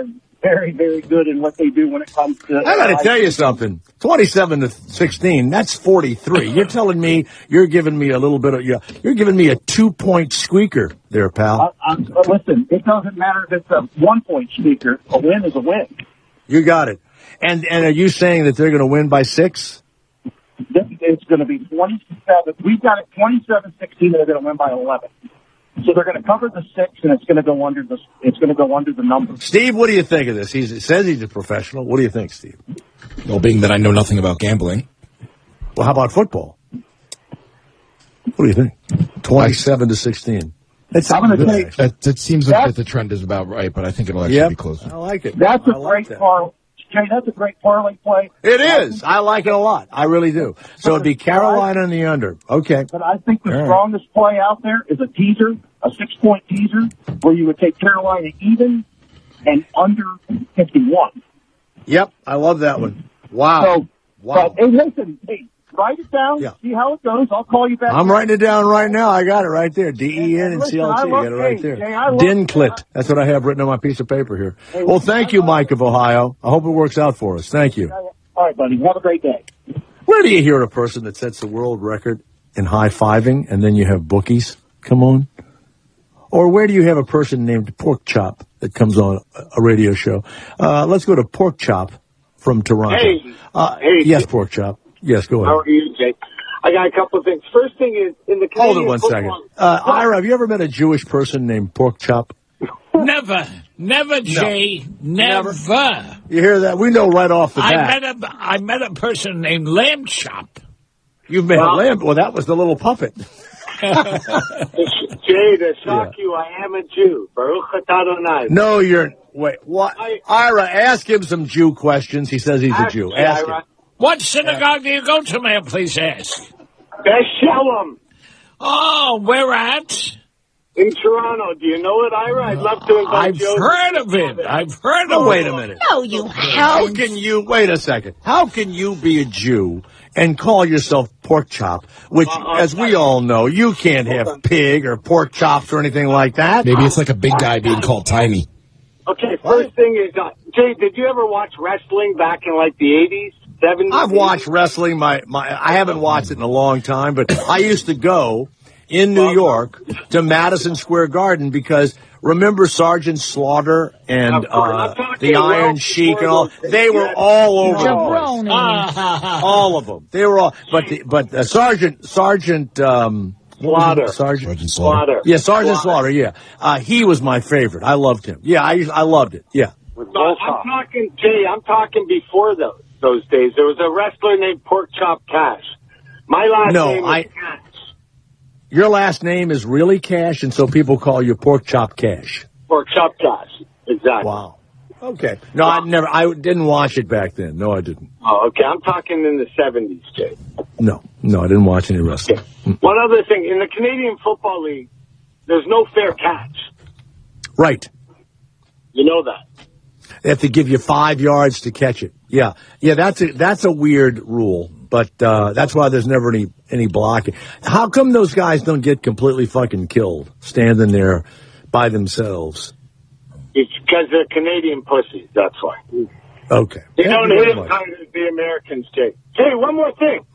S9: very, very good in what they do when it comes to.
S5: I got to tell you something. twenty-seven to sixteen. That's forty-three. You're telling me you're giving me a little bit of you're, you're giving me a two point squeaker there, pal.
S9: Uh, uh, listen, it doesn't matter if it's a one point squeaker. A win is a win.
S5: You got it. And and are you saying that they're going to win by six?
S9: It's going to be twenty-seven. We've got it twenty-seven sixteen, and they're going to win by eleven. So they're going to cover the six, and it's going to go under the it's going to go under the number.
S5: Steve, what do you think of this? He's, he says he's a professional. What do you think, Steve?
S7: Well, being that I know nothing about gambling.
S5: Well, how about football? What do you think? Twenty-seven to sixteen. That's
S9: I'm going to say
S7: that, that seems like that the trend is about right, but I think it'll actually
S5: Yep.
S7: be closer.
S5: I like it.
S9: That's a
S5: I like
S9: great
S5: that.
S9: parlay. Jay, that's a great parlay play.
S5: It is. I like it a lot. I really do. So it'd be Carolina in the under. Okay.
S9: But I think the
S5: All right.
S9: strongest play out there is a teaser, a six-point teaser, where you would take Carolina even and under fifty-one.
S5: Yep. I love that one. Wow.
S9: So,
S5: wow.
S9: But, hey, listen, hey, write it down,
S5: Yeah.
S9: see how it goes. I'll call you back.
S5: I'm writing it down right now. I got it right there. D E N and
S9: listen,
S5: C L T.
S9: I
S5: I
S9: love-
S5: got it right
S9: hey,
S5: there.
S9: Jay, I love-
S5: Dinclit. That's what I have written on my piece of paper here. Well, thank you, Mike of Ohio. I hope it works out for us. Thank you.
S9: All right, buddy. Have a great day.
S5: Where do you hear a person that sets the world record in high-fiving and then you have bookies come on? Or where do you have a person named Pork Chop that comes on a radio show? Uh, let's go to Pork Chop from Toronto.
S12: Hey.
S5: Uh,
S12: Hey.
S5: yes, Pork Chop. Yes, go ahead.
S12: How are you, Jay? I got a couple of things. First thing is, in the
S5: Hold
S12: Canadian
S5: it one
S12: football,
S5: second. Uh, Ira, have you ever met a Jewish person named Pork Chop?
S2: Never. Never, Jay. Never.
S5: You hear that? We know right off the
S2: I
S5: bat.
S2: met a I met a person named Lamb Chop.
S5: You've met
S2: Well-
S5: a lamb. Well, that was the little puppet.
S12: Jay, to shock you, I am a Jew. Baruch atah Adonai.
S5: No, you're... Wait, what? Ira, ask him some Jew questions. He says he's a
S12: Ask
S5: Jew.
S12: me,
S5: Ask him.
S12: Ira.
S2: What synagogue do you go to, man? Please ask.
S12: Beth Shalom.
S2: Oh, where at?
S12: In Toronto. Do you know it, Ira? I'd love to invite
S2: I've
S12: you.
S2: heard of it. I've heard
S5: Oh,
S2: of
S5: wait
S2: it.
S5: a minute.
S6: No, you
S5: How
S6: haven't.
S5: can you... Wait a second. How can you be a Jew and call yourself Pork Chop, which, as we all know, you can't have pig or pork chops or anything like that?
S7: Maybe it's like a big guy being called tiny.
S12: Okay, first thing is, uh, Jay, did you ever watch wrestling back in like the eighties, seventies?
S5: I've watched wrestling. My, my, I haven't watched it in a long time, but I used to go in New York to Madison Square Garden because remember Sergeant Slaughter and
S12: Of course. I'm
S5: uh,
S12: talking
S5: the Iron
S12: well
S5: Sheik and
S12: before
S5: all?
S12: those
S5: They were
S12: days.
S5: all over the place.
S6: Jabroni.
S5: All of them. They were all. But the, but uh, Sergeant Sergeant um, what was
S12: Slaughter.
S5: it? Sergeant
S7: Sergeant Slaughter.
S12: Slaughter.
S5: Yeah, Sergeant Slaughter. Yeah, uh, he was my favorite. I loved him. Yeah, I used- I loved it. Yeah.
S12: No, I'm talking, Jay, I'm talking before those those days. There was a wrestler named Pork Chop Cash. My last
S5: No,
S12: name is
S5: I-
S12: Cash.
S5: Your last name is really Cash, and so people call you Pork Chop Cash.
S12: Pork Chop Cash. Exactly.
S5: Wow. Okay. No, I never. I didn't watch it back then. No, I didn't.
S12: Oh, okay. I'm talking in the seventies, Jay.
S5: No, no, I didn't watch any wrestling.
S12: One other thing. In the Canadian Football League, there's no fair catch.
S5: Right.
S12: You know that.
S5: They have to give you five yards to catch it. Yeah, yeah. That's a that's a weird rule, but uh, that's why there's never any any blocking. How come those guys don't get completely fucking killed standing there by themselves?
S12: It's because they're Canadian pussies. That's why.
S5: Okay.
S12: They
S5: Thank
S12: don't
S5: you very
S12: hit
S5: much.
S12: as hard as the Americans, Jay. Jay, one more thing.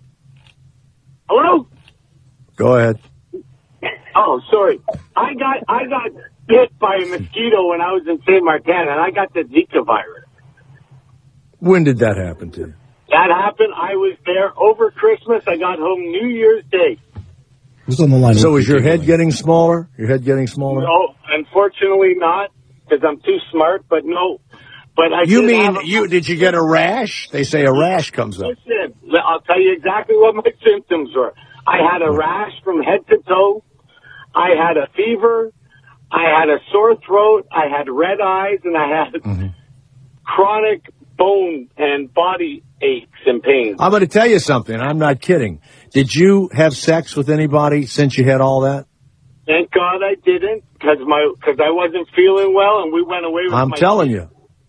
S12: Hello?
S5: Go ahead.
S12: Oh, sorry. I got I got bit by a mosquito when I was in Saint Martin, and I got the Zika virus.
S5: When did that happen to you?
S12: That happened. I was there over Christmas. I got home New Year's Day.
S7: Who's on the line?
S5: So is your head getting smaller? Your head getting smaller?
S12: No, unfortunately not, because I'm too smart. But no, but I.
S5: You
S12: did
S5: mean
S12: have a-
S5: you? Did you get a rash? They say a rash comes up.
S12: Listen, I'll tell you exactly what my symptoms were. I had a rash from head to toe. I had a fever. I had a sore throat. I had red eyes, and I had
S5: Mm-hmm.
S12: chronic bone and body aches and pains.
S5: I'm going to tell you something. I'm not kidding. Did you have sex with anybody since you had all that?
S12: Thank God I didn't, because my because I wasn't feeling well, and we went away with
S5: I'm
S12: my
S5: telling you.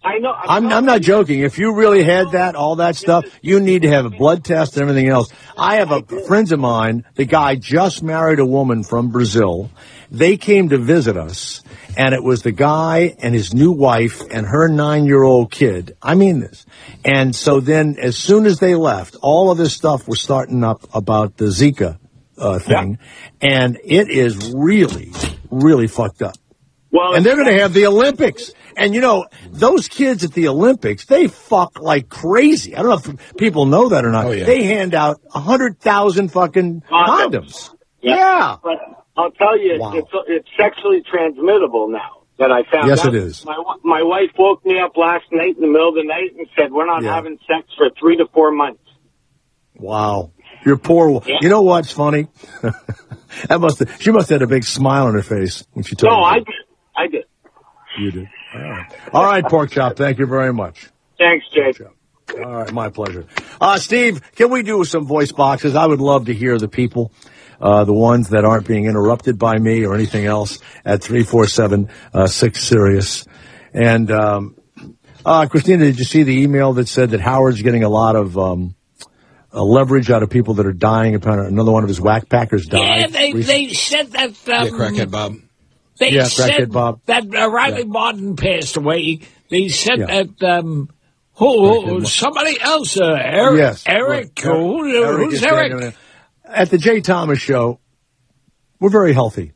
S12: I know.
S5: I'm, I'm not joking. If you really had that, all that stuff, you need to have a blood test and everything else. I have a friends of mine. The guy just married a woman from Brazil. They came to visit us, and it was the guy and his new wife and her nine-year-old kid. I mean this. And so then, as soon as they left, all of this stuff was starting up about the Zika uh, thing, yeah. and it is really, really fucked up. Well, and they're going to have the Olympics. And, you know, those kids at the Olympics, they fuck like crazy. I don't know if people know that or not. Oh, yeah. They hand out one hundred thousand fucking condoms. condoms.
S12: Yeah.
S5: yeah.
S12: But I'll tell you, wow. it's, it's sexually transmittable now that I found
S5: yes,
S12: out.
S5: Yes, it is.
S12: My, my wife woke me up last night in the middle of the night and said, we're not yeah. having sex for three to four months.
S5: Wow. You're poor. Yeah. You know what's funny? that must have, she must have had a big smile on her face when she told me.
S12: No, I did. I did.
S5: You did. All right. All right, Pork Chop. Thank you very much.
S12: Thanks, Jay.
S5: All right, my pleasure. Uh, Steve, can we do some voice boxes? I would love to hear the people, uh, the ones that aren't being interrupted by me or anything else at three four seven, six Sirius. And, um, uh, Christina, did you see the email that said that Howard's getting a lot of, um, uh, leverage out of people that are dying? Apparently, another one of his whack packers died.
S2: Yeah, they, they said that, um,
S7: yeah, crackhead Bob.
S2: They
S5: yeah,
S2: said
S5: Bob.
S2: that uh, Riley
S5: yeah.
S2: Martin passed away. They said
S5: yeah.
S2: that um, who, who somebody else, uh, Eric,
S5: yes.
S2: Eric,
S5: right.
S2: who,
S5: Eric
S2: who's Eric?
S5: At the Jay Thomas Show, we're very healthy.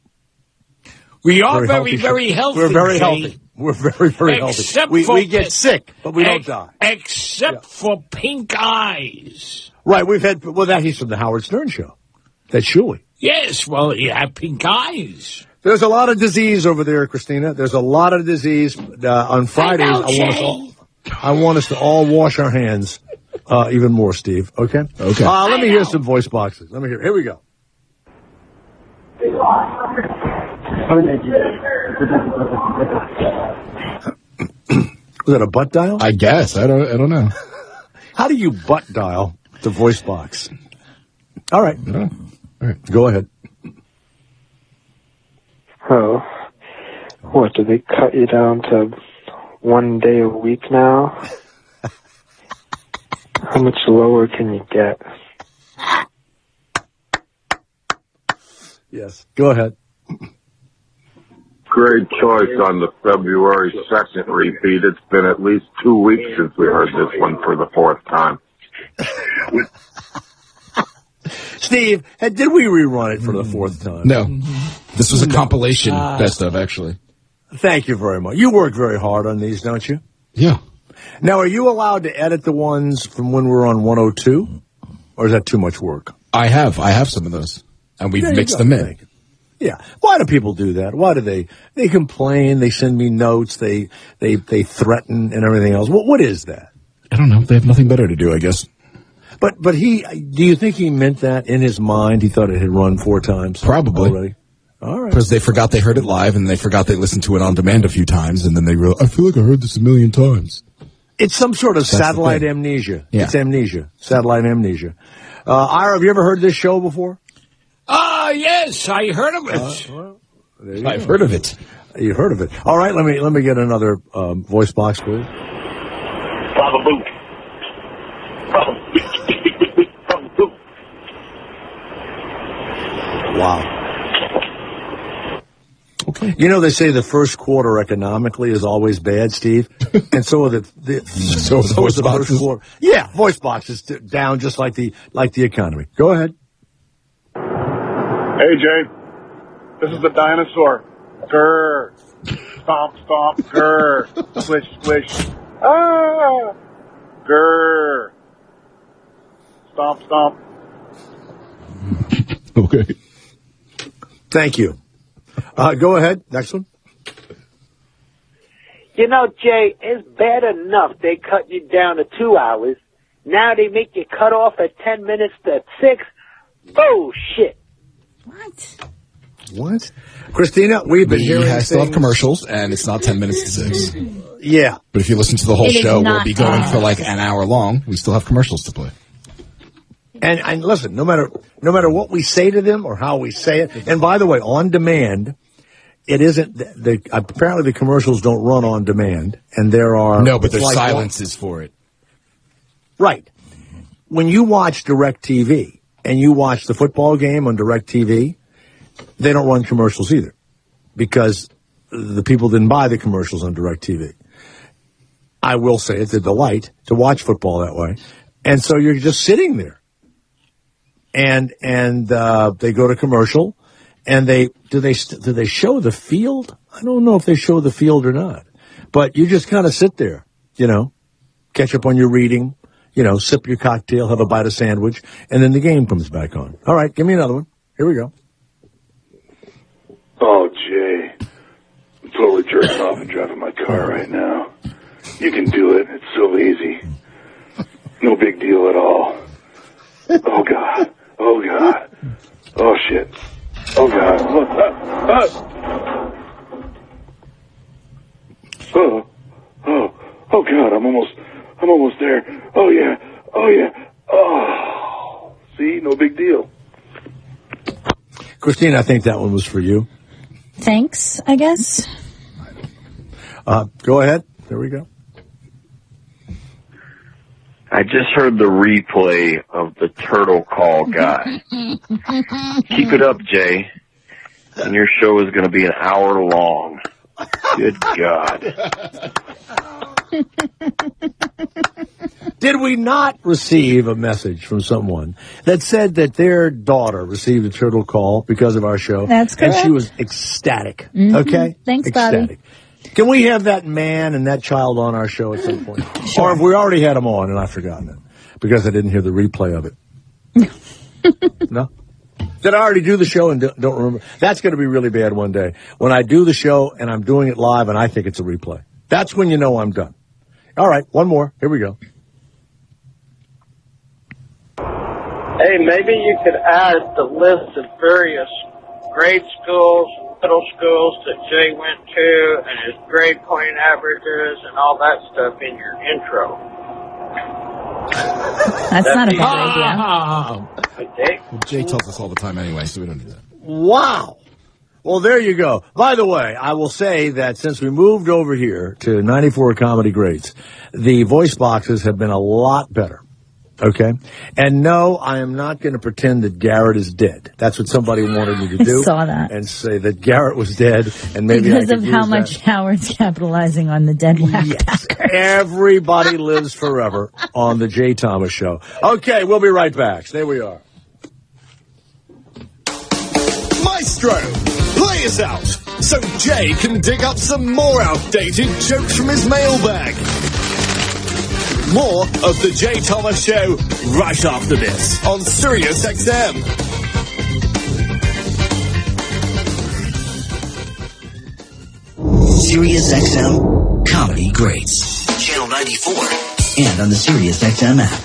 S2: We are
S5: very,
S2: very,
S5: healthy
S2: very healthy.
S5: We're very
S2: Jay.
S5: healthy. We're very, very
S2: except
S5: healthy. We,
S2: for
S5: we get sick, but we
S2: ex-
S5: don't die.
S2: Except yeah. for pink eyes.
S5: Right, we've had, well, that he's from the Howard Stern Show. That's Shuey.
S2: Yes, well, you have pink eyes.
S5: There's a lot of disease over there, Christina. There's a lot of disease. Uh, on Fridays, I, know, I want us all, I want us to all wash our hands uh, even more, Steve. Okay?
S7: Okay.
S5: Uh, let me hear some voice boxes. Let me hear. Here we go. Was that a butt dial?
S7: I guess. I don't. I don't know.
S5: How do you butt dial the voice box? All right.
S7: All right.
S5: Go ahead.
S14: Oh, what, did they cut you down to one day a week now? How much lower can you get?
S5: Yes, go ahead.
S15: Great choice on the February second repeat. It's been at least two weeks since we heard this one for the fourth time.
S5: Steve, did we rerun it for the fourth time?
S7: No. This was a
S5: no.
S7: compilation
S5: uh,
S7: best of, actually.
S5: Thank you very much. You work very hard on these, don't you?
S7: Yeah.
S5: Now, are you allowed to edit the ones from when we're on one oh two? Or is that too much work?
S7: I have. I have some of those. And we've mixed them in.
S5: Yeah. Why do people do that? Why do they? They complain. They send me notes. They they they threaten and everything else. What What is that?
S7: I don't know. They have nothing better to do, I guess.
S5: But but he, do you think he meant that in his mind? He thought it had run four times?
S7: Probably.
S5: Already? All right.
S7: Because they forgot they heard it live, and they forgot they listened to it on demand a few times, and then they realized, I feel like I heard this a million times.
S5: It's some sort of
S7: That's
S5: satellite amnesia.
S7: Yeah.
S5: It's amnesia. Satellite amnesia. Uh, Ira, have you ever heard this show before?
S2: Ah, uh, yes, I heard of it.
S5: Uh, well,
S7: I've
S5: go.
S7: heard of it.
S5: You heard of it. All right, let me let me get another um, voice box, please.
S12: Baba Boo.
S5: Wow. Okay. You know, they say the first quarter economically is always bad, Steve. And so are the, the so, so is the first quarter. Yeah, voice boxes down just like the like the economy. Go ahead.
S18: Hey, Jay. This is the dinosaur. Grr. Stomp, stomp, grr. Squish, squish. Ah. Grr. Stomp, stomp.
S7: Okay.
S5: Thank you. Uh, go ahead. Next one.
S4: You know, Jay, it's bad enough they cut you down to two hours. Now they make you cut off at ten minutes to six. Bullshit.
S6: What?
S5: What? Christina, we've been
S7: we
S5: hearing
S7: have, still have
S5: things-
S7: commercials, and it's not ten minutes to six.
S5: Yeah.
S7: But if you listen to the whole
S6: It is
S7: show, we'll
S6: not
S7: be going
S6: ten
S7: for like an hour long. We still have commercials to play.
S5: And, and listen, no matter no matter what we say to them or how we say it, and by the way, on demand, it isn't, the, the, apparently the commercials don't run on demand, and there are...
S7: No, but there's
S5: like
S7: silences for it.
S5: Right. When you watch DirecTV, and you watch the football game on DirecTV, they don't run commercials either, because the people didn't buy the commercials on DirecTV. I will say it's a delight to watch football that way. And so you're just sitting there. And and uh, they go to commercial, and they do they do they show the field? I don't know if they show the field or not. But you just kind of sit there, you know, catch up on your reading, you know, sip your cocktail, have a bite of sandwich, and then the game comes back on. All right, give me another one. Here we go.
S16: Oh, Jay, I'm totally jerking off and driving my car right now. You can do it. It's so easy. No big deal at all. Oh, God. Oh, God. Oh, shit. Oh, God. Oh, ah, ah. oh, oh, oh, God. I'm almost, I'm almost there. Oh, yeah. Oh, yeah. Oh, see? No big deal.
S5: Christine, I think that one was for you.
S6: Thanks, I guess.
S5: Uh, go ahead. There we go.
S20: I just heard the replay of the turtle call guy. Keep it up, Jay. And your show is going to be an hour long. Good God.
S5: Did we not receive a message from someone that said that their daughter received a turtle call because of our show?
S6: That's correct.
S5: And she was ecstatic.
S6: Mm-hmm.
S5: Okay?
S6: Thanks,
S5: ecstatic.
S6: Bobby.
S5: Can we have that man and that child on our show at some point? Sure. Or have we already had them on and I've forgotten it because I didn't hear the replay of it? No? Did I already do the show and don't remember? That's going to be really bad one day. When I do the show and I'm doing it live and I think it's a replay. That's when you know I'm done. All right, one more. Here we go.
S21: Hey, maybe you could add the list of various grade schools, middle schools that Jay went to, and his grade point averages and all that stuff in your intro.
S6: That's
S21: That'd
S6: not a
S21: be-
S6: bad idea.
S21: Okay.
S7: Well, Jay tells us all the time anyway, so we don't need that.
S5: Wow. Well, there you go. By the way, I will say that since we moved over here to ninety-four Comedy Greats, the voice boxes have been a lot better. Okay? And no, I am not going to pretend that Garrett is dead. That's what somebody wanted me to do.
S6: I saw that.
S5: And say that Garrett was dead, and maybe
S6: Because
S5: I could
S6: of how
S5: use
S6: much
S5: that.
S6: Howard's capitalizing on the dead whack Packers.
S5: Everybody lives forever on the Jay Thomas Show. Okay, we'll be right back. There we are.
S10: Maestro, play us out so Jay can dig up some more outdated jokes from his mailbag. More of the Jay Thomas Show right after this on Sirius X M.
S11: Sirius X M Comedy Greats. Channel ninety-four. And on the Sirius X M app.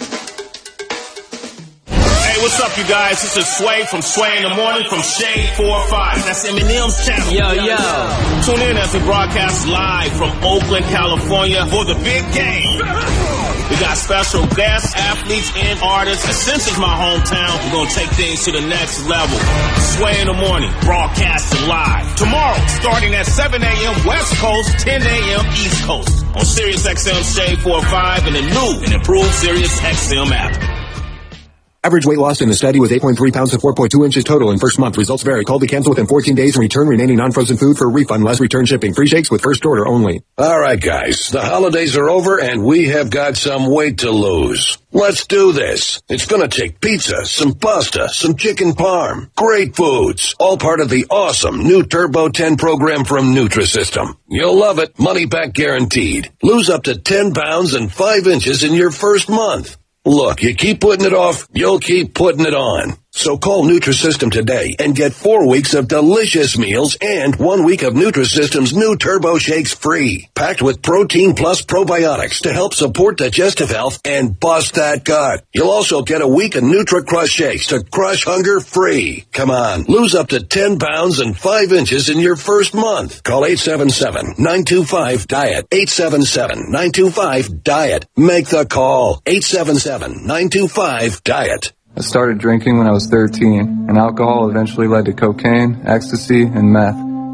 S23: Hey, what's up, you guys? This is Sway from Sway in the Morning from Shade four oh five. That's Eminem's channel. Yo, yo. Tune in as we broadcast live from Oakland, California for the big game. We got special guests, athletes, and artists. And since it's my hometown, we're going to take things to the next level. Sway in the Morning, broadcasting live. Tomorrow, starting at seven a.m. West Coast, ten a.m. East Coast. On Sirius X M Shade four oh five and the new and improved Sirius X M app.
S25: Average weight loss in the study was eight point three pounds to four point two inches total in first month. Results vary. Call to cancel within fourteen days and return remaining non-frozen food for a refund less return shipping. Free shakes with first order only.
S26: All right, guys. The holidays are over and we have got some weight to lose. Let's do this. It's gonna take pizza, some pasta, some chicken parm. Great foods. All part of the awesome new Turbo ten program from Nutrisystem. You'll love it. Money back guaranteed. Lose up to ten pounds and five inches in your first month. Look, you keep putting it off, you'll keep putting it on. So call Nutrisystem today and get four weeks of delicious meals and one week of Nutrisystem's new Turbo Shakes free. Packed with protein plus probiotics to help support digestive health and bust that gut. You'll also get a week of Nutri-Crush Shakes to crush hunger free. Come on, lose up to ten pounds and five inches in your first month. Call eight seven seven, nine two five, diet. eight seven seven, nine two five, diet. Make the call. eight seven seven, nine two five, diet.
S27: I started drinking when I was thirteen, and alcohol eventually led to cocaine, ecstasy, and meth.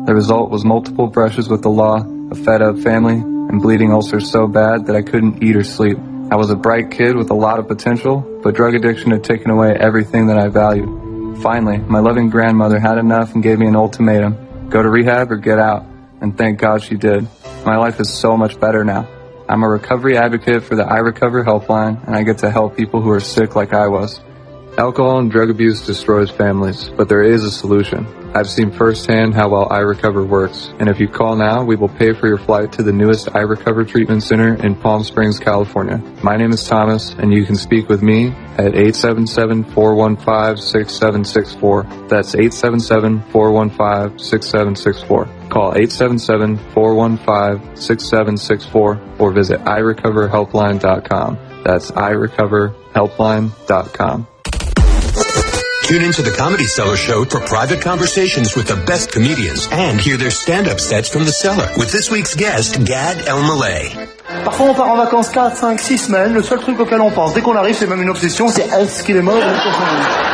S1: The result was multiple brushes with the law, a fed-up family, and bleeding ulcers so bad that I couldn't eat or sleep. I was a bright kid with a lot of potential, but drug addiction had taken away everything that I valued. Finally, my loving grandmother had enough and gave me an ultimatum. Go to rehab or get out. And thank God she did. My life is so much better now. I'm a recovery advocate for the I Recover helpline, and I get to help people who are sick like I was. Alcohol and drug abuse destroys families, but there is a solution. I've seen firsthand how well I Recover works, and if you call now, we will pay for your flight to the newest I Recover treatment center in Palm Springs, California. My name is Thomas, and you can speak with me at eight seven seven, four one five, six seven six four. That's eight seven seven, four one five, six seven six four. Call eight seven seven, four one five, six seven six four or visit i recover helpline dot com. That's i recover helpline dot com.
S8: Tune into the Comedy Cellar Show for private conversations with the best comedians and hear their stand-up sets from the cellar with this week's guest, Gad Elmaleh.
S13: Parfois on part en vacances quatre, cinq, six semaines. Le seul truc auquel on pense dès qu'on arrive, c'est même une obsession, c'est est-ce qu'il est mort ou est-ce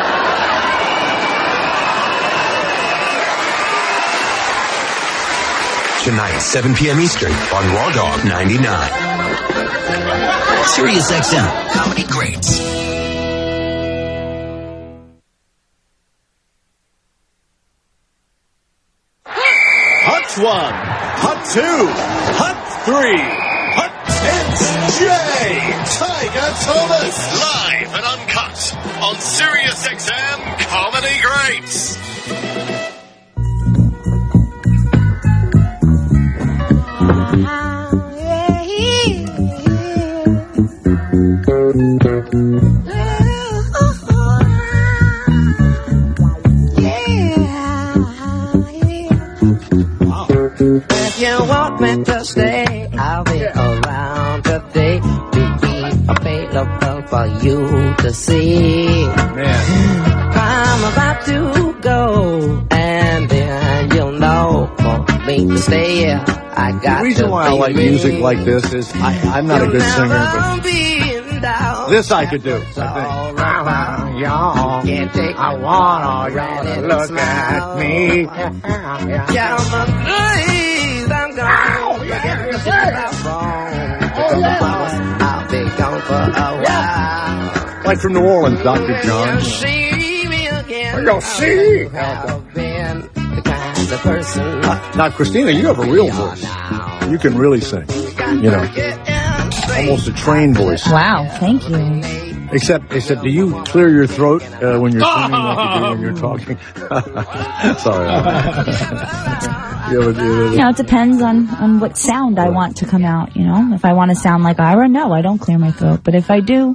S8: Tonight, seven p.m. Eastern on Raw Dog ninety-nine.
S11: Sirius X M Comedy Greats.
S10: Hot one, hot two, hot three, hot tense, Jay Tiger Thomas. Live and uncut on Sirius X M Comedy Greats.
S19: If you want me to stay, I'll be around today to be available for you to see. Man. I'm about to go, and then you'll know for me to stay here. I got
S5: the reason
S19: to
S5: why I like
S19: me.
S5: music like this is I, I'm not a good singer, but this I could do. I think.
S19: Y'all can't take I want y'all to look at me. Gentlemen, please, I'm gone. Forget the shit about wrong. I'll be gone for a while.
S5: Like from New Orleans, Doctor John.
S19: You'll see me again.
S5: You'll see.
S19: I've been the kind of person.
S5: Now, Christina, you have a real voice. You can really sing. You know, almost a trained voice.
S6: Wow, thank you.
S5: Except, except, do you clear your throat uh, when you're singing like you do when you're talking? Sorry. you ever, you, ever,
S6: you know, it depends on, on what sound I want to come out, you know. If I want to sound like Ira, no, I don't clear my throat. But if I do...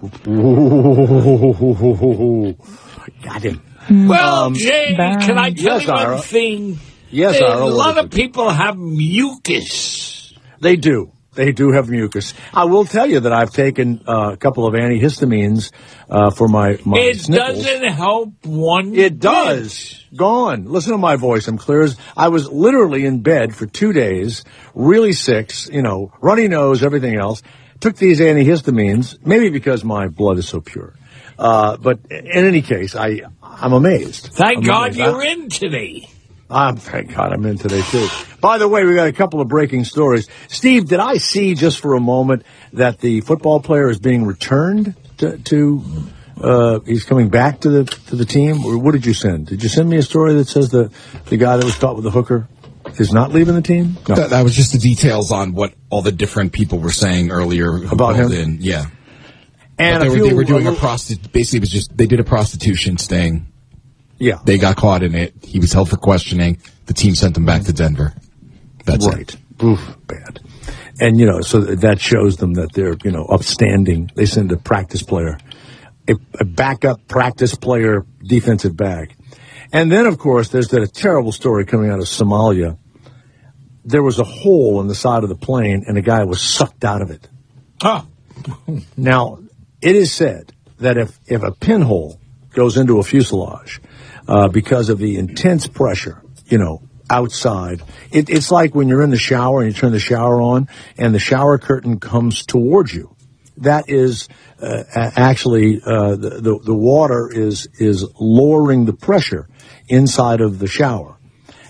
S5: Got him.
S2: Well,
S5: Um,
S2: Jay,
S5: burn.
S2: can I tell
S5: Yes,
S2: you one
S5: Ira.
S2: thing?
S5: Yes,
S2: a
S5: Ira, what
S2: lot
S5: is
S2: of people have mucus.
S5: They do. They do have mucus. I will tell you that I've taken uh, a couple of antihistamines uh, for my, my
S2: It
S5: sniffles.
S2: doesn't help one
S5: It does. Gone. Listen to my voice. I'm clear as... I was literally in bed for two days, really sick, you know, runny nose, everything else. Took these antihistamines, maybe because my blood is so pure. Uh, but in any case, I, I'm amazed.
S2: Thank
S5: I'm
S2: God
S5: amazed.
S2: you're
S5: I-
S2: in today.
S5: Um, thank God I'm in today, too. By the way, we got a couple of breaking stories. Steve, did I see just for a moment that the football player is being returned to, to uh, he's coming back to the to the team? Or what did you send? Did you send me a story that says the, the guy that was caught with the hooker is not leaving the team? No.
S7: That, that was just the details on what all the different people were saying earlier who
S5: About
S7: called
S5: him?
S7: in. Yeah.
S5: And
S7: But they
S5: a
S7: were,
S5: few-
S7: they were doing
S5: a
S7: a prosti- basically it was just, they did a prostitution sting.
S5: Yeah.
S7: They got caught in it. He was held for questioning. The team sent him back to Denver. That's
S5: right. Oof, bad. And, you know, so that shows them that they're, you know, upstanding. They send a practice player, a, a backup practice player, defensive back. And then, of course, there's that terrible story coming out of Somalia. There was a hole in the side of the plane, and a guy was sucked out of it.
S2: Huh.
S5: Now, it is said that if, if a pinhole goes into a fuselage uh, because of the intense pressure, you know, outside, it, it's like when you're in the shower and you turn the shower on and the shower curtain comes towards you. That is uh, a- actually uh, the, the the water is is lowering the pressure inside of the shower,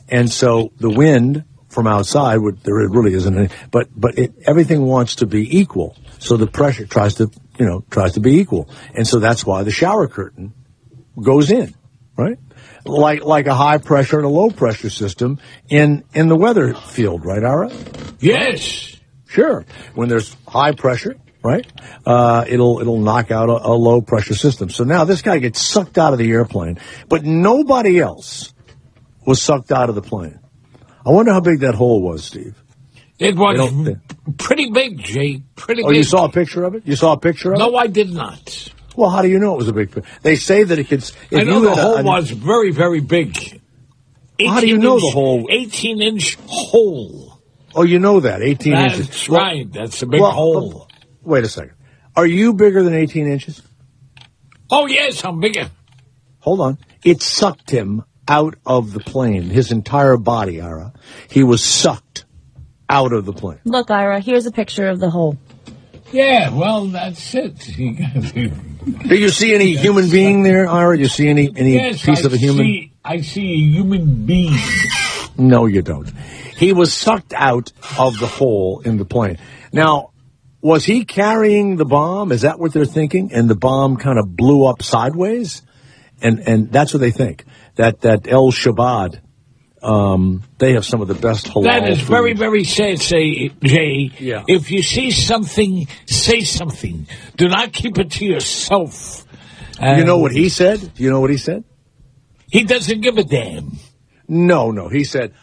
S5: And so the wind from outside, would, there really isn't any, but, but it, everything wants to be equal. So the pressure tries to, you know, tries to be equal. And so that's why the shower curtain goes in, right? Like, like a high pressure and a low pressure system in, in the weather field, right, Ara?
S2: Yes.
S5: Sure. When there's high pressure, right, uh, it'll, it'll knock out a, a low pressure system. So now this guy gets sucked out of the airplane, but nobody else was sucked out of the plane. I wonder how big that hole was, Steve.
S2: It was pretty big, Jay. Pretty
S5: oh,
S2: big.
S5: You saw a picture of it? You saw a picture of
S2: no,
S5: it?
S2: No, I did not.
S5: Well, how do you know it was a big picture? They say that it could... If
S2: I know
S5: you
S2: the
S5: had
S2: hole
S5: a,
S2: was very, very big.
S5: How do you know
S2: inch,
S5: the hole?
S2: eighteen-inch hole.
S5: Oh, you know that, eighteen
S2: That's
S5: inches.
S2: That's right. Well, That's a big
S5: well,
S2: hole.
S5: Wait a second. Are you bigger than eighteen inches?
S2: Oh, yes, I'm bigger.
S5: Hold on. It sucked him out of the plane, his entire body, Ira. He was sucked out of the plane.
S6: Look, Ira, here's a picture of the hole.
S2: Yeah, well, that's it.
S5: Do you see any human being there, Ira? Do you see any, any
S2: yes,
S5: piece
S2: I
S5: of a human?
S2: See, I see a human being.
S5: No, you don't. He was sucked out of the hole in the plane. Now, was he carrying the bomb? Is that what they're thinking? And the bomb kind of blew up sideways? And and that's what they think. That that El Shabbat, um, they have some of the best halal
S2: That is
S5: food.
S2: very, very sad, say, Jay.
S5: Yeah.
S2: If you see something, say something. Do not keep it to yourself.
S5: And you know what he said? Do you know what he said?
S2: He doesn't give a damn.
S5: No, no. He said,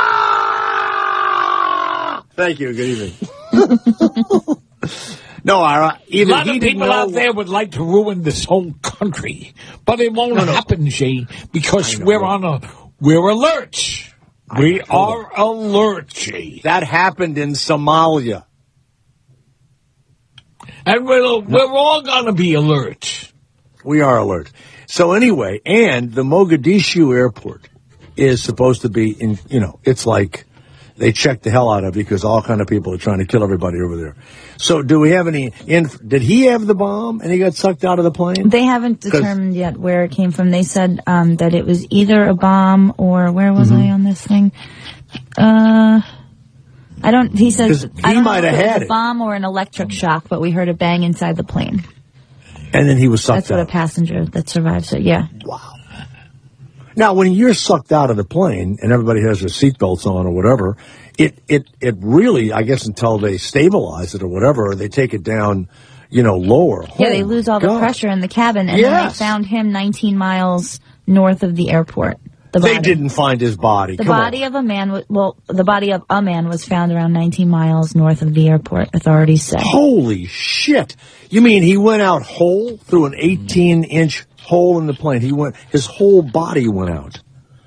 S5: ah! Thank you. Good evening. No, Ira. Either
S2: a lot
S5: he
S2: of people
S5: know
S2: out there would like to ruin this whole country, but it won't
S5: no, no.
S2: happen, Jay, because
S5: know,
S2: we're
S5: yeah.
S2: on a we're alert. We are alert, Jay.
S5: That happened in Somalia,
S2: and we're no. we're all gonna be alert.
S5: We are alert. So anyway, and the Mogadishu airport is supposed to be in. You know, it's like they check the hell out of it because all kind of people are trying to kill everybody over there. So do we have any, inf- did he have the bomb and he got sucked out of the plane?
S6: They haven't determined yet where it came from. They said um, that it was either a bomb or, where was
S5: Mm-hmm.
S6: I on this thing? Uh, I don't, he says,
S5: he
S6: I don't
S5: might
S6: know if
S5: have
S6: it was
S5: had
S6: a
S5: it.
S6: bomb or an electric shock, but we heard a bang inside the plane.
S5: And then he was sucked
S6: That's what
S5: out.
S6: a passenger that survived said, yeah.
S5: Wow. Now, when you're sucked out of the plane and everybody has their seatbelts on or whatever, it, it, it really, I guess until they stabilize it or whatever, or they take it down, you know, lower.
S6: Yeah, they lose all the
S5: God.
S6: pressure in the cabin, and
S5: Yes.
S6: then they found him nineteen miles north of the airport. The
S5: They
S6: body.
S5: didn't find his body.
S6: The
S5: Come
S6: body
S5: on.
S6: of a man, wa- well, the body of a man was found around nineteen miles north of the airport, authorities said.
S5: Holy shit. You mean he went out whole through an eighteen-inch hole in the plane? He went, his whole body went out.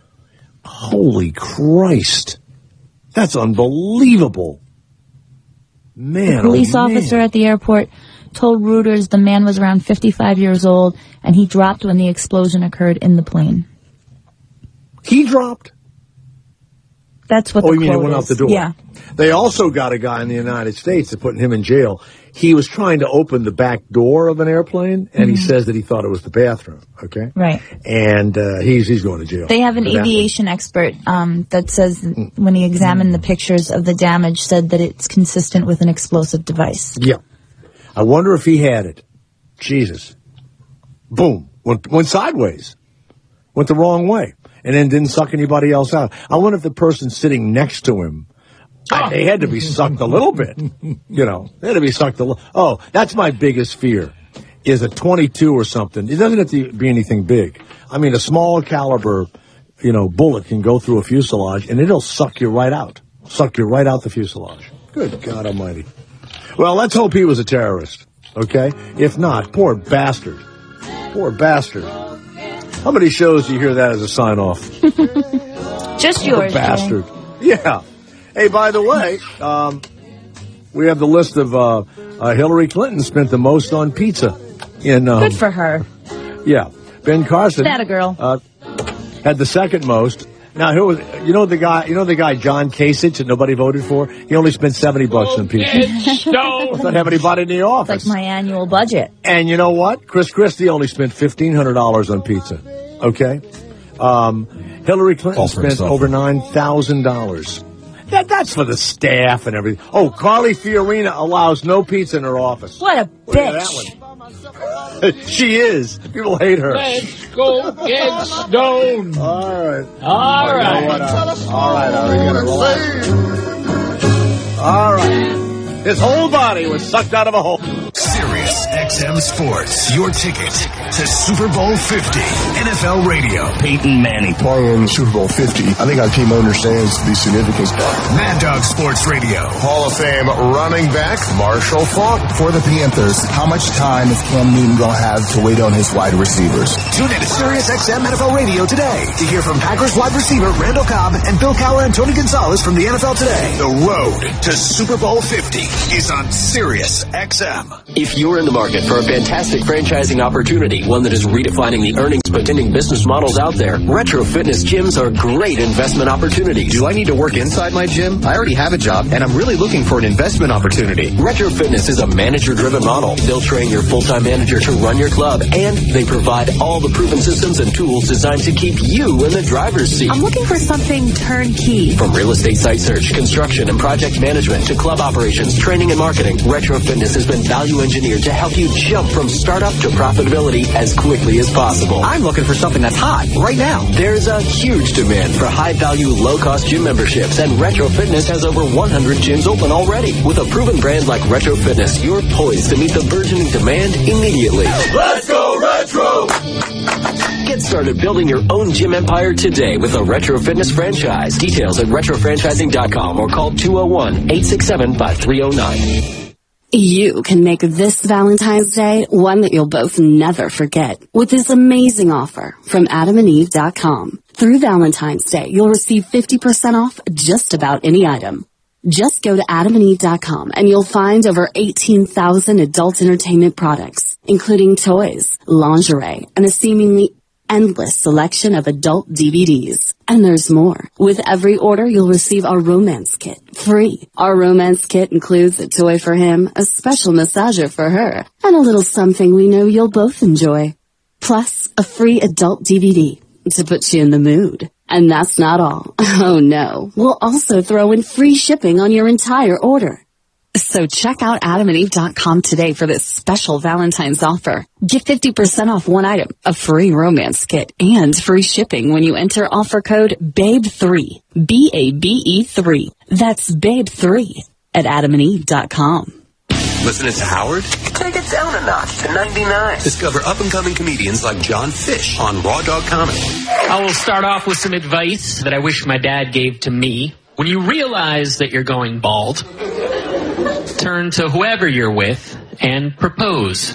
S5: Holy Christ. That's unbelievable. Man,
S6: The police
S5: oh, man.
S6: officer at the airport told Reuters the man was around fifty-five years old, and he dropped when the explosion occurred in the plane.
S5: He dropped?
S6: That's what
S5: oh,
S6: the
S5: you mean it
S6: quote
S5: went
S6: is.
S5: out the door?
S6: Yeah.
S5: They also got a guy in the United States that putting him in jail. He was trying to open the back door of an airplane, and he
S6: Mhm.
S5: says that he thought it was the bathroom, okay?
S6: Right.
S5: And uh, he's he's going to jail.
S6: They have an
S5: for that.
S6: aviation expert um, that says when he examined the pictures of the damage, said that it's consistent with an explosive device.
S5: Yeah. I wonder if he had it. Jesus. Boom. Went, went sideways. Went the wrong way. And then didn't suck anybody else out. I wonder if the person sitting next to him, I, they had to be sucked a little bit. You know, they had to be sucked a little. Oh, that's my biggest fear, is a twenty-two or something. It doesn't have to be anything big. I mean, a small caliber, you know, bullet can go through a fuselage, and it'll suck you right out. Suck you right out the fuselage. Good God almighty. Well, let's hope he was a terrorist, okay? If not, poor bastard. Poor bastard. How many shows do you hear that as a sign-off?
S6: Just
S5: Poor
S6: yours,
S5: bastard. Yeah. Hey, by the way, um, we have the list of uh, uh, Hillary Clinton spent the most on pizza. In um,
S6: Good for her.
S5: Yeah. Ben Carson
S6: That a girl.
S5: uh, had the second most. Now, who was, you know the guy, you know the guy John Kasich that nobody voted for? He only spent seventy bucks on pizza. Doesn't have anybody in the office.
S6: It's like my annual budget.
S5: And you know what? Chris Christie only spent fifteen hundred dollars on pizza. Okay? Um, Hillary Clinton
S7: All for
S5: spent
S7: himself.
S5: over nine thousand dollars. That, that's for the staff and everything. Oh, Carly Fiorina allows no pizza in her office.
S6: What a
S5: Look at
S6: bitch.
S5: that one. She is. People hate her.
S2: Let's go get stoned.
S5: All right.
S2: All
S5: You know
S2: right.
S5: what, uh, all right, all right. You gotta relax. All right. His whole body was sucked out of a hole.
S3: Sirius X M Sports, your ticket to Super Bowl fifty. N F L Radio. Peyton Manning.
S9: Playing Super Bowl fifty, I think our team understands the significance.
S3: Mad Dog Sports Radio.
S9: Hall of Fame running back Marshall Faulk. For the Panthers, how much time is Cam Newton going to have to wait on his wide receivers?
S3: Tune in to Sirius X M N F L Radio today to hear from Packers wide receiver Randall Cobb and Bill Cowher and Tony Gonzalez from the N F L Today. The road to Super Bowl fifty is on Sirius X M.
S14: If you're in the market for a fantastic franchising opportunity, one that is redefining the earnings potential business models out there, Retro Fitness gyms are great investment opportunities.
S17: Do I need to work inside my gym? I already have a job, and I'm really looking for an investment opportunity.
S14: Retro Fitness is a manager-driven model. They'll train your full-time manager to run your club, and they provide all the proven systems and tools designed to keep you in the driver's seat.
S22: I'm looking for something turnkey.
S14: From real estate site search, construction, and project management to club operations, training, and marketing, Retro Fitness has been value engineered to help you jump from startup to profitability as quickly as possible.
S17: I'm looking for something that's hot right now.
S14: There's a huge demand for high-value, low-cost gym memberships, and Retro Fitness has over one hundred gyms open already. With a proven brand like Retro Fitness, you're poised to meet the burgeoning demand immediately.
S3: Let's go Retro!
S14: Get started building your own gym empire today with a Retro Fitness franchise. Details at retro franchising dot com or call two oh one, eight six seven, five three oh nine.
S24: You can make this Valentine's Day one that you'll both never forget with this amazing offer from adam and eve dot com. Through Valentine's Day, you'll receive fifty percent off just about any item. Just go to adam and eve dot com and you'll find over eighteen thousand adult entertainment products, including toys, lingerie, and a seemingly endless selection of adult D V Ds. And there's more. With every order, you'll receive our romance kit free. Our romance kit includes a toy for him, a special massager for her, and a little something we know you'll both enjoy. Plus, a free adult D V D to put you in the mood. And that's not all. Oh no. We'll also throw in free shipping on your entire order. So check out adam and eve dot com today for this special Valentine's offer. Get fifty percent off one item, a free romance kit, and free shipping when you enter offer code B A B E three. B A B E three. That's babe three at adam and eve dot com.
S8: Listening to Howard? Take it down a notch to ninety-nine. Discover up-and-coming comedians like John Fish on Raw Dog Comedy.
S27: I will start off with some advice that I wish my dad gave to me. When you realize that you're going bald, turn to whoever you're with and propose.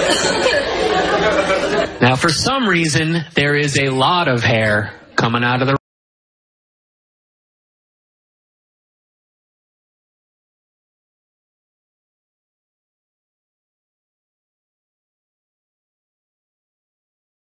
S27: Now, for some reason, there is a lot of hair coming out of the